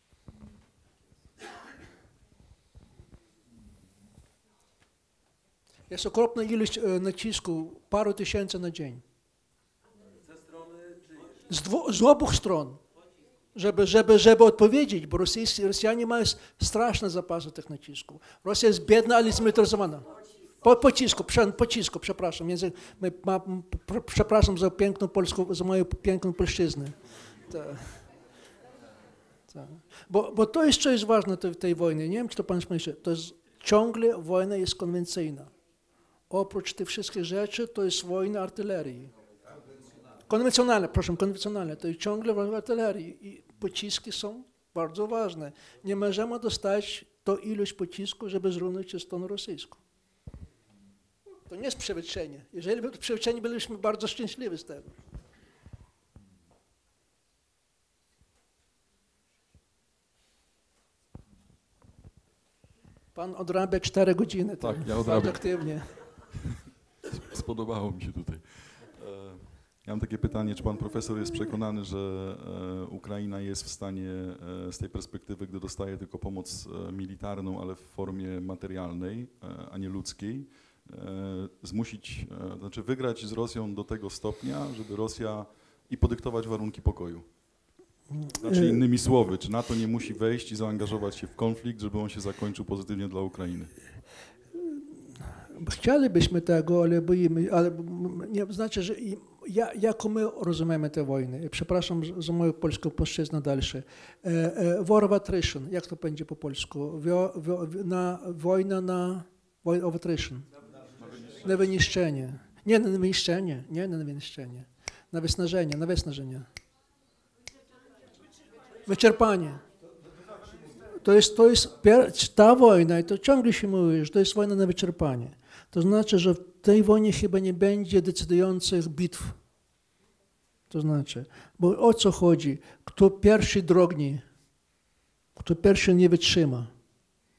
S2: Jest okropna ilość nacisku, paru tysięcy na dzień.
S9: Ze strony
S2: z obu stron. Żeby odpowiedzieć, bo Rosjanie mają straszne zapasy tych nacisków. Rosja jest biedna, ale zmilitaryzowana. Pocisku, przepraszam. Przepraszam za piękną polską, za moją piękną polszczyznę. Bo to jest co jest ważne w tej wojnie. Nie wiem, czy to pan myśli. To jest ciągle wojna jest konwencyjna. Oprócz tych wszystkich rzeczy, to jest wojna artylerii. Konwencjonalne. To jest ciągle wojna artylerii. I pociski są bardzo ważne. Nie możemy dostać tą ilość pocisków, żeby zrównować stronę rosyjską. To nie jest przewietrzenie. Jeżeli by to przewietrzenie, byliśmy bardzo szczęśliwi z tego. Pan odrabia 4 godziny.
S3: Tak, ja odrabiam.
S2: Bardzo aktywnie.
S3: Spodobało mi się tutaj. Ja mam takie pytanie, czy pan profesor jest przekonany, że Ukraina jest w stanie z tej perspektywy, gdy dostaje tylko pomoc militarną, ale w formie materialnej, a nie ludzkiej, zmusić, znaczy wygrać z Rosją do tego stopnia, żeby Rosja i podyktować warunki pokoju? Znaczy innymi słowy, czy NATO nie musi wejść i zaangażować się w konflikt, żeby on się zakończył pozytywnie dla Ukrainy?
S2: Chcielibyśmy tego, ale boimy, ale nie znaczy, że jak my rozumiemy tę wojnę. Przepraszam za moją polską płaszczyznę dalsze. War of attrition, jak to będzie po polsku? Wojna na of attrition. Na wyniszczenie. Nie na wyniszczenie, nie na wyniszczenie. Na wysnażenie. Wyczerpanie. To jest ta wojna, i to ciągle się mówi, że to jest wojna na wyczerpanie. To znaczy, że w tej wojnie chyba nie będzie decydujących bitw. To znaczy, bo o co chodzi? Kto pierwszy drognie, kto pierwszy nie wytrzyma,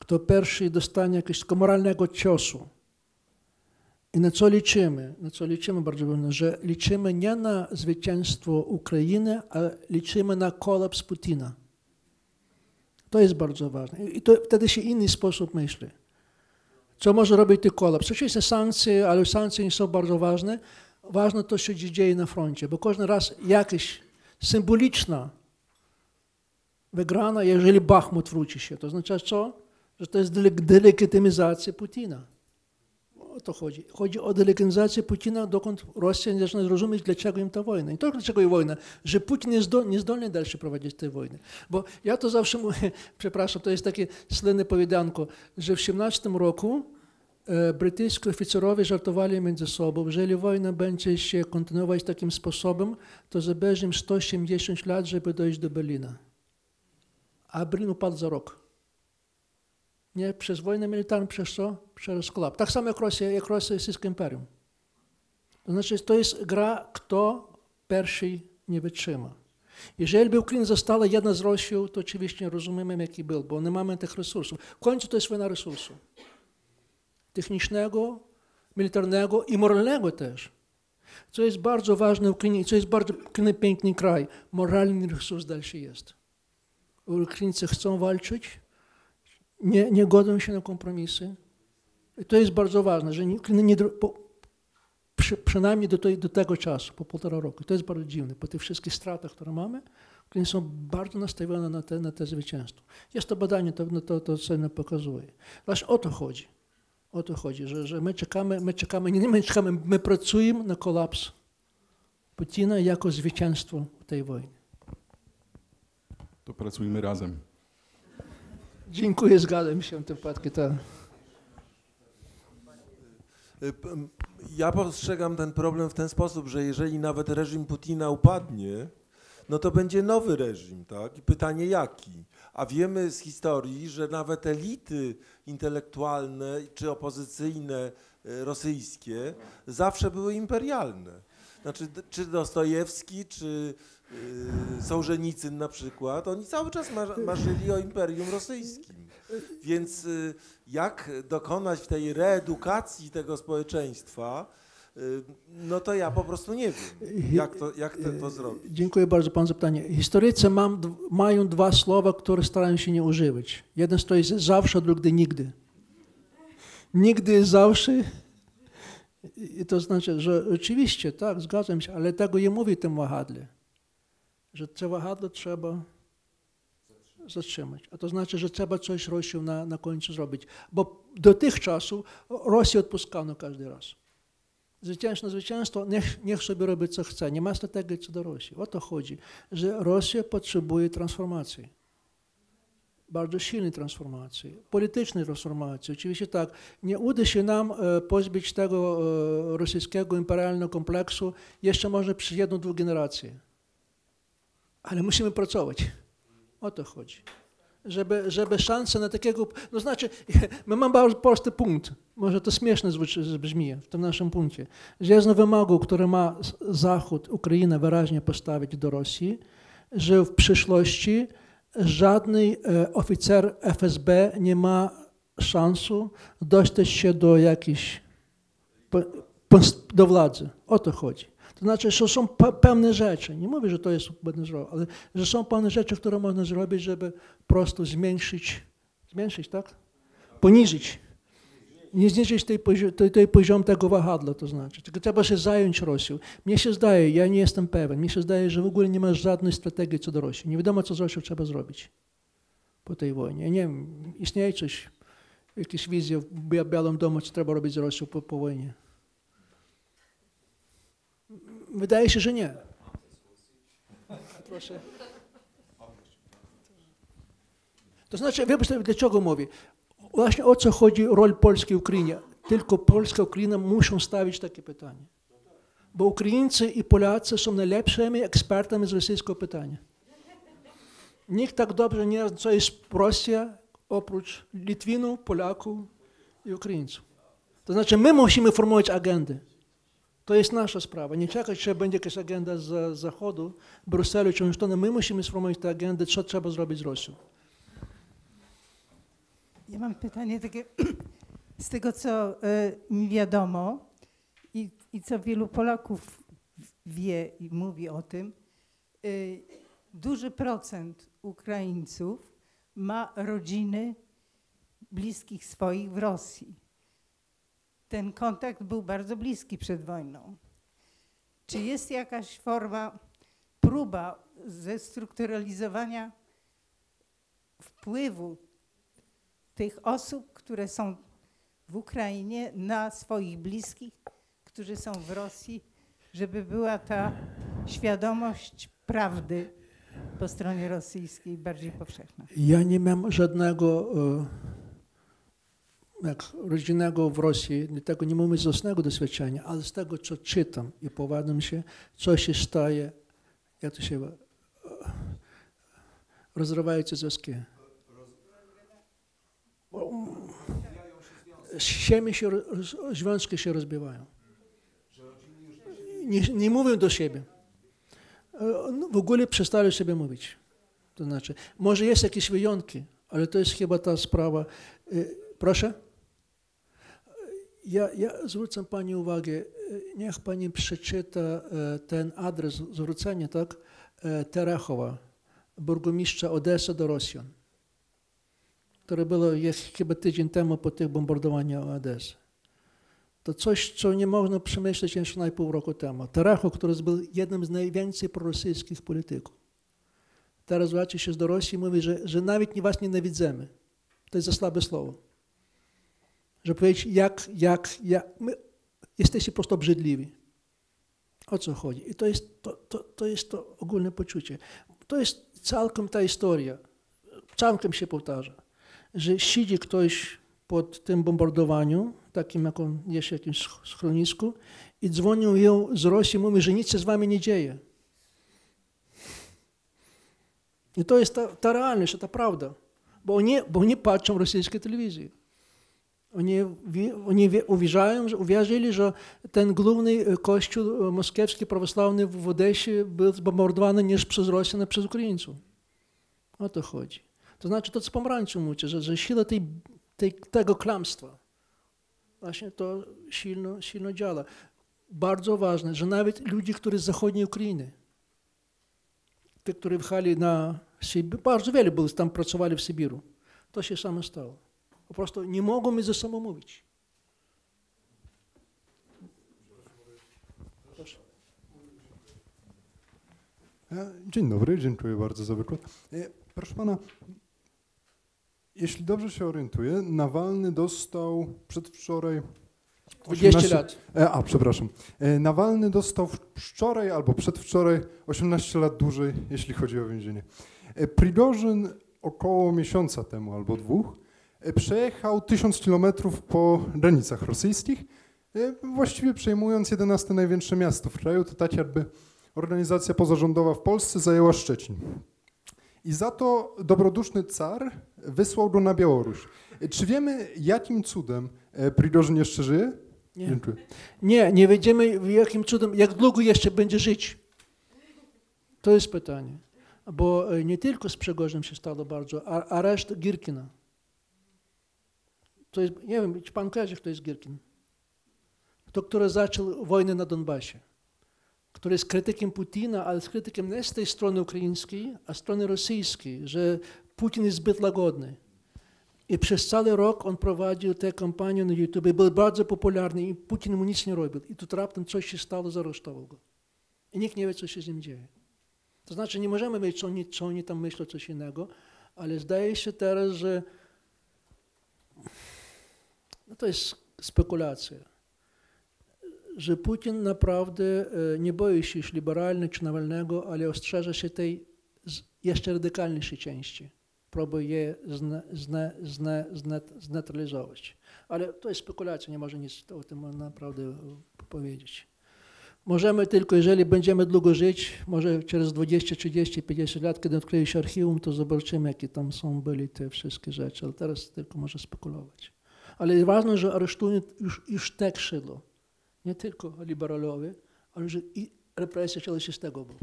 S2: kto pierwszy dostanie jakiegoś moralnego ciosu. I na co liczymy? Na co liczymy bardzo ważne, że liczymy nie na zwycięstwo Ukrainy, a liczymy na kolaps Putina. To jest bardzo ważne. I to wtedy się inny sposób myśli. Co może robić ten kolaps? Oczywiście sankcje, ale sankcje nie są bardzo ważne. Ważne to, co się dzieje na froncie, bo każdy raz jakaś symboliczna wygrana, jeżeli Bachmut wróci się. To znaczy co? Że to jest delegitymizacja Putina. O to chodzi. Chodzi o delegitymizację Putina, dokąd Rosja nie zaczyna zrozumieć, dlaczego im ta wojna. Nie tylko dlaczego jest wojna, że Putin nie zdolny dalej prowadzić tej wojny. Bo ja to zawsze mówię, przepraszam, to jest takie słynne powiadanko, że w 17 roku brytyjscy oficerowie żartowali między sobą, że jeżeli wojna będzie się kontynuować takim sposobem, to zabierze im 180 lat, żeby dojść do Berlina. A Berlin upadł za rok. Nie przez wojnę militarną, przez co? Przez kolaps. Tak samo jak rosyjskie imperium. To znaczy, to jest gra, kto pierwszy nie wytrzyma. Jeżeli by Ukraina została jedna z Rosją, to oczywiście rozumiemy, jaki był, bo nie mamy tych resursów. W końcu to jest wojna resursów. Technicznego, militarnego i moralnego też. Co jest bardzo ważne w Ukrainie, co jest bardzo piękny kraj, moralny resurs dalszy jest. Ukraińcy chcą walczyć, nie godzą się na kompromisy. I to jest bardzo ważne, że przynajmniej do tego czasu, po 1,5 roku. To jest bardzo dziwne. Po tych wszystkich stratach, które mamy, Ukraińcy są bardzo nastawione na te zwycięstwo. Jest to badanie, to cennie pokazuje. Właśnie o to chodzi. O to chodzi, że my czekamy, my pracujemy na kolaps Putina jako zwycięstwo w tej wojnie.
S3: To pracujmy razem.
S2: Dziękuję, zgadzam się w tym wypadku.
S10: Ja postrzegam ten problem w ten sposób, że jeżeli nawet reżim Putina upadnie, no to będzie nowy reżim, tak? I pytanie jaki? A wiemy z historii, że nawet elity intelektualne czy opozycyjne rosyjskie zawsze były imperialne. Znaczy, czy Dostojewski, czy Sołżenicyn na przykład, oni cały czas marzyli o imperium rosyjskim. Więc jak dokonać tej reedukacji tego społeczeństwa, no to ja po prostu nie wiem, jak to zrobić.
S2: Dziękuję bardzo panu za pytanie. Historycy mają 2 słowa, które starają się nie używać. Jeden to jest zawsze, a drugi nigdy. Nigdy jest zawsze. I to znaczy, że oczywiście, tak, zgadzam się, ale tego nie mówi w tym wahadle. Że te wahadle trzeba zatrzymać. A to znaczy, że trzeba coś Rosją na końcu zrobić. Bo do tych czasów Rosję odpuszczano każdy raz. Zwycięstwo, niech sobie robi co chce. Nie ma strategii co do Rosji. O to chodzi, że Rosja potrzebuje transformacji. Bardzo silnej transformacji, politycznej transformacji. Oczywiście tak, nie uda się nam pozbyć tego rosyjskiego imperialnego kompleksu jeszcze może przez 1-2 generacje. Ale musimy pracować. O to chodzi. Żeby szanse na takiego... No znaczy, my mamy bardzo prosty punkt. Może to śmieszne brzmi w tym naszym punkcie. Że jest na wymogu, który ma Zachód, Ukraina wyraźnie postawić do Rosji, że w przyszłości żadny oficer FSB nie ma szansu dostać się do jakiejś, do władzy. O to chodzi. To znaczy, że są pewne rzeczy, nie mówię, że to jest będę zrobił, ale że są pewne rzeczy, które można zrobić, żeby po prostu zmniejszyć, tak? Poniżyć. Nie zniżyć tej poziom tego wahadła, to znaczy. Tylko trzeba się zająć Rosją. Mnie się zdaje, ja nie jestem pewien, mnie się zdaje, że w ogóle nie ma żadnej strategii co do Rosji. Nie wiadomo, co z Rosją trzeba zrobić po tej wojnie. Ja nie wiem, istnieje coś, jakieś wizje w Białym Domu, co trzeba robić z Rosją po wojnie. Wydaje się, że nie. Proszę. To znaczy, wiesz, dlaczego mówię? Właśnie o co chodzi rolę Polski w Ukrainie. Tylko Polska i Ukraina muszą stawić takie pytanie. Bo Ukraińcy i Polacy są najlepszymi ekspertami z rosyjskiego pytania. Nikt tak dobrze nie wie, co jest Rosja, oprócz Litwinów, Polaków i Ukraińców. To znaczy, my musimy formułować agendę. To jest nasza sprawa. Nie czekać, że będzie jakaś agenda z Zachodu, Brukselu czy Waszyngtonu. My musimy sformułować tę agendę, co trzeba zrobić z Rosją.
S11: Ja mam pytanie takie, z tego co mi wiadomo i co wielu Polaków wie i mówi o tym, duży procent Ukraińców ma rodziny bliskich swoich w Rosji. Ten kontakt był bardzo bliski przed wojną. Czy jest jakaś forma, próba zestrukturalizowania wpływu tych osób, które są w Ukrainie, na swoich bliskich, którzy są w Rosji, żeby była ta świadomość prawdy po stronie rosyjskiej bardziej powszechna?
S2: Ja nie mam żadnego rodzinnego w Rosji, tego nie mamy z własnego doświadczenia, ale z tego, co czytam i powiadam się, co się staje, jak to się rozrywają związki. Związki się rozbijają. Nie mówią do siebie. W ogóle przestali sobie mówić. To znaczy, może jest jakieś wyjątki, ale to jest chyba ta sprawa. Proszę? Ja zwrócę Pani uwagę, niech Pani przeczyta ten adres zwrócenia, tak? Terechowa, burmistrza Odesy do Rosjan, które było chyba tydzień temu po tych bombardowaniach Odesy. To coś, co nie można przemyśleć jeszcze na pół roku temu. Terechow, który był jednym z najwięcej prorosyjskich polityków. Teraz zwraca się do Rosji i mówi, że nawet was nienawidzimy. To jest za słabe słowo. Że powiedzieć, my jesteście po prostu obrzydliwi. O co chodzi? I to jest to ogólne poczucie. To jest całkiem ta historia. Całkiem się powtarza. Że siedzi ktoś pod tym bombardowaniu, takim jak on jest w jakimś schronisku, i dzwonią ją z Rosji, mówi, że nic się z wami nie dzieje. I to jest ta realność, ta prawda. Bo oni patrzą rosyjskiej telewizji. Oni uwierzyli, że ten główny kościół moskiewski prawosławny w Odesie był zbombardowany nie przez Rosjan, a przez Ukraińców. O to chodzi. To znaczy, to co pomarańczu mówi, że siła tego kłamstwa właśnie to silno działa. Bardzo ważne, że nawet ludzie, którzy z zachodniej Ukrainy, te, którzy wjechali na Sybir, bardzo wiele było, tam pracowali w Sybiru, to się samo stało. Po prostu nie mogą ze sobą mówić. Proszę.
S12: Dzień dobry, dziękuję bardzo za wykład. Proszę pana, jeśli dobrze się orientuję, Nawalny dostał przedwczoraj
S2: 20 lat.
S12: Przepraszam. Nawalny dostał wczoraj albo przedwczoraj 18 lat dłużej, jeśli chodzi o więzienie. Prigorzyn około miesiąca temu albo 2 przejechał 1000 kilometrów po granicach rosyjskich, właściwie przejmując 11 największe miasto w kraju. To tak jakby organizacja pozarządowa w Polsce zajęła Szczecin. I za to dobroduszny car wysłał go na Białoruś. Czy wiemy, jakim cudem Prigorzyn jeszcze żyje?
S2: Nie.
S12: Dziękuję.
S2: Nie wiemy, jakim cudem, jak długo jeszcze będzie żyć. To jest pytanie. Bo nie tylko z Prigorzynem się stało bardzo, a reszta Girkina. To jest, nie wiem, czy pan kojarzy, kto jest Girkin? To, który zaczął wojnę na Donbasie. Który jest krytykiem Putina, ale jest krytykiem nie z tej strony ukraińskiej, a z strony rosyjskiej, że Putin jest zbyt łagodny. I przez cały rok on prowadził tę kampanię na YouTube, był bardzo popularny i Putin mu nic nie robił. I tu raptem coś się stało, zaresztował go. I nikt nie wie, co się z nim dzieje. To znaczy nie możemy wiedzieć, co oni tam myślą, coś innego, ale zdaje się teraz, że to jest spekulacja, że Putin naprawdę nie boi się już liberalnego czy Nawalnego, ale ostrzeże się tej jeszcze radykalniejszej części. Próbuje je zneutralizować. Ale to jest spekulacja, nie może nic o tym naprawdę powiedzieć. Możemy tylko, jeżeli będziemy długo żyć, może przez 20, 30, 50 lat, kiedy odkryje się archiwum, to zobaczymy, jakie tam były te wszystkie rzeczy, ale teraz tylko może spekulować. Ale ważne, że aresztują już tak szydło. Nie tylko liberalowie, ale że i represja zaczęła się z tego boku.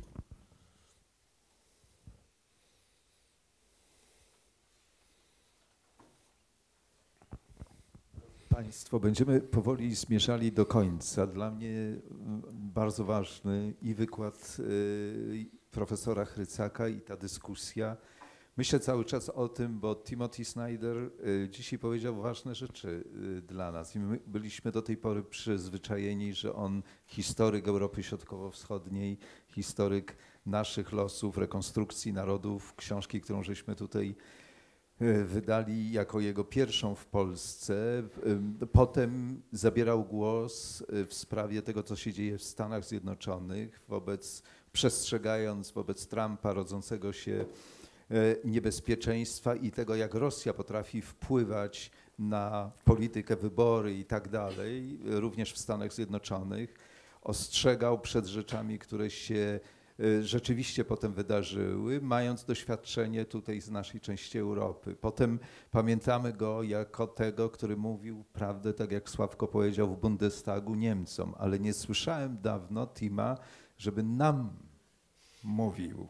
S1: Państwo, będziemy powoli zmierzali do końca. Dla mnie bardzo ważny i wykład profesora Chrycaka i ta dyskusja. Myślę cały czas o tym, bo Timothy Snyder dzisiaj powiedział ważne rzeczy dla nas i my byliśmy do tej pory przyzwyczajeni, że on historyk Europy Środkowo-Wschodniej, historyk naszych losów, rekonstrukcji narodów, książki, którą żeśmy tutaj wydali jako jego pierwszą w Polsce. Potem zabierał głos w sprawie tego, co się dzieje w Stanach Zjednoczonych, przestrzegając wobec Trumpa rodzącego się niebezpieczeństwa i tego, jak Rosja potrafi wpływać na politykę, wybory i tak dalej, również w Stanach Zjednoczonych. Ostrzegał przed rzeczami, które się rzeczywiście potem wydarzyły, mając doświadczenie tutaj z naszej części Europy. Potem pamiętamy go jako tego, który mówił prawdę, tak jak Sławko powiedział, w Bundestagu Niemcom, ale nie słyszałem dawno Tima, żeby nam mówił.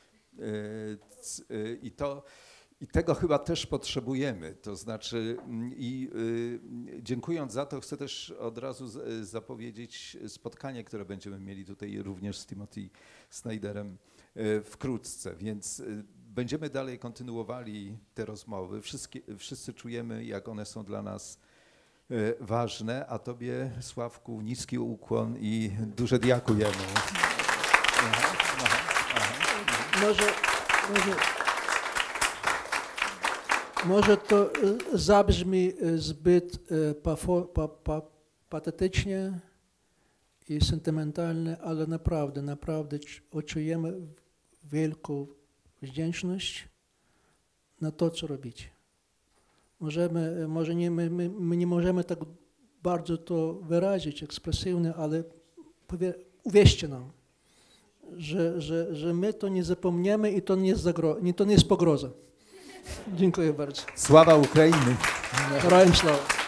S1: I tego chyba też potrzebujemy, to znaczy dziękując za to chcę też od razu zapowiedzieć spotkanie, które będziemy mieli tutaj również z Timothy Snyderem wkrótce, więc będziemy dalej kontynuowali te rozmowy, wszyscy czujemy, jak one są dla nas ważne, a Tobie, Sławku, niski ukłon i duże dziękujemy.
S2: Może to zabrzmi zbyt patetycznie i sentymentalnie, ale naprawdę odczujemy wielką wdzięczność na to, co robicie. My nie możemy tak bardzo to wyrazić ekspresywnie, ale uwierzcie nam, że my to nie zapomniemy i to nie jest pogroza. Dziękuję bardzo.
S1: Sława Ukrainy!
S2: Herojem sława.